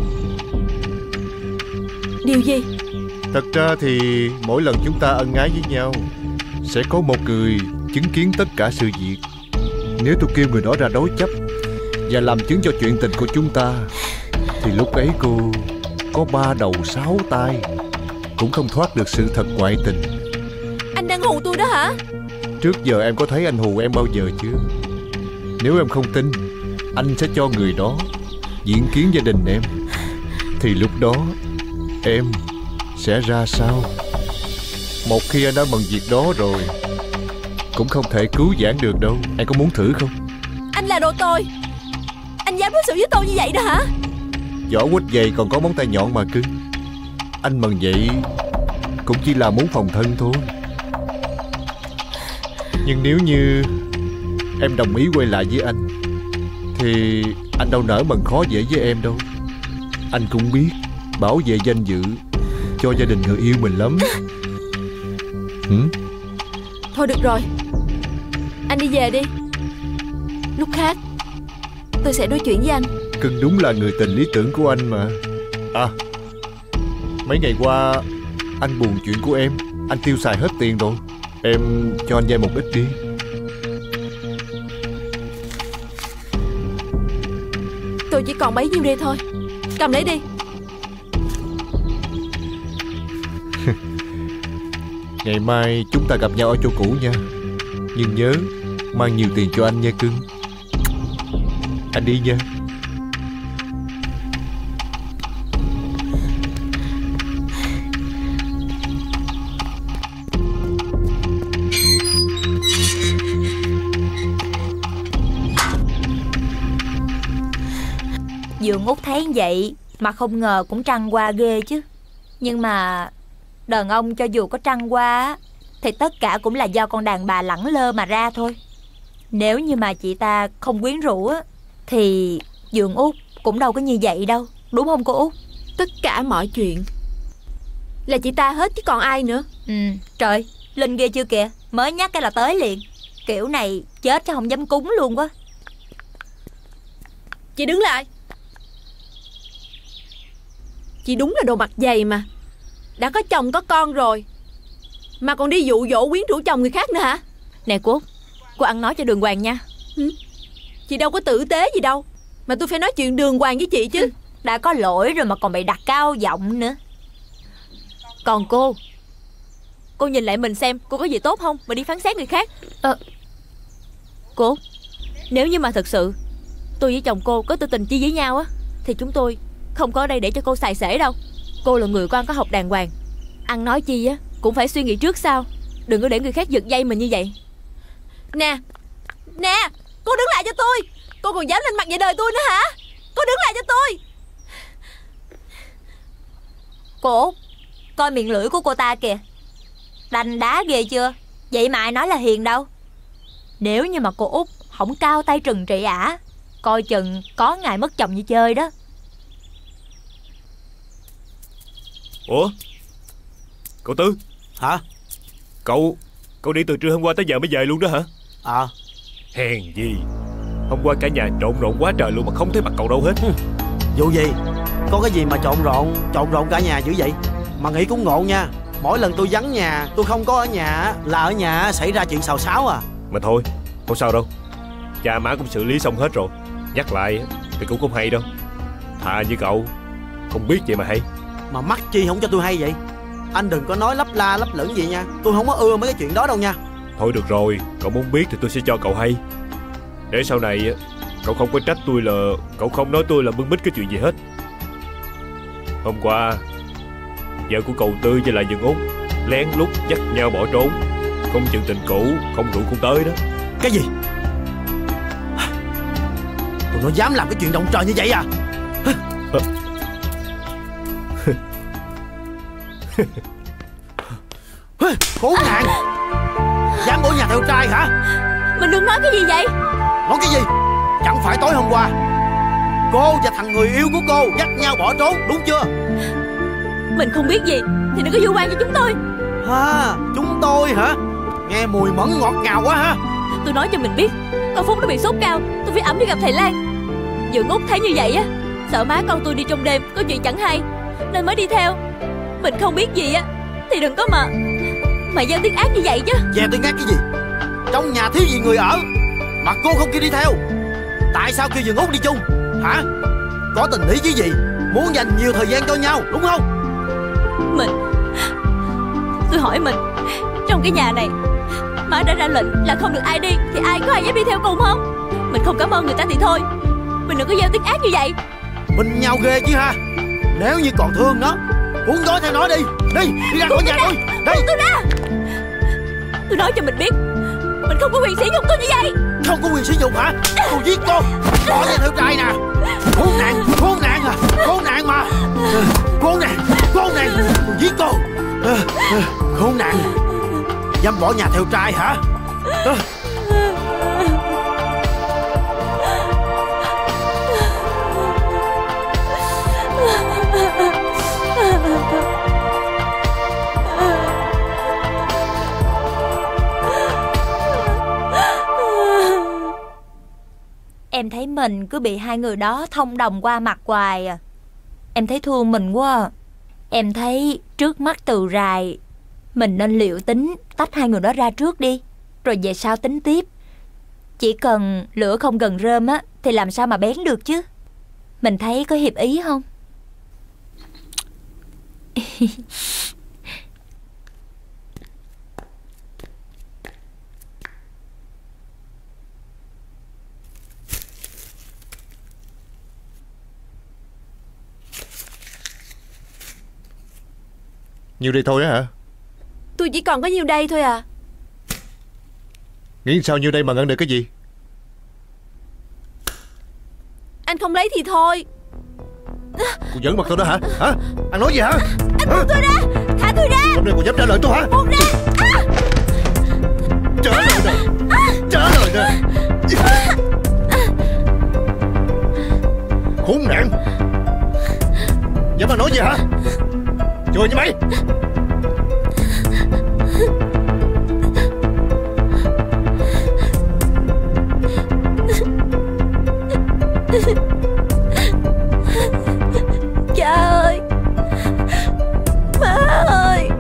Điều gì? Thật ra thì mỗi lần chúng ta ân ái với nhau, sẽ có một người chứng kiến tất cả sự việc. Nếu tôi kêu người đó ra đối chấp và làm chứng cho chuyện tình của chúng ta, thì lúc ấy cô có ba đầu sáu tay cũng không thoát được sự thật ngoại tình. Anh đang hù tôi đó hả? Trước giờ em có thấy anh hù em bao giờ chưa? Nếu em không tin, anh sẽ cho người đó diễn kiến gia đình em, thì lúc đó em sẽ ra sao? Một khi anh đã mần việc đó rồi, cũng không thể cứu vãn được đâu. Em có muốn thử không? Anh là đồ tồi. Anh dám đối xử với tôi như vậy đó hả? Vỏ quýt dày còn có móng tay nhọn mà cưng. Anh mần vậy cũng chỉ là muốn phòng thân thôi. Nhưng nếu như em đồng ý quay lại với anh, thì anh đâu nỡ mần khó dễ với em đâu. Anh cũng biết bảo vệ danh dự cho gia đình người yêu mình lắm. Hử? Thôi được rồi, anh đi về đi. Lúc khác tôi sẽ nói chuyện với anh. Cưng đúng là người tình lý tưởng của anh mà. À, mấy ngày qua anh buồn chuyện của em, anh tiêu xài hết tiền rồi. Em cho anh vay một ít đi. Tôi chỉ còn bấy nhiêu đây thôi, cầm lấy đi. Ngày mai chúng ta gặp nhau ở chỗ cũ nha. Nhưng nhớ mang nhiều tiền cho anh nha cưng. Anh đi nha. Dượng Út thấy vậy mà không ngờ cũng trăng qua ghê chứ. Nhưng mà đàn ông cho dù có trăng qua thì tất cả cũng là do con đàn bà lẳng lơ mà ra thôi. Nếu như mà chị ta không quyến rũ á, thì Dượng Út cũng đâu có như vậy đâu. Đúng không cô Út? Tất cả mọi chuyện là chị ta hết chứ còn ai nữa. Ừ, trời, Linh ghê chưa kìa. Mới nhắc cái là tới liền. Kiểu này chết chứ không dám cúng luôn quá. Chị đứng lại. Chị đúng là đồ mặt dày mà. Đã có chồng có con rồi mà còn đi dụ dỗ quyến rũ chồng người khác nữa hả? Nè cô, cô ăn nói cho đường hoàng nha. Ừ. Chị đâu có tử tế gì đâu mà tôi phải nói chuyện đường hoàng với chị chứ. Ừ. Đã có lỗi rồi mà còn bị đặt cao giọng nữa. Còn cô, cô nhìn lại mình xem cô có gì tốt không mà đi phán xét người khác. Ờ, cô, nếu như mà thật sự tôi với chồng cô có tư tình chi với nhau á, thì chúng tôi không có ở đây để cho cô xài xể đâu. Cô là người con có học đàng hoàng, ăn nói chi á cũng phải suy nghĩ trước sau. Đừng có để người khác giật dây mình như vậy. Nè, nè, cô đứng lại cho tôi. Cô còn dám lên mặt về đời tôi nữa hả? Cô đứng lại cho tôi. Cô Út, coi miệng lưỡi của cô ta kìa, đanh đá ghê chưa? Vậy mà ai nói là hiền đâu. Nếu như mà cô Út không cao tay trừng trị ả, coi chừng có ngày mất chồng như chơi đó. Ủa, cậu Tư? Hả? Cậu Cậu đi từ trưa hôm qua tới giờ mới về luôn đó hả? À. Hèn gì, hôm qua cả nhà trộn rộn quá trời luôn mà không thấy mặt cậu đâu hết. Dù gì, có cái gì mà trộn rộn Trộn rộn cả nhà dữ vậy? Mà nghĩ cũng ngộ nha, mỗi lần tôi vắng nhà, tôi không có ở nhà, là ở nhà xảy ra chuyện xào xáo à. Mà thôi, không sao đâu, cha má cũng xử lý xong hết rồi. Nhắc lại thì cũng không hay đâu. Thà như cậu không biết vậy mà hay. Mà mắc chi không cho tôi hay vậy? Anh đừng có nói lấp la lấp lửng gì nha, tôi không có ưa mấy cái chuyện đó đâu nha. Thôi được rồi, cậu muốn biết thì tôi sẽ cho cậu hay. Để sau này cậu không có trách tôi là cậu không nói tôi là bưng bít cái chuyện gì hết. Hôm qua vợ của cậu Tư với lại Dượng Út lén lút dắt nhau bỏ trốn, không chừng tình cũ không rượu không tới đó. Cái gì? Tụi nó dám làm cái chuyện động trời như vậy à? Khốn nạn! Dám bỏ nhà theo trai hả? Mình đừng nói cái gì vậy? Nói cái gì? Chẳng phải tối hôm qua cô và thằng người yêu của cô dắt nhau bỏ trốn, đúng chưa? Mình không biết gì thì đừng có vu oan cho chúng tôi. À, chúng tôi hả? Nghe mùi mẫn ngọt ngào quá ha. Tôi nói cho mình biết, con Phúc nó bị sốt cao, tôi phải ẵm đi gặp thầy Lan. Dượng Út thấy như vậy á, sợ má con tôi đi trong đêm có chuyện chẳng hay nên mới đi theo. Mình không biết gì á thì đừng có mà Mà gieo tiếng ác như vậy chứ. Gieo tiếng ác cái gì? Trong nhà thiếu gì người ở mà cô không kêu đi theo? Tại sao kêu Dượng Út đi chung hả? Có tình ý chứ gì, muốn dành nhiều thời gian cho nhau đúng không? Mình Tôi hỏi mình, trong cái nhà này má đã ra lệnh là không được ai đi thì ai có ai dám đi theo cùng không? Mình không cảm ơn người ta thì thôi, mình đừng có gieo tiếng ác như vậy. Mình nhau ghê chứ ha. Nếu như còn thương nó, muốn nói theo nó đi. Đi, đi ra khỏi nhà tôi. Đi. Tôi ra. Tôi nói cho mình biết, mình không có quyền sử dụng tôi như vậy. Không có quyền sử dụng hả? Tôi giết con. Bỏ nhà theo trai nè. Khốn nạn, khốn nạn à. Khốn nạn mà. Khốn nạn, khốn nạn. Tôi giết con. Khốn nạn. Dám bỏ nhà theo trai hả? Em thấy mình cứ bị hai người đó thông đồng qua mặt hoài à. Em thấy thương mình quá à. Em thấy trước mắt Từ Rài mình nên liệu tính tách hai người đó ra trước đi, rồi về sau tính tiếp. Chỉ cần lửa không gần rơm á thì làm sao mà bén được chứ. Mình thấy có hiệp ý không? Nhiêu đây thôi á hả? Tôi chỉ còn có nhiêu đây thôi à. Nghĩ sao nhiêu đây mà ngăn được cái gì? Anh không lấy thì thôi. Cô giỡn mặt tôi đó hả? Hả? Anh nói gì hả? Anh buông tôi ra. Thả tôi ra. Hôm nay cô dám trả lời tôi hả? Buông ra. À. Trả lời nè. Trả lời nè. Khốn nạn. Dám mà nói gì hả? Chơi như mày. Cha ơi, má ơi.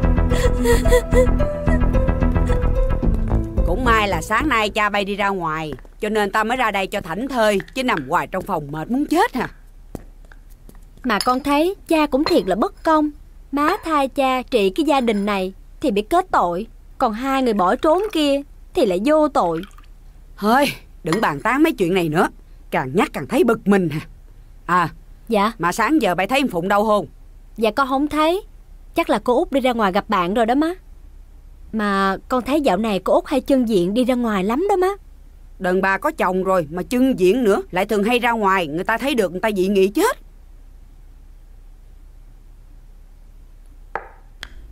Cũng may là sáng nay cha bay đi ra ngoài, cho nên ta mới ra đây cho thảnh thơi, chứ nằm hoài trong phòng mệt muốn chết hả. Mà con thấy cha cũng thiệt là bất công. Má thay cha trị cái gia đình này thì bị kết tội, còn hai người bỏ trốn kia thì lại vô tội. Thôi đừng bàn tán mấy chuyện này nữa, càng nhắc càng thấy bực mình hả. À dạ. Mà sáng giờ bà thấy em Phụng đâu không? Dạ con không thấy. Chắc là cô Út đi ra ngoài gặp bạn rồi đó má. Mà con thấy dạo này cô Út hay chân diện đi ra ngoài lắm đó má. Đàn bà có chồng rồi mà chân diện nữa, lại thường hay ra ngoài, người ta thấy được người ta dị nghị chết.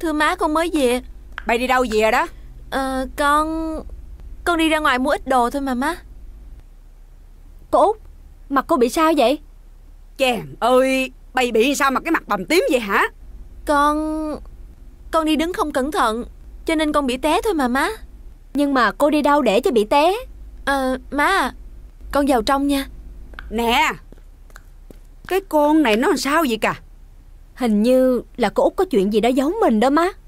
Thưa má, con mới về. Bay đi đâu về đó? Ờ, con... Con đi ra ngoài mua ít đồ thôi mà má. Cô Út, mặt cô bị sao vậy? Chàng ơi, bay bị sao mà cái mặt bầm tím vậy hả? Con... Con đi đứng không cẩn thận, cho nên con bị té thôi mà má. Nhưng mà cô đi đâu để cho bị té? Ờ, má à, con vào trong nha. Nè, cái con này nó làm sao vậy cả? Hình như là cô Út có chuyện gì đó giấu mình đó má.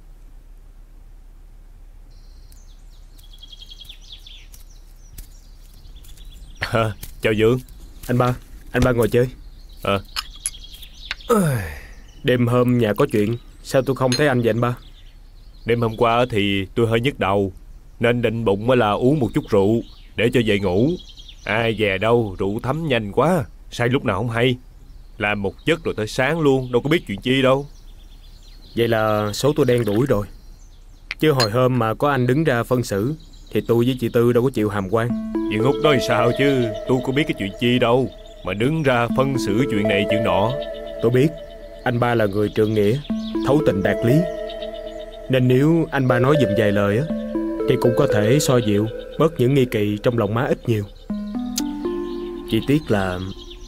À, chào Dượng. Anh ba, anh ba ngồi chơi. Ờ à. Đêm hôm nhà có chuyện, sao tôi không thấy anh vậy anh ba? Đêm hôm qua thì tôi hơi nhức đầu, nên định bụng mới là uống một chút rượu để cho về ngủ. Ai về đâu, rượu thấm nhanh quá, say lúc nào không hay. Làm một giấc rồi tới sáng luôn, đâu có biết chuyện chi đâu. Vậy là số tôi đen đuổi rồi. Chứ hồi hôm mà có anh đứng ra phân xử thì tôi với chị Tư đâu có chịu hàm quan. Dượng Út nói sao chứ, tôi có biết cái chuyện chi đâu mà đứng ra phân xử chuyện này chuyện nọ. Tôi biết anh ba là người trượng nghĩa, thấu tình đạt lý, nên nếu anh ba nói giùm vài lời á thì cũng có thể xoa dịu bớt những nghi kỵ trong lòng má ít nhiều. Chỉ tiếc là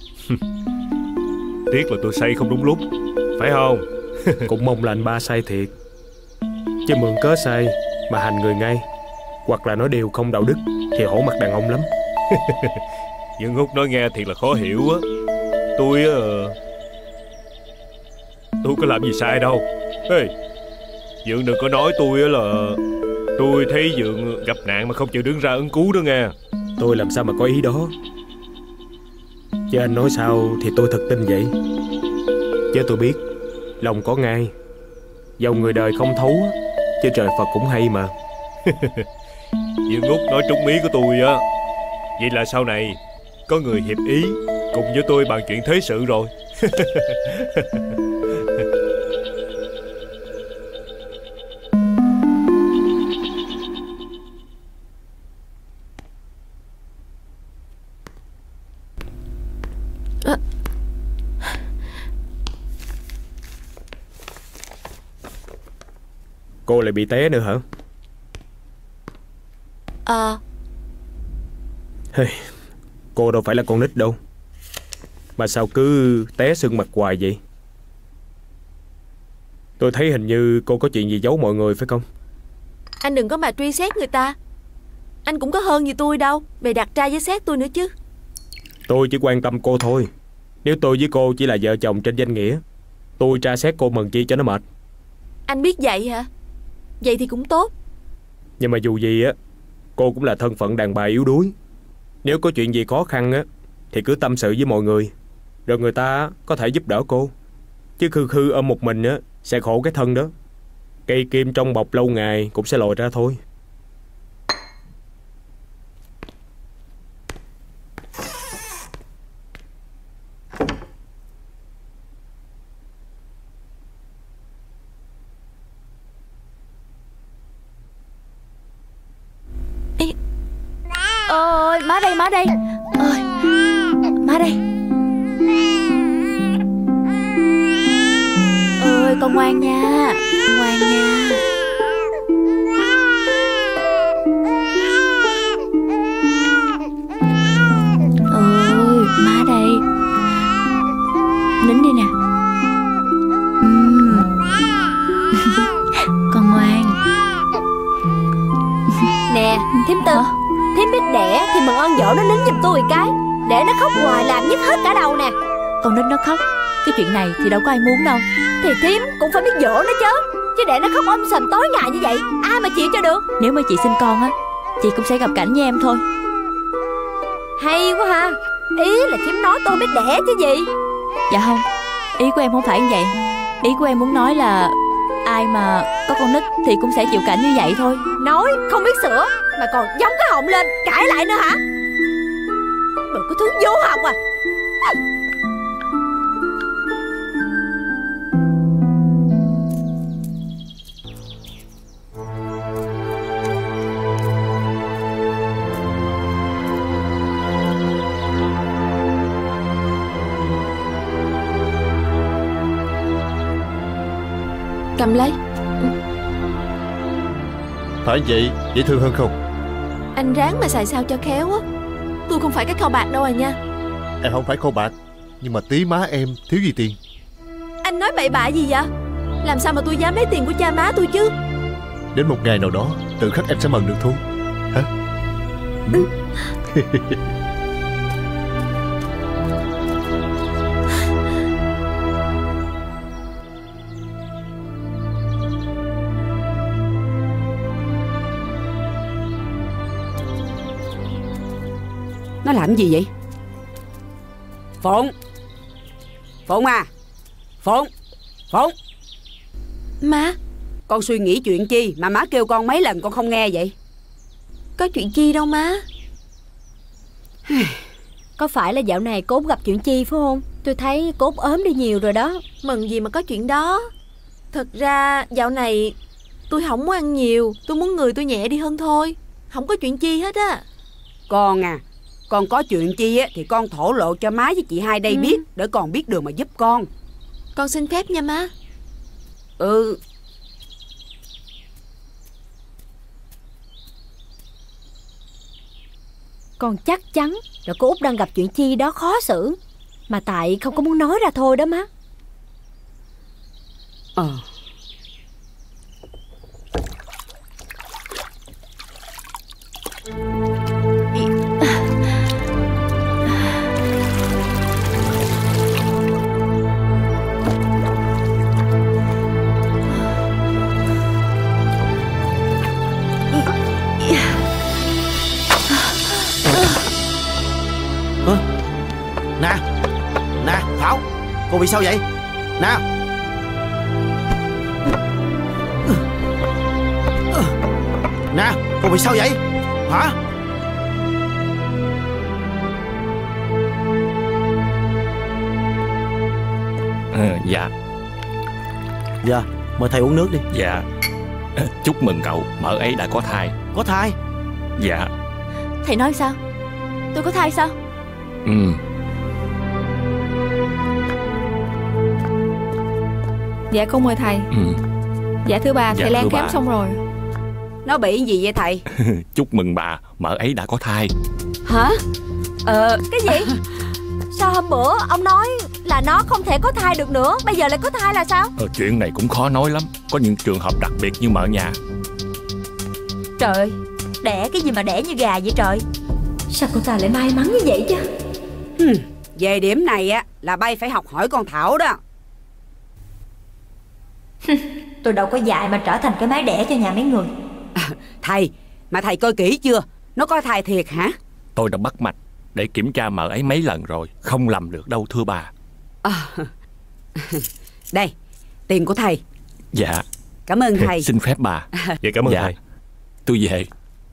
Tiếc là tôi say không đúng lúc, phải không? Cũng mong là anh ba say thiệt, chứ mượn cớ say mà hành người ngay, hoặc là nói điều không đạo đức thì hổ mặt đàn ông lắm. Dượng Út nói nghe thiệt là khó hiểu á. Tôi uh, Tôi có làm gì sai đâu. Ê, Dượng đừng có nói tôi là tôi thấy Dượng gặp nạn mà không chịu đứng ra ứng cứu đó nghe. Tôi làm sao mà có ý đó. Chứ anh nói sao thì tôi thật tin vậy. Chứ tôi biết lòng có ngai, dầu người đời không thấu, chứ trời Phật cũng hay mà. Dượng Út nói trúng ý của tôi á. Vậy là sau này có người hiệp ý cùng với tôi bàn chuyện thế sự rồi. à. Cô lại bị té nữa hả? Ờ à. Hey, cô đâu phải là con nít đâu, mà sao cứ té sưng mặt hoài vậy? Tôi thấy hình như cô có chuyện gì giấu mọi người phải không? Anh đừng có mà truy xét người ta. Anh cũng có hơn gì tôi đâu, bày đặt tra với xét tôi nữa chứ. Tôi chỉ quan tâm cô thôi. Nếu tôi với cô chỉ là vợ chồng trên danh nghĩa, tôi tra xét cô mần chi cho nó mệt. Anh biết vậy hả? Vậy thì cũng tốt. Nhưng mà dù gì á, cô cũng là thân phận đàn bà yếu đuối. Nếu có chuyện gì khó khăn á thì cứ tâm sự với mọi người, rồi người ta có thể giúp đỡ cô. Chứ khư khư ôm một mình á sẽ khổ cái thân đó. Cây kim trong bọc lâu ngày cũng sẽ lòi ra thôi. Ôi, má đây, má đây. Ôi, má đây. Ôi, con ngoan nha, ngoan nha. Ôi, má đây. Nín đi nè. uhm. Con ngoan. Nè, thím Tư, thím biết đẻ thì mừng ơn dỗ nó nín giùm tôi cái. Để nó khóc hoài làm nhức hết cả đầu nè. Con nít nó khóc, cái chuyện này thì đâu có ai muốn đâu. Thì thím cũng phải biết dỗ nó chứ. Chứ để nó khóc om sòm tối ngày như vậy, ai mà chịu cho được. Nếu mà chị sinh con á, chị cũng sẽ gặp cảnh như em thôi. Hay quá ha. Ý là thím nói tôi biết đẻ chứ gì. Dạ không, ý của em không phải như vậy. Ý của em muốn nói là ai mà có con nít thì cũng sẽ chịu cảnh như vậy thôi. Nói không biết sửa mà còn giống cái họng lên cãi lại nữa hả? Đồ có thứ vô học à. Cầm lấy. Phải vậy, dễ thương hơn không? Anh ráng mà xài sao cho khéo á. Tôi không phải cái kho bạc đâu à nha. Em không phải kho bạc, nhưng mà tí má em thiếu gì tiền. Anh nói bậy bạ gì vậy? Làm sao mà tôi dám lấy tiền của cha má tôi chứ? Đến một ngày nào đó tự khắc em sẽ mần được thôi. Hả? Ừ. Nó làm gì vậy? Phụng, Phụng à, Phụng, Phụng. Má. Con suy nghĩ chuyện chi mà má kêu con mấy lần con không nghe vậy? Có chuyện chi đâu má. Có phải là dạo này Cốt gặp chuyện chi phải không? Tôi thấy Cốt ốm đi nhiều rồi đó. Mừng gì mà có chuyện đó. Thật ra dạo này tôi không muốn ăn nhiều. Tôi muốn người tôi nhẹ đi hơn thôi. Không có chuyện chi hết á. Con à, con có chuyện chi á thì con thổ lộ cho má với chị hai đây ừ. biết, để con biết đường mà giúp con. Con xin phép nha má. Ừ. Con chắc chắn là cô Út đang gặp chuyện chi đó khó xử, mà tại không có muốn nói ra thôi đó má. Ờ. Nè, nè, Thảo, cô bị sao vậy? Nè. Nè, cô bị sao vậy? Hả? À, dạ. Dạ, mời thầy uống nước đi. Dạ. Chúc mừng cậu, mợ ấy đã có thai. Có thai? Dạ. Thầy nói sao? Tôi có thai sao? Ừ. Dạ con mời thầy. Ừ. Dạ thưa bà, dạ, thầy Lan khám bà. xong rồi. Nó bị gì vậy thầy? Chúc mừng bà, mợ ấy đã có thai. Hả? Ờ, cái gì? Sao hôm bữa ông nói là nó không thể có thai được nữa, bây giờ lại có thai là sao? Ờ, chuyện này cũng khó nói lắm. Có những trường hợp đặc biệt như mợ nhà. Trời ơi, đẻ cái gì mà đẻ như gà vậy trời? Sao cô ta lại may mắn như vậy chứ? Hmm, về điểm này á là bay phải học hỏi con Thảo đó. Tôi đâu có dạy mà trở thành cái máy đẻ cho nhà mấy người. À, thầy, mà thầy coi kỹ chưa? Nó có thai thiệt hả? Tôi đã bắt mạch để kiểm tra mợ ấy mấy lần rồi, không lầm được đâu thưa bà. À, đây, tiền của thầy. Dạ. Cảm ơn thầy. Xin phép bà. Dạ cảm ơn dạ. thầy. Tôi về.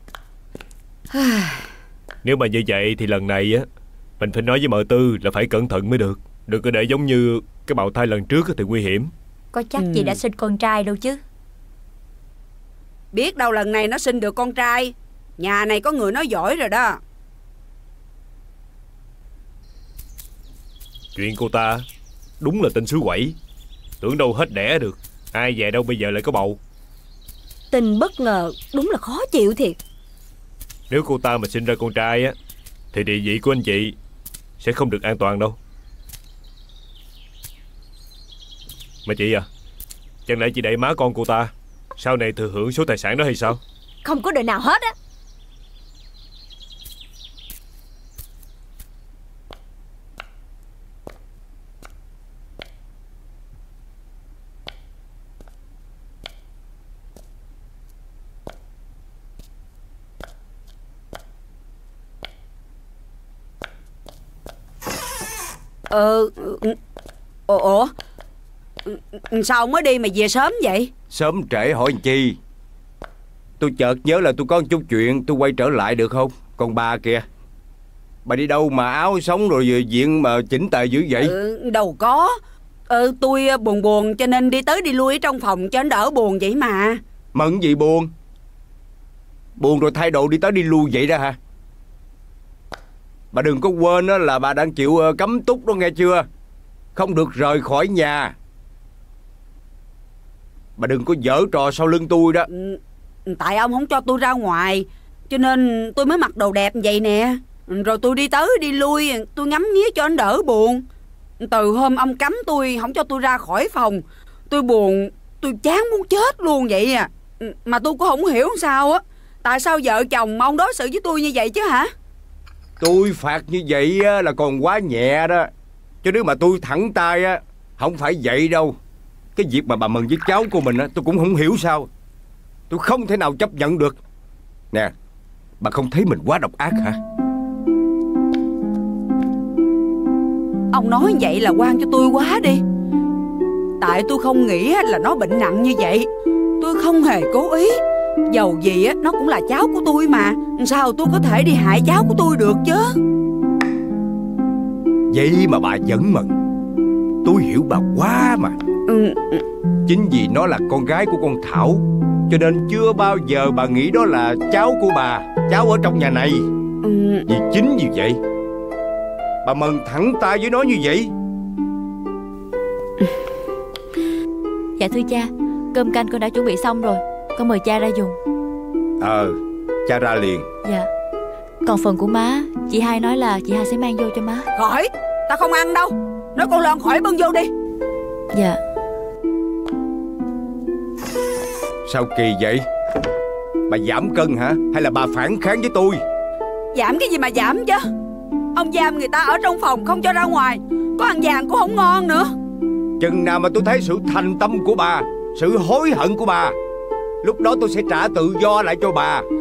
Nếu mà như vậy thì lần này á, mình phải nói với mợ Tư là phải cẩn thận mới được. Đừng có để giống như cái bào thai lần trước thì nguy hiểm. Có chắc ừ. chị đã sinh con trai đâu chứ. Biết đâu lần này nó sinh được con trai. Nhà này có người nói giỏi rồi đó. Chuyện cô ta đúng là tên xứ quẩy. Tưởng đâu hết đẻ được, ai về đâu bây giờ lại có bầu. Tình bất ngờ đúng là khó chịu thiệt. Nếu cô ta mà sinh ra con trai á, thì địa vị của anh chị sẽ không được an toàn đâu. Mà chị à, chẳng lẽ chị đẩy má con cô ta sau này thừa hưởng số tài sản đó hay sao? Không có đời nào hết á. Ờ... Ủa? Sao ông mới đi mà về sớm vậy? Sớm trễ hỏi làm chi? Tôi chợt nhớ là tôi có một chút chuyện, tôi quay trở lại được không? Còn bà kìa, bà đi đâu mà áo sống rồi diện mà chỉnh tề dữ vậy? Ừ, đâu có. Ờ, tôi buồn buồn cho nên đi tới đi lui ở trong phòng cho nó đỡ buồn vậy mà. Mận gì buồn? Buồn rồi thay đồ đi tới đi lui vậy đó hả? Bà đừng có quên đó là bà đang chịu cấm túc đó nghe chưa? Không được rời khỏi nhà. Bà đừng có giở trò sau lưng tôi đó. Tại ông không cho tôi ra ngoài, cho nên tôi mới mặc đồ đẹp vậy nè. Rồi tôi đi tới đi lui, tôi ngắm nghía cho anh đỡ buồn. Từ hôm ông cấm tôi không cho tôi ra khỏi phòng, tôi buồn, tôi chán muốn chết luôn vậy à. Mà tôi cũng không hiểu sao á, tại sao vợ chồng mà ông đối xử với tôi như vậy chứ hả? Tôi phạt như vậy là còn quá nhẹ đó. Chứ nếu mà tôi thẳng tay á, không phải vậy đâu. Cái việc mà bà Mừng với cháu của mình á, tôi cũng không hiểu sao. Tôi không thể nào chấp nhận được. Nè, bà không thấy mình quá độc ác hả? Ông nói vậy là quan cho tôi quá đi. Tại tôi không nghĩ là nó bệnh nặng như vậy. Tôi không hề cố ý. Dầu gì á, nó cũng là cháu của tôi mà. Sao tôi có thể đi hại cháu của tôi được chứ? Vậy mà bà vẫn mừng. Tôi hiểu bà quá mà. ừ. Chính vì nó là con gái của con Thảo, cho nên chưa bao giờ bà nghĩ đó là cháu của bà, cháu ở trong nhà này. ừ. Vì chính vì vậy bà Mừng thẳng tay với nó như vậy. Dạ thưa cha, cơm canh con đã chuẩn bị xong rồi, con mời cha ra dùng. Ờ, cha ra liền. Dạ. Còn phần của má, chị hai nói là chị hai sẽ mang vô cho má. Khỏi, ta không ăn đâu. Nói con Loan khỏi bưng vô đi. Dạ. Sao kỳ vậy? Bà giảm cân hả? Hay là bà phản kháng với tôi? Giảm cái gì mà giảm chứ? Ông giam người ta ở trong phòng không cho ra ngoài, có ăn vàng cũng không ngon nữa. Chừng nào mà tôi thấy sự thành tâm của bà, sự hối hận của bà, lúc đó tôi sẽ trả tự do lại cho bà.